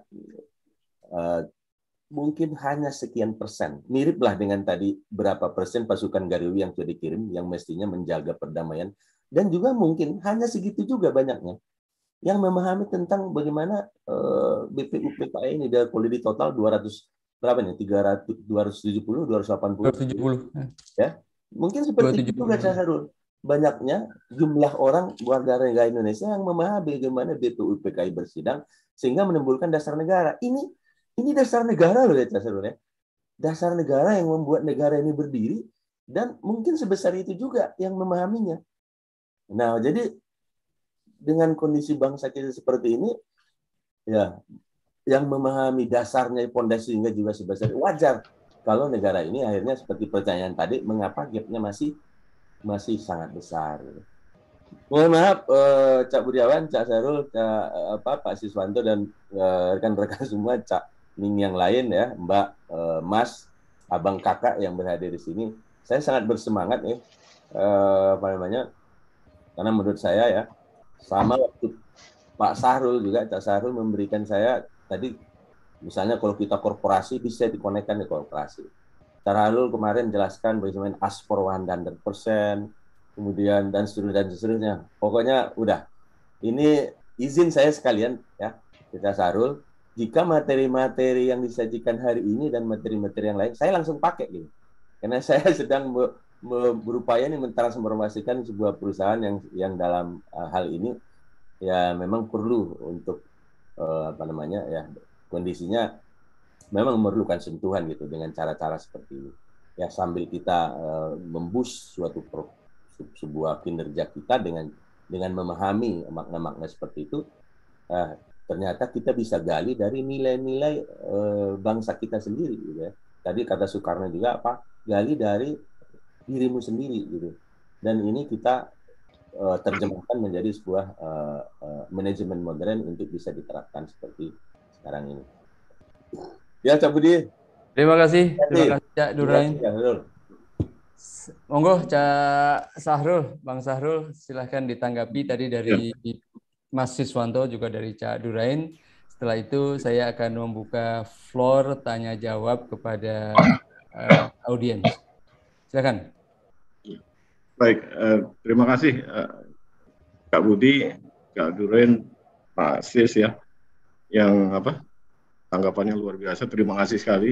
mungkin hanya sekian persen, miriplah dengan tadi berapa persen pasukan Garuwi yang sudah dikirim, yang mestinya menjaga perdamaian, dan juga mungkin hanya segitu juga banyaknya yang memahami tentang bagaimana BPU PKI ini dari polisi total 200 berapa nih, 270, 280, ya mungkin seperti itu juga Casarul. Banyaknya jumlah orang warga negara Indonesia yang memahami bagaimana BPU PKI bersidang sehingga menimbulkan dasar negara. Ini dasar negara loh ya Casarul ya. Dasar negara yang membuat negara ini berdiri, dan mungkin sebesar itu juga yang memahaminya. Nah, jadi dengan kondisi bangsa kita seperti ini, ya yang memahami dasarnya, pondasinya juga sebesar, wajar kalau negara ini akhirnya seperti pertanyaan tadi, mengapa gapnya masih sangat besar. Mohon maaf, Cak Budiawan, Cak Sarul, Pak Siswanto, dan rekan-rekan semua, Cak yang lain ya, Mbak, Mas, Abang, Kakak yang berhadir di sini. Saya sangat bersemangat nih, karena menurut saya ya, sama waktu Pak Sahrul juga, Cak Sahrul memberikan saya tadi, misalnya kalau kita korporasi bisa dikonekkan di korporasi. Cak Sahrul kemarin jelaskan bagaimana ask for 100%, kemudian dan seterusnya. Pokoknya udah. Ini izin saya sekalian ya, Cak Sahrul, jika materi-materi yang disajikan hari ini dan materi-materi yang lain, saya langsung pakai gitu. Karena saya sedang berupaya nih mentransformasikan sebuah perusahaan yang dalam hal ini ya memang perlu untuk kondisinya memang memerlukan sentuhan gitu dengan cara-cara seperti ini. Ya sambil kita memboost sebuah kinerja kita dengan memahami makna-makna seperti itu, ternyata kita bisa gali dari nilai-nilai bangsa kita sendiri gitu ya. Tadi kata Soekarno juga gali dari dirimu sendiri gitu. Dan ini kita terjemahkan menjadi sebuah manajemen modern untuk bisa diterapkan seperti sekarang ini. Ya, Cak Budi. Terima kasih Cak Durain. Monggo Cak Sahrul, Bang Sahrul, silahkan ditanggapi tadi dari Mas Siswanto juga dari Cak Durain. Setelah itu saya akan membuka floor tanya jawab kepada audiens. Silakan. Baik, terima kasih Kak Budi, Kak Durain, Pak Sis ya, yang tanggapannya luar biasa. Terima kasih sekali.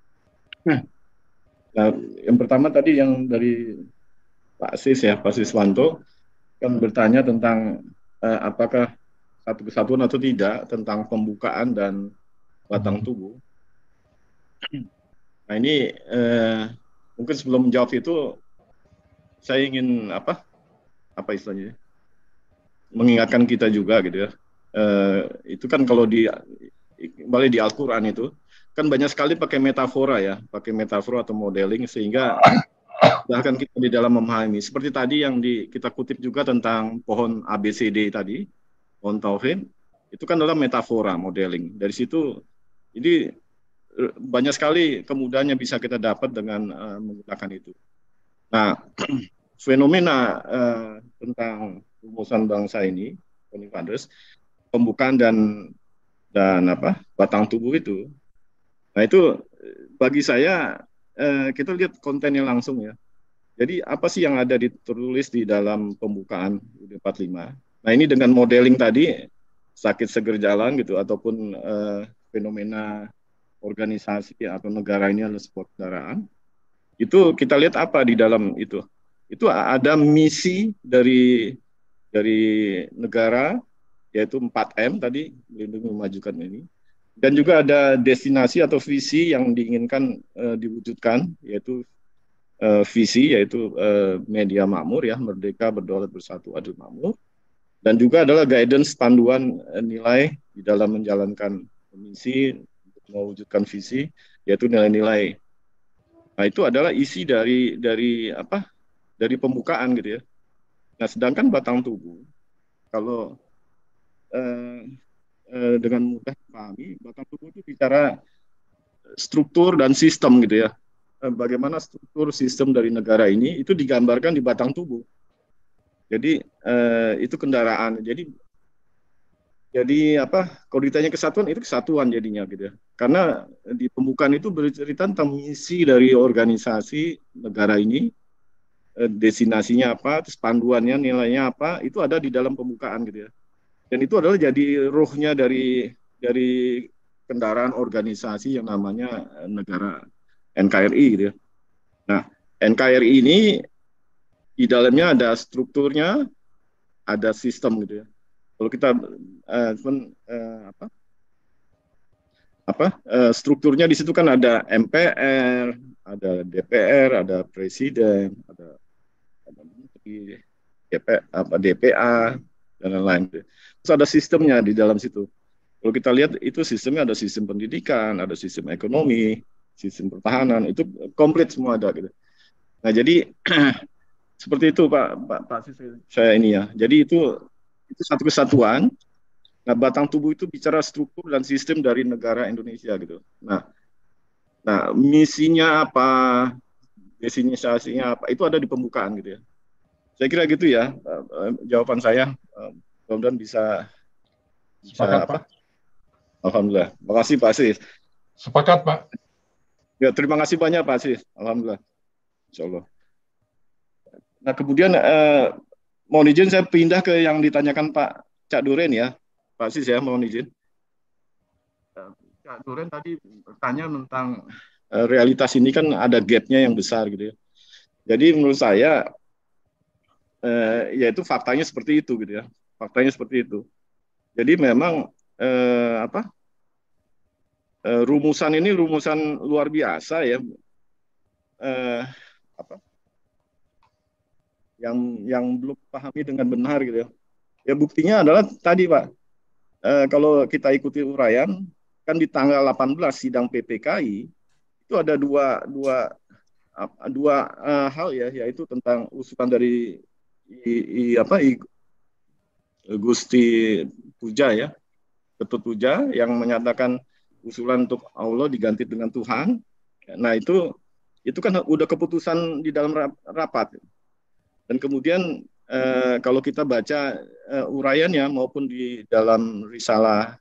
Nah, yang pertama tadi yang dari Pak Sis ya, Pak Siswanto kan bertanya tentang apakah satu kesatuan atau tidak tentang pembukaan dan batang tubuh. Nah ini mungkin sebelum menjawab itu saya ingin istilahnya mengingatkan kita juga gitu ya. Itu kan kalau kembali di Al-Quran itu kan banyak sekali pakai metafora ya, pakai metafora atau modeling sehingga bahkan kita di dalam memahami. Seperti tadi yang kita kutip juga tentang pohon ABCD tadi, pohon tauhid, itu kan adalah metafora modeling. Dari situ, jadi banyak sekali kemudahan yang bisa kita dapat dengan menggunakan itu. Nah, fenomena tentang rumusan bangsa ini, pembukaan dan batang tubuh itu, nah itu bagi saya kita lihat kontennya langsung ya. Jadi apa sih yang ada ditulis di dalam pembukaan UUD 45? Nah ini dengan modeling tadi sakit seger jalan gitu ataupun fenomena organisasi atau negara ini adalah sebuah kendaraan. Itu kita lihat apa di dalam itu? Itu ada misi dari negara yaitu 4M tadi, melindungi memajukan ini. Dan juga ada destinasi atau visi yang diinginkan diwujudkan, yaitu visi, yaitu media makmur ya, merdeka, berdaulat, bersatu, adil, makmur. Dan juga adalah guidance panduan nilai di dalam menjalankan misi untuk mewujudkan visi, yaitu nilai-nilai. Nah itu adalah isi dari pembukaan gitu ya. Nah sedangkan batang tubuh, kalau dengan mudah dipahami, batang tubuh itu bicara struktur dan sistem gitu ya. Bagaimana struktur sistem dari negara ini itu digambarkan di batang tubuh. Jadi itu kendaraan. Jadi kalau ditanya kesatuan itu kesatuan jadinya gitu ya. Karena di pembukaan itu bercerita tentang misi dari organisasi negara ini, destinasinya apa, terus panduannya, nilainya apa, itu ada di dalam pembukaan gitu ya. Dan itu adalah jadi ruhnya dari kendaraan organisasi yang namanya negara NKRI gitu ya. Nah, NKRI ini di dalamnya ada strukturnya, ada sistem gitu ya. Kalau kita strukturnya di situ kan ada MPR, ada DPR, ada presiden, ada menteri, DPA dan lain-lain. Terus ada sistemnya di dalam situ. Kalau kita lihat itu sistemnya ada sistem pendidikan, ada sistem ekonomi, sistem pertahanan, itu komplit semua ada gitu. Nah jadi seperti itu Pak saya ini ya. Jadi itu satu kesatuan Nah, batang tubuh itu bicara struktur dan sistem dari negara Indonesia gitu. Nah, misinya apa, definisinya apa, itu ada di pembukaan gitu ya. Saya kira gitu ya, jawaban saya. Mudah-mudahan bisa Sepakat, apa? Pak. Alhamdulillah. Terima kasih Pak Asis. Sepakat, Pak. Ya, terima kasih banyak Pak Asis. Alhamdulillah. Insya Allah. Nah, kemudian mohon izin saya pindah ke yang ditanyakan Pak Cak Duren ya. Pak Asis ya, mohon izin. Cak Duren tadi bertanya tentang realitas ini kan ada gap-nya yang besar gitu ya. Jadi menurut saya yaitu faktanya seperti itu gitu ya. Faktanya seperti itu. Jadi memang rumusan ini rumusan luar biasa ya. Yang belum pahami dengan benar gitu ya. Ya buktinya adalah tadi Pak, kalau kita ikuti uraian kan di tanggal 18 sidang PPKI itu ada dua hal ya, yaitu tentang usulan dari Gusti Puja ya, Ketut Puja yang menyatakan usulan untuk Allah diganti dengan Tuhan. Nah itu kan udah keputusan di dalam rapat. Dan kemudian kalau kita baca uraiannya maupun di dalam risalah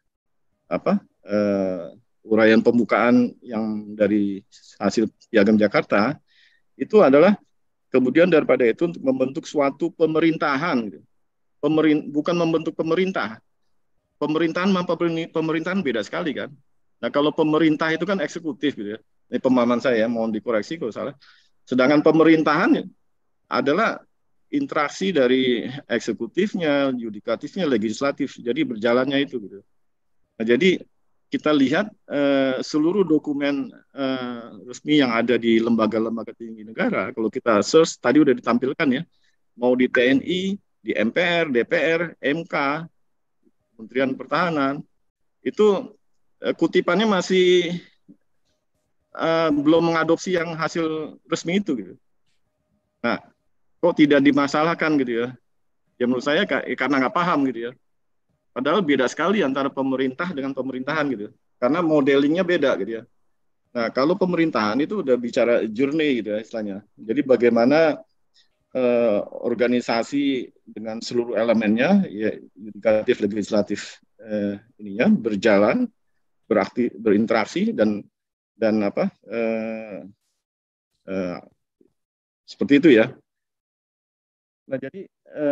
uraian pembukaan yang dari hasil Piagam Jakarta itu adalah kemudian daripada itu untuk membentuk suatu pemerintahan, gitu. Bukan membentuk pemerintah. Pemerintahan sama pemerintahan beda sekali kan. Nah kalau pemerintah itu kan eksekutif gitu ya. Ini pemahaman saya, mohon dikoreksi kalau salah. Sedangkan pemerintahan adalah interaksi dari eksekutifnya, yudikatifnya, legislatif. Jadi berjalannya itu gitu. Nah, jadi kita lihat seluruh dokumen resmi yang ada di lembaga-lembaga tinggi negara. Kalau kita search tadi udah ditampilkan ya, mau di TNI, di MPR, DPR, MK, Kementerian Pertahanan, itu kutipannya masih belum mengadopsi yang hasil resmi itu gitu. Nah, kok tidak dimasalahkan gitu ya? Ya menurut saya karena nggak paham gitu ya. Padahal beda sekali antara pemerintah dengan pemerintahan gitu. Karena modelingnya beda gitu ya. Nah kalau pemerintahan itu udah bicara journey gitu ya istilahnya. Jadi bagaimana organisasi dengan seluruh elemennya, ya yudikatif, legislatif ininya berjalan, berinteraksi dan seperti itu ya. Nah jadi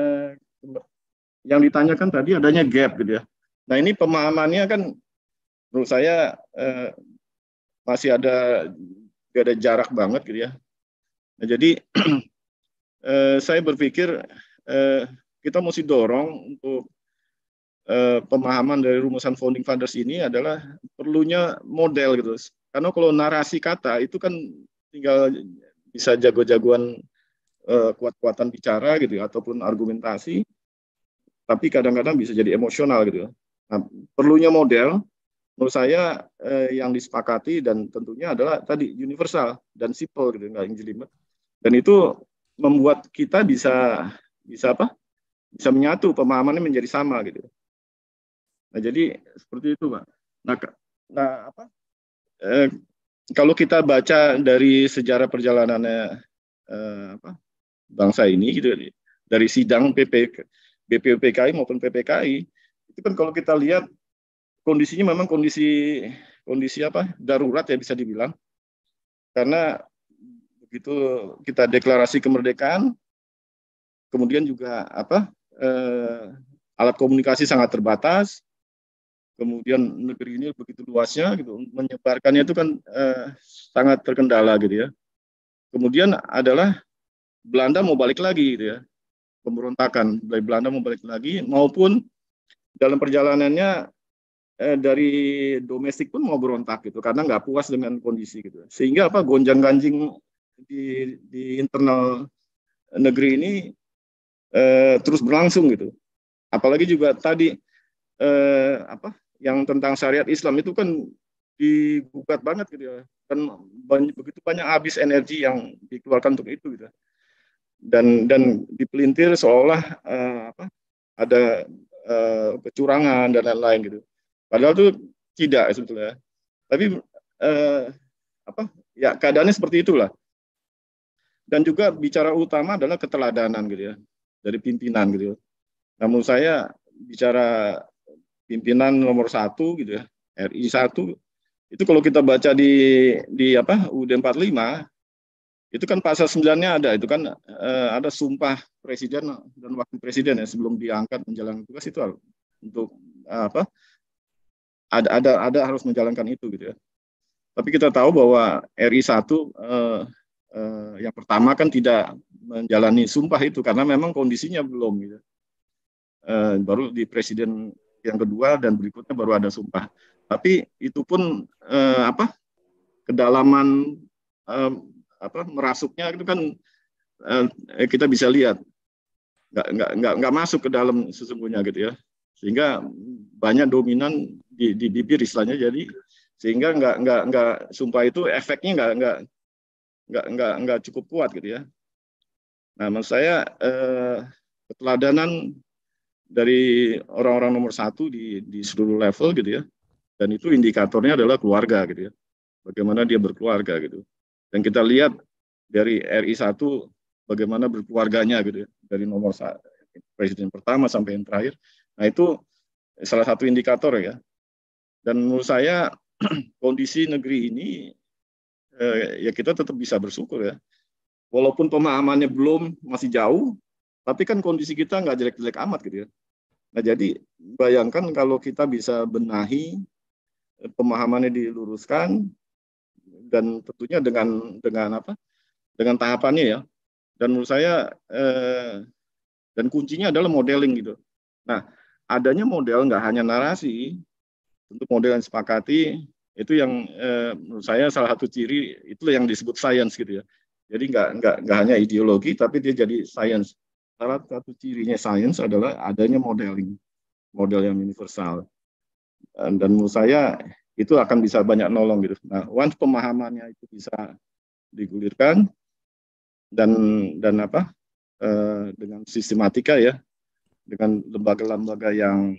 yang ditanyakan tadi adanya gap gitu ya. Nah ini pemahamannya kan menurut saya masih ada jarak banget gitu ya. Nah jadi saya berpikir kita mesti dorong untuk pemahaman dari rumusan Founding Fathers ini adalah perlunya model gitu. Karena kalau narasi kata itu kan tinggal bisa jago-jagoan kuat-kuatan bicara gitu ya, ataupun argumentasi, tapi kadang-kadang bisa jadi emosional gitu. Nah, perlunya model menurut saya yang disepakati dan tentunya adalah tadi universal dan simple gitu, nggak jelimet. Dan itu membuat kita bisa menyatu, pemahamannya menjadi sama gitu. Nah jadi seperti itu Pak. Kalau kita baca dari sejarah perjalanannya bangsa ini gitu, dari sidang BPUPKI maupun PPKI itu kan kalau kita lihat kondisinya memang kondisi darurat ya bisa dibilang, karena begitu kita deklarasi kemerdekaan, kemudian juga alat komunikasi sangat terbatas, kemudian negeri ini begitu luasnya gitu, menyebarkannya itu kan sangat terkendala gitu ya. Kemudian adalah Belanda mau balik lagi gitu ya, pemberontakan dari Belanda mau balik lagi, maupun dalam perjalanannya dari domestik pun mau berontak gitu karena nggak puas dengan kondisi gitu, sehingga gonjang-ganjing di internal negeri ini terus berlangsung gitu. Apalagi juga tadi yang tentang syariat Islam itu kan digugat banget gitu ya, dan begitu banyak habis energi yang dikeluarkan untuk itu gitu, dan dipelintir seolah ada kecurangan dan lain-lain gitu. Padahal itu tidak sebetulnya. Tapi ya keadaannya seperti itulah. Dan juga bicara utama adalah keteladanan gitu ya dari pimpinan gitu. Namun saya bicara pimpinan nomor 1 gitu ya, RI 1 itu kalau kita baca di UUD 45 itu kan pasal 9-nya ada, itu kan ada sumpah presiden dan wakil presiden ya sebelum diangkat menjalankan tugas itu untuk ada harus menjalankan itu gitu ya. Tapi kita tahu bahwa RI 1 yang pertama kan tidak menjalani sumpah itu karena memang kondisinya belum gitu. Baru di presiden yang kedua dan berikutnya baru ada sumpah. Tapi itu pun kedalaman merasuknya itu kan kita bisa lihat nggak masuk ke dalam sesungguhnya gitu ya, sehingga banyak dominan di bibir istilahnya, jadi sehingga nggak sumpah itu efeknya nggak cukup kuat gitu ya. Nah, menurut saya keteladanan dari orang-orang nomor 1 di seluruh level gitu ya, dan itu indikatornya adalah keluarga gitu ya, bagaimana dia berkeluarga gitu. Dan kita lihat dari RI 1 bagaimana berkeluarganya gitu ya, dari nomor 1, presiden pertama sampai yang terakhir. Nah, itu salah satu indikator ya. Dan menurut saya kondisi negeri ini ya kita tetap bisa bersyukur ya. Walaupun pemahamannya masih jauh, tapi kan kondisi kita nggak jelek-jelek amat gitu ya. Nah, jadi bayangkan kalau kita bisa benahi, pemahamannya diluruskan, dan tentunya dengan tahapannya ya. Dan menurut saya dan kuncinya adalah modeling gitu. Nah, adanya model nggak hanya narasi, tentu model yang disepakati itu yang menurut saya salah satu ciri itu yang disebut science gitu ya. Jadi nggak hanya ideologi, tapi dia jadi science. Salah satu cirinya science adalah adanya modeling, model yang universal. Dan menurut saya itu akan bisa banyak nolong gitu. Nah, once pemahamannya itu bisa digulirkan dan dengan sistematika ya, dengan lembaga-lembaga yang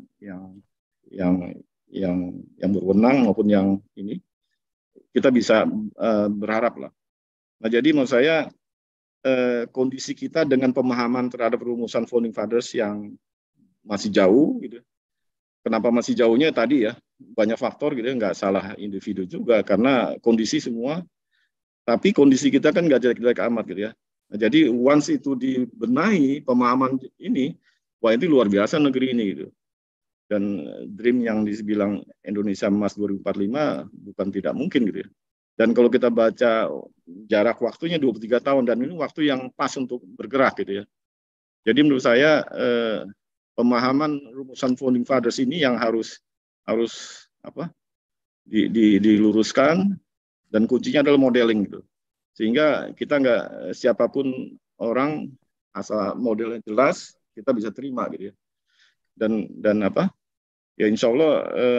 berwenang maupun yang ini, kita bisa berharap lah. Nah, jadi menurut saya kondisi kita dengan pemahaman terhadap rumusan Founding Fathers yang masih jauh gitu. Kenapa masih jauhnya tadi ya, banyak faktor gitu ya, nggak salah individu juga karena kondisi semua, tapi kondisi kita kan nggak jelek-jelek amat gitu ya. Nah, jadi once itu dibenahi pemahaman ini, wah itu luar biasa negeri ini gitu. Dan dream yang dibilang Indonesia Emas 2045 bukan tidak mungkin gitu ya. Dan kalau kita baca jarak waktunya 23 tahun dan ini waktu yang pas untuk bergerak gitu ya. Jadi menurut saya pemahaman rumusan Founding Fathers ini yang harus diluruskan, dan kuncinya adalah modeling gitu. Sehingga kita siapapun orang asal modelnya jelas kita bisa terima gitu ya. Dan ya insya Allah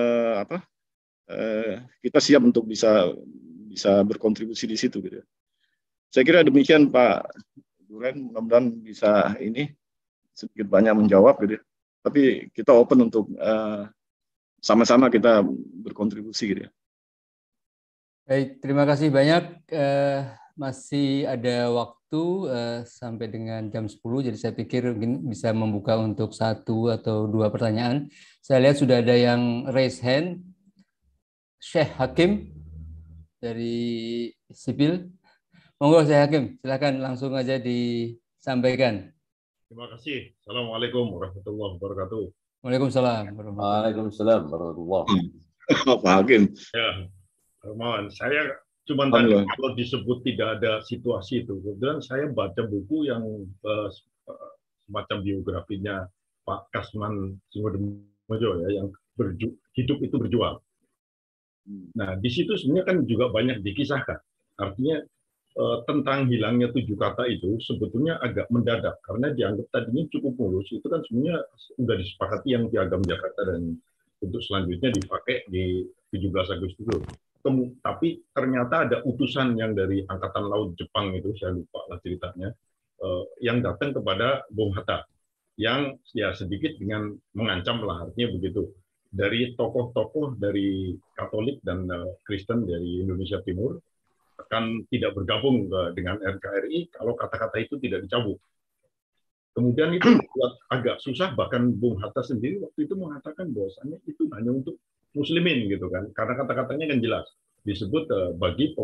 kita siap untuk bisa berkontribusi di situ gitu ya. Saya kira demikian Pak Duren, mudah-mudahan bisa ini sedikit banyak menjawab gitu ya. Tapi kita open untuk sama-sama kita berkontribusi gitu ya. Baik, terima kasih banyak. Masih ada waktu sampai dengan jam 10, jadi saya pikir mungkin bisa membuka untuk 1 atau 2 pertanyaan. Saya lihat sudah ada yang raise hand. Syekh Hakim dari Sipil. Monggo Syekh Hakim, silakan langsung aja disampaikan. Terima kasih. Assalamualaikum warahmatullahi wabarakatuh. Waalaikumsalam. Waalaikumsalam warahmatullahi wabarakatuh. Pak Hakim. Ya, Hermawan, saya cuma tadi kalau disebut tidak ada situasi itu, kemudian saya baca buku yang semacam biografinya Pak Kasman Singodemojo ya, yang hidup itu berjuang. Nah, di situ sebenarnya kan juga banyak dikisahkan. Artinya tentang hilangnya 7 kata itu sebetulnya agak mendadak karena dianggap tadinya cukup mulus. Itu kan sebenarnya sudah disepakati yang Piagam Jakarta dan untuk selanjutnya dipakai di 17 Agustus itu. Tapi ternyata ada utusan yang dari Angkatan Laut Jepang itu, saya lupa lah ceritanya, yang datang kepada Bung Hatta. yang ya sedikit dengan mengancam lah, artinya begitu. Dari tokoh-tokoh dari Katolik dan Kristen dari Indonesia Timur akan tidak bergabung dengan NKRI kalau kata-kata itu tidak dicabut. Kemudian itu buat agak susah, bahkan Bung Hatta sendiri waktu itu mengatakan bahwasannya itu hanya untuk muslimin gitu kan, karena kata-katanya kan jelas disebut bagi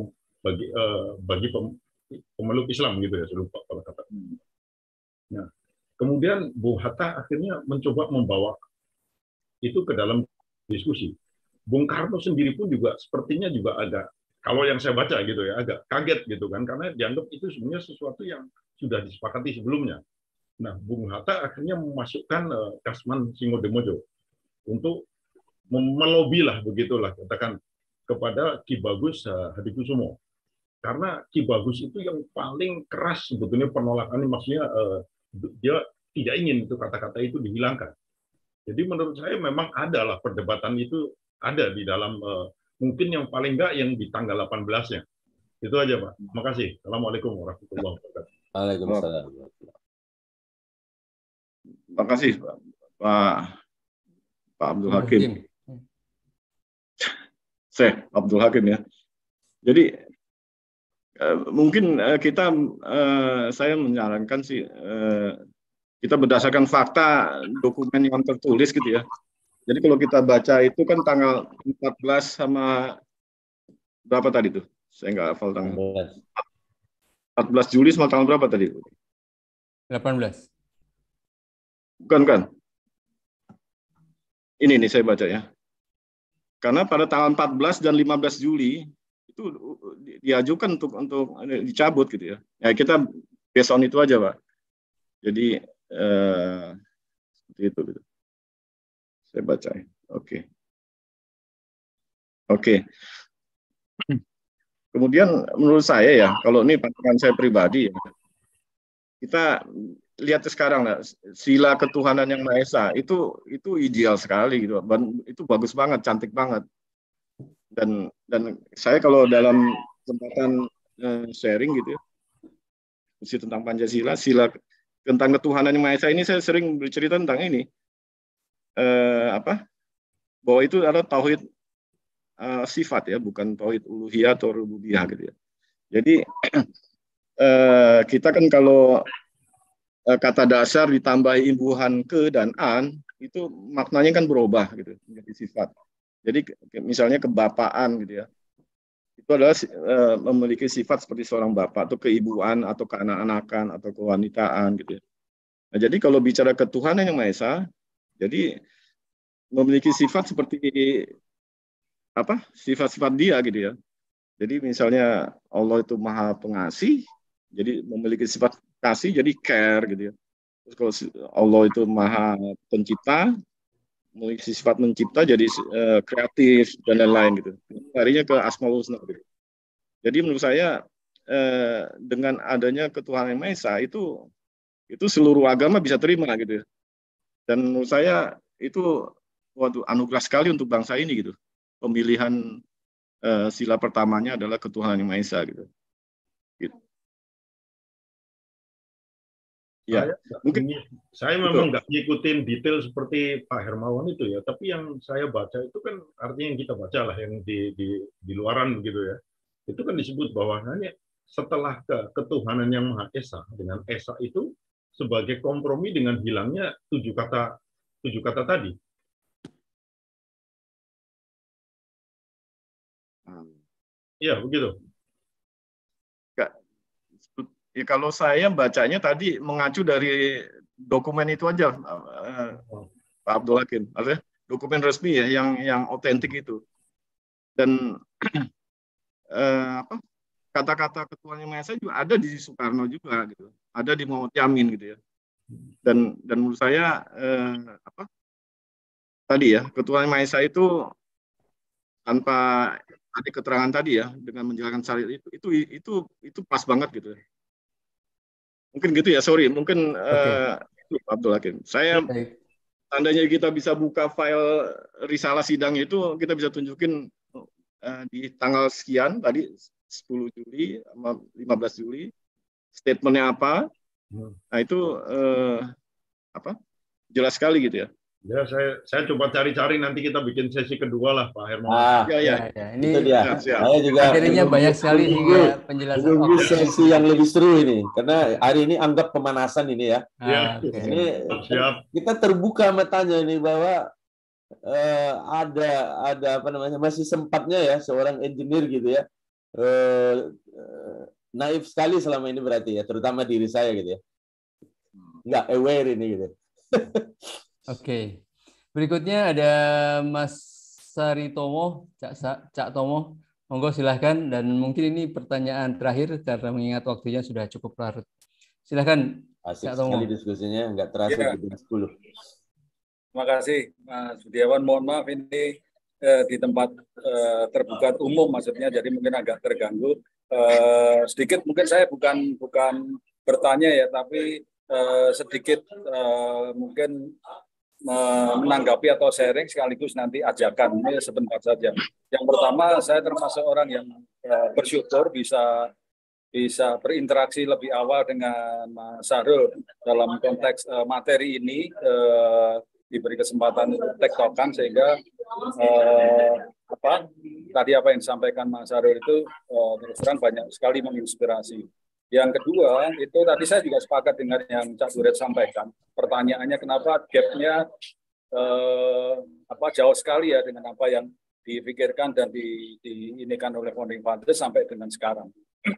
pemeluk Islam gitu ya, saya lupa kalau kata. Nah, kemudian Bung Hatta akhirnya mencoba membawa itu ke dalam diskusi. Bung Karno sendiri pun juga sepertinya juga agak, kalau yang saya baca gitu ya, agak kaget gitu kan, karena dianggap itu sebenarnya sesuatu yang sudah disepakati sebelumnya. Nah, Bung Hatta akhirnya memasukkan Kasman Singodemojo untuk melobi lah, begitulah katakan, kepada Ki Bagus Hadikusumo. Karena Ki Bagus itu yang paling keras sebetulnya penolakannya, maksudnya dia tidak ingin itu kata-kata itu dihilangkan. Jadi menurut saya memang adalah perdebatan itu ada di dalam mungkin yang paling enggak yang di tanggal 18-nya. Itu aja, Pak. Terima kasih. Assalamualaikum warahmatullahi wabarakatuh. Waalaikumsalam. Terima kasih Pak Abdul Hakim. Syekh Abdul Hakim ya. Jadi mungkin saya menyarankan sih kita berdasarkan fakta dokumen yang tertulis gitu ya. Jadi kalau kita baca itu kan tanggal 14 sama berapa tadi tuh? Saya nggak hafal tanggal. 14 Juli sama tanggal berapa tadi? 18. Bukan kan? Ini nih saya baca ya. Karena pada tanggal 14 dan 15 Juli itu diajukan untuk dicabut gitu ya. Ya kita based on itu aja, Pak. Jadi seperti itu gitu. Saya baca ya. Oke. Kemudian menurut saya ya, kalau ini pandangan saya pribadi ya, kita lihat sekarang lah, sila ketuhanan yang Maha Esa itu ideal sekali gitu. Itu bagus banget, cantik banget. Dan saya kalau dalam kesempatan sharing gitu ya, tentang Pancasila, sila tentang ketuhanan yang Maha Esa ini saya sering bercerita tentang ini. Bahwa itu adalah tauhid sifat ya, bukan tauhid uluhiyah atau rububiyah gitu ya. Jadi kita kan kalau kata dasar ditambah imbuhan ke dan an, itu maknanya kan berubah gitu menjadi sifat. Jadi misalnya kebapaan gitu ya, itu adalah memiliki sifat seperti seorang bapak, atau keibuan, atau keanak-anakan, atau kewanitaan gitu ya. Nah, jadi kalau bicara ketuhanan yang Maha Esa, jadi memiliki sifat seperti sifat-sifat dia gitu ya. Jadi misalnya Allah itu Maha Pengasih, jadi memiliki sifat kasih, jadi care gitu ya. Terus kalau Allah itu Maha Pencipta, memiliki sifat mencipta, jadi kreatif dan lain-lain gitu. Larinya ke Asmaul Husna gitu. Jadi menurut saya dengan adanya ketuhanan yang Maha Esa itu seluruh agama bisa terima gitu ya. Dan menurut saya itu anugerah sekali untuk bangsa ini gitu. Pemilihan sila pertamanya adalah ketuhanan yang Maha Esa gitu. Ya, mungkin saya memang nggak ngikutin detail seperti Pak Hermawan itu ya, tapi yang saya baca itu kan artinya yang kita baca lah, yang di luaran gitu ya, itu kan disebut bahwa hanya setelah ketuhanan yang Maha Esa, dengan Esa itu sebagai kompromi dengan hilangnya tujuh kata tadi. Iya begitu. Ya, kalau saya bacanya tadi mengacu dari dokumen itu aja, Pak Abdul Hakim, artinya dokumen resmi ya, yang otentik itu. Dan kata-kata ketuhanan yang Maha Esa juga ada di Soekarno juga gitu, ada di Muhammad Yamin gitu ya. Dan menurut saya tadi ya, ketuhanan yang Maha Esa itu tanpa ada keterangan tadi ya, dengan menjalankan syariat itu pas banget gitu. Mungkin gitu ya, sorry, mungkin Abdul Hakim. Saya tandanya kita bisa buka file risalah sidang itu, kita bisa tunjukin di tanggal sekian tadi 10 Juli sama 15 Juli statementnya apa. Nah itu jelas sekali gitu ya. Ya, saya coba cari-cari, nanti kita bikin sesi kedua lah, Pak Hermawan. Ya. Ini itu dia. Saya juga materinya banyak sekali hingga penjelasan. Menunggu sesi yang lebih seru ini, karena hari ini anggap pemanasan ini ya. Ya, Ini siap. kita terbuka matanya ini bahwa ada apa namanya, masih sempatnya ya seorang engineer gitu ya, naif sekali selama ini berarti ya, terutama diri saya gitu ya, nggak aware ini gitu. Oke. Berikutnya ada Mas Saritomo, Cak Tomo. Monggo silahkan, dan mungkin ini pertanyaan terakhir karena mengingat waktunya sudah cukup larut. Silahkan. Asik sekali diskusinya, nggak terasa jam 10. Terima kasih Mas Budiawan. Mohon maaf ini di tempat terbuka umum maksudnya, jadi mungkin agak terganggu. Sedikit mungkin saya bukan bertanya ya, tapi sedikit mungkin menanggapi atau sharing sekaligus nanti ajakan, ini sebentar saja. Yang pertama, saya termasuk orang yang bersyukur bisa berinteraksi lebih awal dengan Mas Sahrul dalam konteks materi ini, diberi kesempatan untuk tektokan, sehingga tadi apa yang disampaikan Mas Sahrul itu terus terang banyak sekali menginspirasi. Yang kedua, itu tadi saya juga sepakat dengan yang Cak Duret sampaikan. Pertanyaannya kenapa gap-nya jauh sekali ya dengan apa yang dipikirkan dan diinikan oleh Founding Fathers sampai dengan sekarang.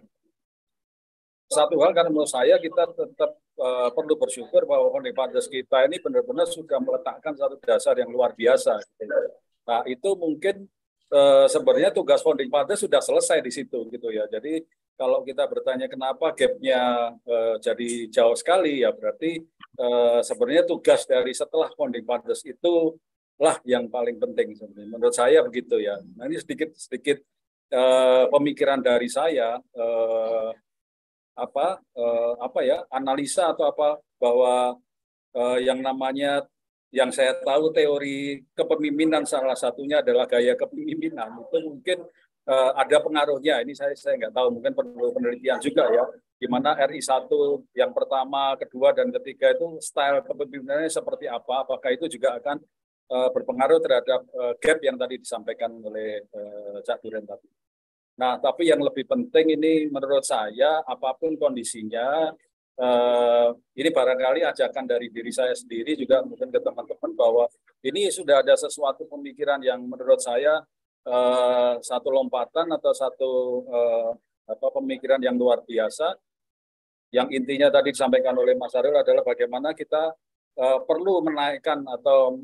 Satu hal, karena menurut saya kita tetap perlu bersyukur bahwa Founding Fathers kita ini benar-benar sudah meletakkan satu dasar yang luar biasa. Nah, itu mungkin sebenarnya tugas Founding Fathers sudah selesai di situ gitu ya. Jadi kalau kita bertanya kenapa gap-nya jadi jauh sekali, ya berarti sebenarnya tugas dari setelah Founding Fathers itu lah yang paling penting sebenarnya. Menurut saya begitu ya. Nah, ini sedikit pemikiran dari saya, analisa atau bahwa yang namanya, yang saya tahu teori kepemimpinan salah satunya adalah gaya kepemimpinan, itu mungkin ada pengaruhnya. Ini saya nggak tahu, mungkin perlu penelitian juga ya, di mana RI1 yang pertama, kedua, dan ketiga itu style kepemimpinannya seperti apa, apakah itu juga akan berpengaruh terhadap gap yang tadi disampaikan oleh Cak Duren tadi. Nah, tapi yang lebih penting ini menurut saya, apapun kondisinya, ini barangkali ajakan dari diri saya sendiri juga mungkin ke teman-teman, bahwa ini sudah ada sesuatu pemikiran yang menurut saya satu lompatan atau satu pemikiran yang luar biasa, yang intinya tadi disampaikan oleh Mas Sahrul adalah bagaimana kita perlu menaikkan atau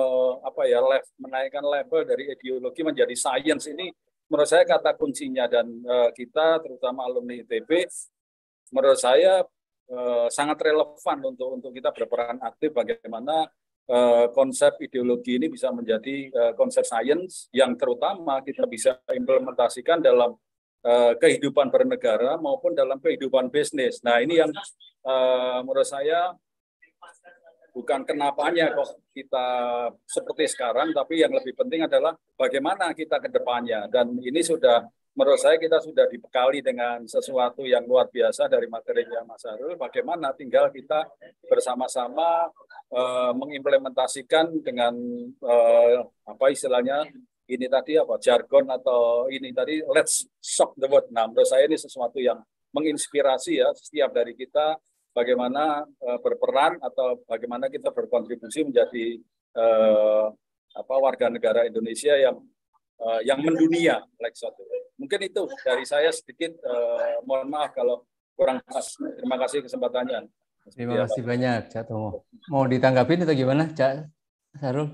menaikkan level dari ideologi menjadi sains. Ini menurut saya kata kuncinya, dan kita terutama alumni ITB menurut saya sangat relevan untuk kita berperan aktif bagaimana konsep ideologi ini bisa menjadi konsep sains yang terutama kita bisa implementasikan dalam kehidupan bernegara maupun dalam kehidupan bisnis. Nah, ini yang menurut saya bukan kenapanya kok kita seperti sekarang, tapi yang lebih penting adalah bagaimana kita ke depannya. Dan ini sudah, menurut saya kita sudah dibekali dengan sesuatu yang luar biasa dari materinya Mas Sahrul. Bagaimana tinggal kita bersama-sama mengimplementasikan dengan istilahnya ini tadi jargon atau ini tadi let's shock the world. Nah, menurut saya ini sesuatu yang menginspirasi ya setiap dari kita, bagaimana berperan atau bagaimana kita berkontribusi menjadi warga negara Indonesia yang mendunia. Mungkin itu dari saya sedikit. Mohon maaf kalau kurang pas. Terima kasih kesempatannya. Terima kasih banyak, Cak Tomo. Mau ditanggapin atau gimana, Cak Sahrul?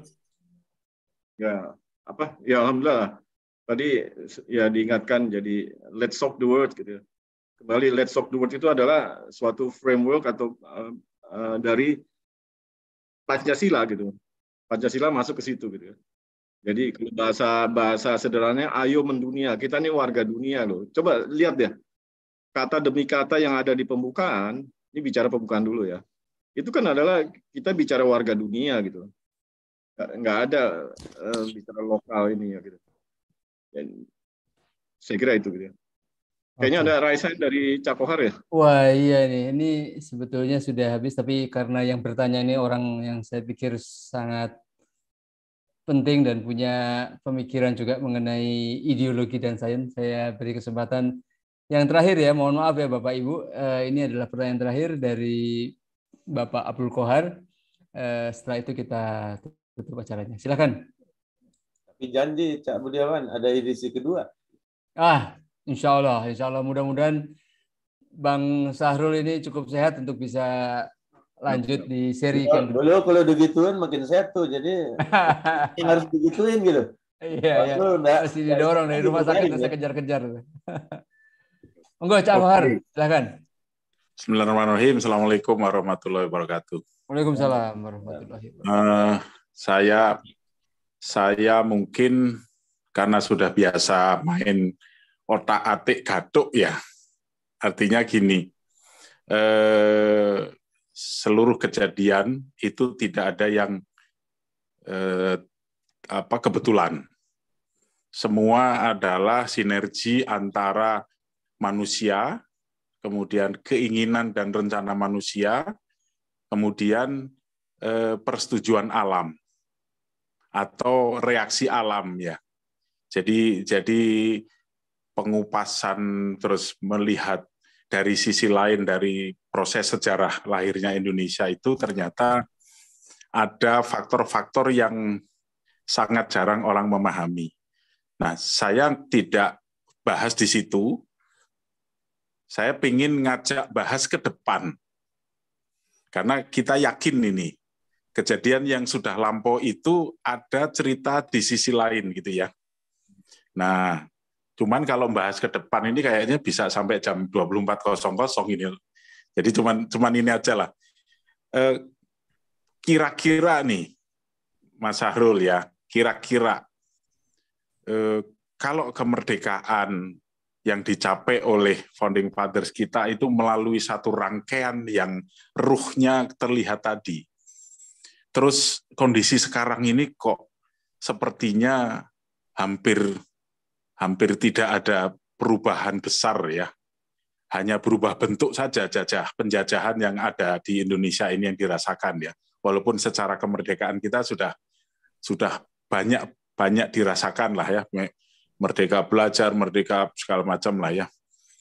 Ya, alhamdulillah. Tadi ya diingatkan, jadi let's shock the world gitu. Kembali, let's shock the world itu adalah suatu framework atau dari Pancasila gitu. Pancasila masuk ke situ gitu. Jadi bahasa sederhananya, ayo mendunia. Kita ini warga dunia loh. Coba lihat deh, kata demi kata yang ada di pembukaan. Ini bicara pembukaan dulu ya. Itu kan adalah kita bicara warga dunia gitu. Nggak ada bicara lokal ini ya gitu. Dan saya kira itu gitu ya. Kayaknya ada Raisa dari Cakohar ya? Wah iya nih, ini sebetulnya sudah habis, tapi karena yang bertanya ini orang yang saya pikir sangat penting dan punya pemikiran juga mengenai ideologi dan sains, saya beri kesempatan yang terakhir ya. Mohon maaf ya Bapak Ibu, ini adalah pertanyaan terakhir dari Bapak Abdul Qohar. Setelah itu kita tutup acaranya. Silakan. Tapi janji Cak Budiawan ada edisi kedua. Insya Allah mudah-mudahan Bang Sahrul ini cukup sehat untuk bisa lanjut di seri yang kedua. Kalau digituin makin sehat tuh, jadi harus digituin gitu. Iya. Masih didorong dari rumah sakit, saya kejar-kejar. Monggo Cak Bahar, silakan. Bismillahirrahmanirrahim. Assalamualaikum warahmatullahi wabarakatuh. Waalaikumsalam warahmatullahi wabarakatuh. Saya mungkin karena sudah biasa main otak-atik gatuk ya. Artinya gini, seluruh kejadian itu tidak ada yang kebetulan. Semua adalah sinergi antara manusia, kemudian keinginan dan rencana manusia, kemudian persetujuan alam atau reaksi alam ya. Jadi pengupasan terus melihat dari sisi lain dari proses sejarah lahirnya Indonesia itu ternyata ada faktor-faktor yang sangat jarang orang memahami. Nah, saya tidak bahas di situ. Saya ingin ngajak bahas ke depan. Karena kita yakin ini, kejadian yang sudah lampau itu ada cerita di sisi lain gitu ya. Nah, cuman kalau bahas ke depan ini kayaknya bisa sampai jam 24.00 ini. Jadi cuman ini aja lah. Kira-kira nih, Mas Sahrul ya, kira-kira kalau kemerdekaan yang dicapai oleh Founding Fathers kita itu melalui satu rangkaian yang ruhnya terlihat tadi. Terus kondisi sekarang ini kok sepertinya hampir tidak ada perubahan besar ya. Hanya berubah bentuk saja penjajahan yang ada di Indonesia ini yang dirasakan ya. Walaupun secara kemerdekaan kita sudah banyak dirasakan lah ya. Merdeka belajar, merdeka segala macam lah ya.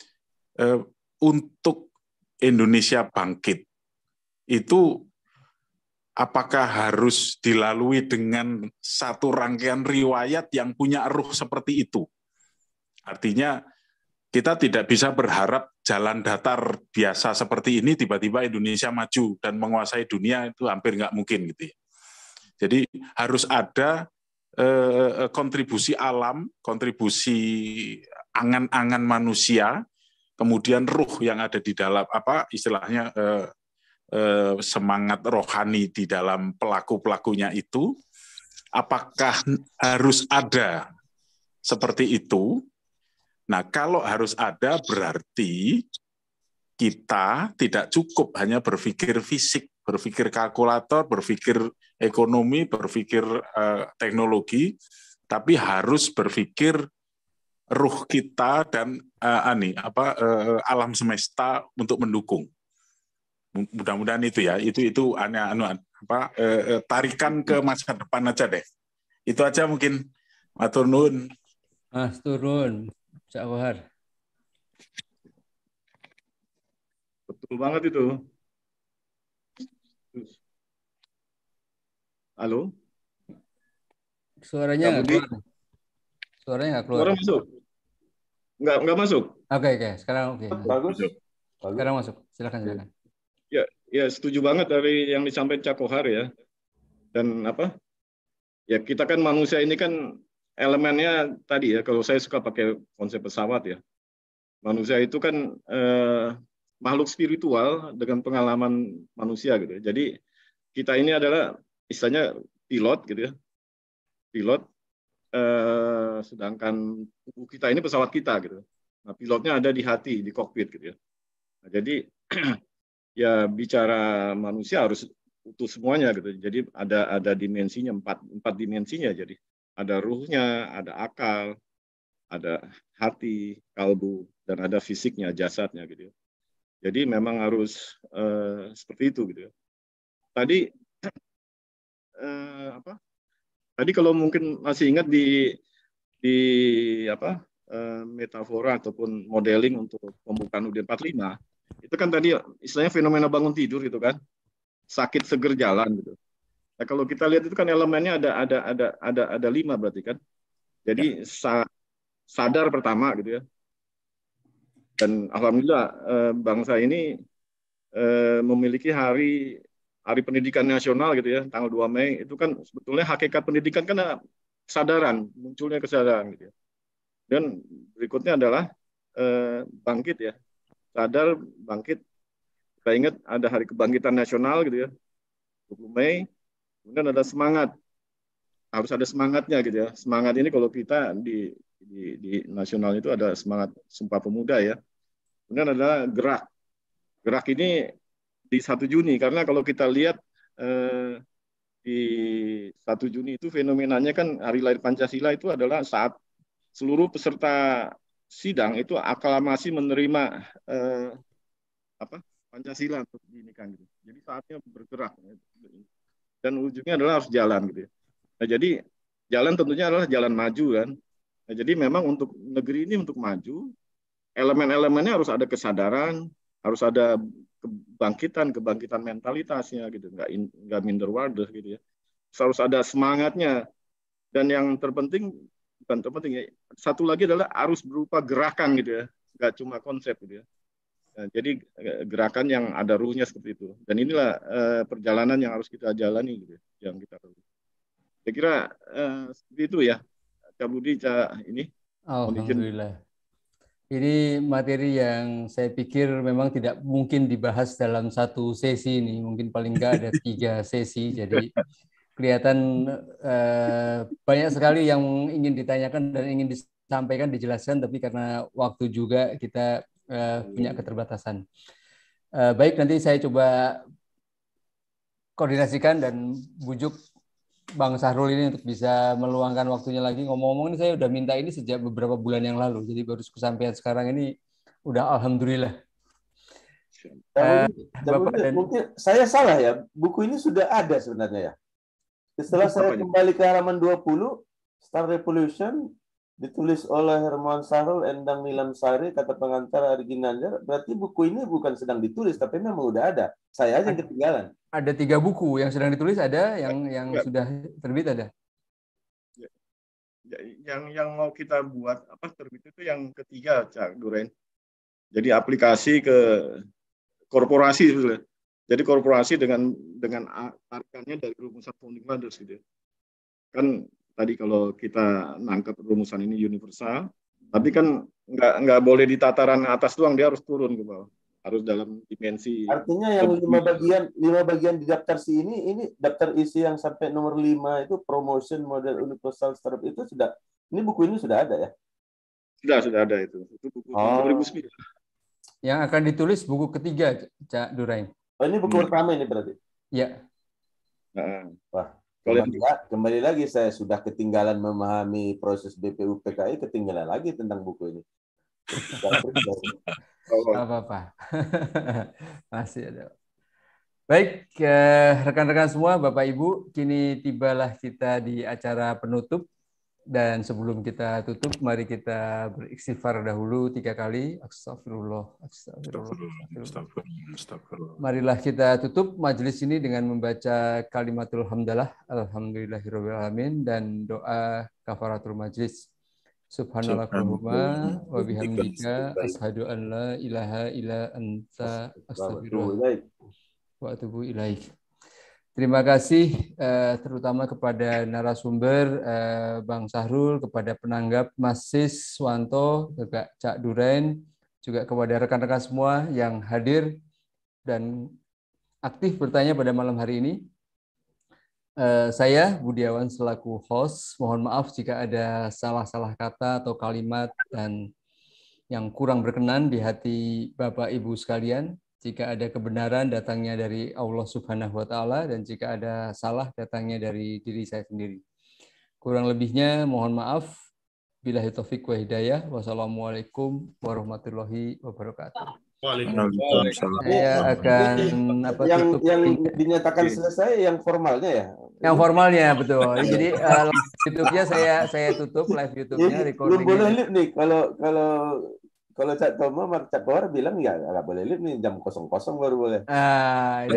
Untuk Indonesia bangkit itu apakah harus dilalui dengan satu rangkaian riwayat yang punya ruh seperti itu? Artinya kita tidak bisa berharap jalan datar biasa seperti ini tiba-tiba Indonesia maju dan menguasai dunia, itu hampir nggak mungkin gitu ya. Jadi harus ada kontribusi alam, kontribusi angan-angan manusia, kemudian ruh yang ada di dalam istilahnya semangat rohani di dalam pelaku-pelakunya itu. Apakah harus ada seperti itu? Nah, kalau harus ada berarti kita tidak cukup hanya berpikir fisik, berpikir kalkulator, berpikir ekonomi, berpikir teknologi, tapi harus berpikir ruh kita dan alam semesta untuk mendukung. Mudah-mudahan itu ya, itu tarikan ke masa depan aja deh. Itu aja mungkin. Matur nuwun. Mas turun. Cak Bahar. Betul banget itu. Halo? Suaranya nggak keluar. Suaranya nggak keluar. Suara masuk? Nggak masuk? Oke. Sekarang oke. Bagus. Sekarang masuk. Silakan. Ya, setuju banget dari yang disampaikan Cak Kohar ya. Dan ya kita kan manusia ini kan elemennya tadi ya, kalau saya suka pakai konsep pesawat ya. Manusia itu kan makhluk spiritual dengan pengalaman manusia gitu. Jadi kita ini adalah istilahnya pilot gitu ya. Pilot, sedangkan tubuh kita ini pesawat kita gitu. Nah, pilotnya ada di hati, di kokpit gitu ya. Nah, jadi ya bicara manusia harus utuh semuanya gitu. Jadi ada dimensinya, empat dimensinya. Jadi ada ruhnya, ada akal, ada hati, kalbu, dan ada fisiknya, jasadnya gitu ya. Jadi memang harus seperti itu gitu ya. Tadi Tadi kalau mungkin masih ingat di metafora ataupun modeling untuk pembukaan UUD 45, itu kan tadi istilahnya fenomena bangun tidur itu kan, sakit seger jalan gitu. Nah, kalau kita lihat itu kan elemennya ada 5 berarti kan. Jadi sadar pertama gitu ya. Dan alhamdulillah bangsa ini memiliki hari pendidikan nasional gitu ya, tanggal 2 Mei itu kan sebetulnya hakikat pendidikan kan kesadaran, munculnya kesadaran gitu ya. Dan berikutnya adalah bangkit ya, sadar, bangkit. Kita ingat ada hari kebangkitan nasional gitu ya, 20 Mei, kemudian ada semangat, harus ada semangatnya gitu ya. Semangat ini kalau kita di nasional itu ada semangat Sumpah Pemuda ya. Kemudian ada gerak. Gerak ini di 1 Juni, karena kalau kita lihat di 1 Juni itu fenomenanya kan hari lahir Pancasila itu adalah saat seluruh peserta sidang itu aklamasi menerima Pancasila untuk diinikan gitu. Jadi saatnya bergerak dan ujungnya adalah harus jalan gitu. Nah, jadi jalan tentunya adalah jalan maju kan. Nah, jadi memang untuk negeri ini untuk maju, elemen-elemennya harus ada kesadaran, harus ada kebangkitan mentalitasnya gitu, nggak minder wadah gitu ya. Harus ada semangatnya, dan yang terpenting bukan terpenting ya, satu lagi adalah harus berupa gerakan gitu ya, nggak cuma konsep gitu ya. Nah, jadi gerakan yang ada ruhnya seperti itu, dan inilah perjalanan yang harus kita jalani gitu ya, yang kita perlu. Saya kira seperti itu ya, Cak Budi, Cak ini. Alhamdulillah. Ini materi yang saya pikir memang tidak mungkin dibahas dalam satu sesi ini. Mungkin paling nggak ada 3 sesi. Jadi kelihatan banyak sekali yang ingin ditanyakan dan ingin disampaikan, dijelaskan. Tapi karena waktu juga kita punya keterbatasan. Baik, nanti saya coba koordinasikan dan bujuk Bang Sahrul ini untuk bisa meluangkan waktunya lagi. Ngomong-ngomong ini saya udah minta ini sejak beberapa bulan yang lalu, jadi baru kesampaian sekarang ini udah alhamdulillah. Mungkin saya salah ya, buku ini sudah ada sebenarnya ya. Setelah saya kembali ke halaman 20, Star Revolution, ditulis oleh Hermawan Sahrul, Endang Nilamsari, kata pengantar Ari Ginanjar. Berarti buku ini bukan sedang ditulis, tapi memang udah ada. Saya aja yang ketinggalan. Ada 3 buku yang sedang ditulis, ada yang sudah terbit ada. Yang mau kita buat terbit itu yang ketiga, Cak Duren. Jadi aplikasi ke korporasi sebetulnya. Jadi korporasi dengan tarikannya dari rumusan Founding Fathers gitu. Kan tadi kalau kita nangkep rumusan ini universal, tapi kan nggak boleh di tataran atas doang, dia harus turun ke bawah. Harus dalam dimensi. Artinya yang 5 bagian di daftar C ini daftar isi yang sampai nomor 5 itu promotion model universal startup itu sudah, ini buku ini sudah ada ya? Sudah ada itu. Itu buku 2009. Yang akan ditulis buku ketiga, Cak Durain. Oh, ini buku pertama ini berarti? Iya. Wah, kembali lagi saya sudah ketinggalan memahami proses BPU PKI, ketinggalan lagi tentang buku ini. Apa-apa. Masih ada. Baik, rekan-rekan semua, Bapak Ibu, kini tibalah kita di acara penutup. Dan sebelum kita tutup, mari kita beristighfar dahulu 3 kali. Astagfirullah, astagfirullah. Marilah kita tutup majelis ini dengan membaca kalimatul hamdalah, alhamdulillahirabbil alamin, dan doa kafaratul majlis. Subhanallahumma wa bihamdika asyhadu an la ilaha illa anta astaghfiruka wa atubu ilaik. Terima kasih terutama kepada narasumber Bang Sahrul, kepada penanggap Mas Siswanto, juga Cak Duren, juga kepada rekan-rekan semua yang hadir dan aktif bertanya pada malam hari ini. Saya Budiawan selaku host, mohon maaf jika ada salah-salah kata atau kalimat dan yang kurang berkenan di hati Bapak Ibu sekalian. Jika ada kebenaran datangnya dari Allah Subhanahu wa taala, dan jika ada salah datangnya dari diri saya sendiri. Kurang lebihnya mohon maaf. Billahi taufik wa hidayah. Wassalamualaikum warahmatullahi wabarakatuh. Waalaikumsalam. Saya akan yang dinyatakan selesai yang formalnya ya. Yang formalnya betul. Jadi YouTube-nya saya tutup live YouTube-nya Belum recording. boleh live nih kalau Cak Tomo, Cak Kowar bilang ya nggak boleh live nih jam 00 baru boleh.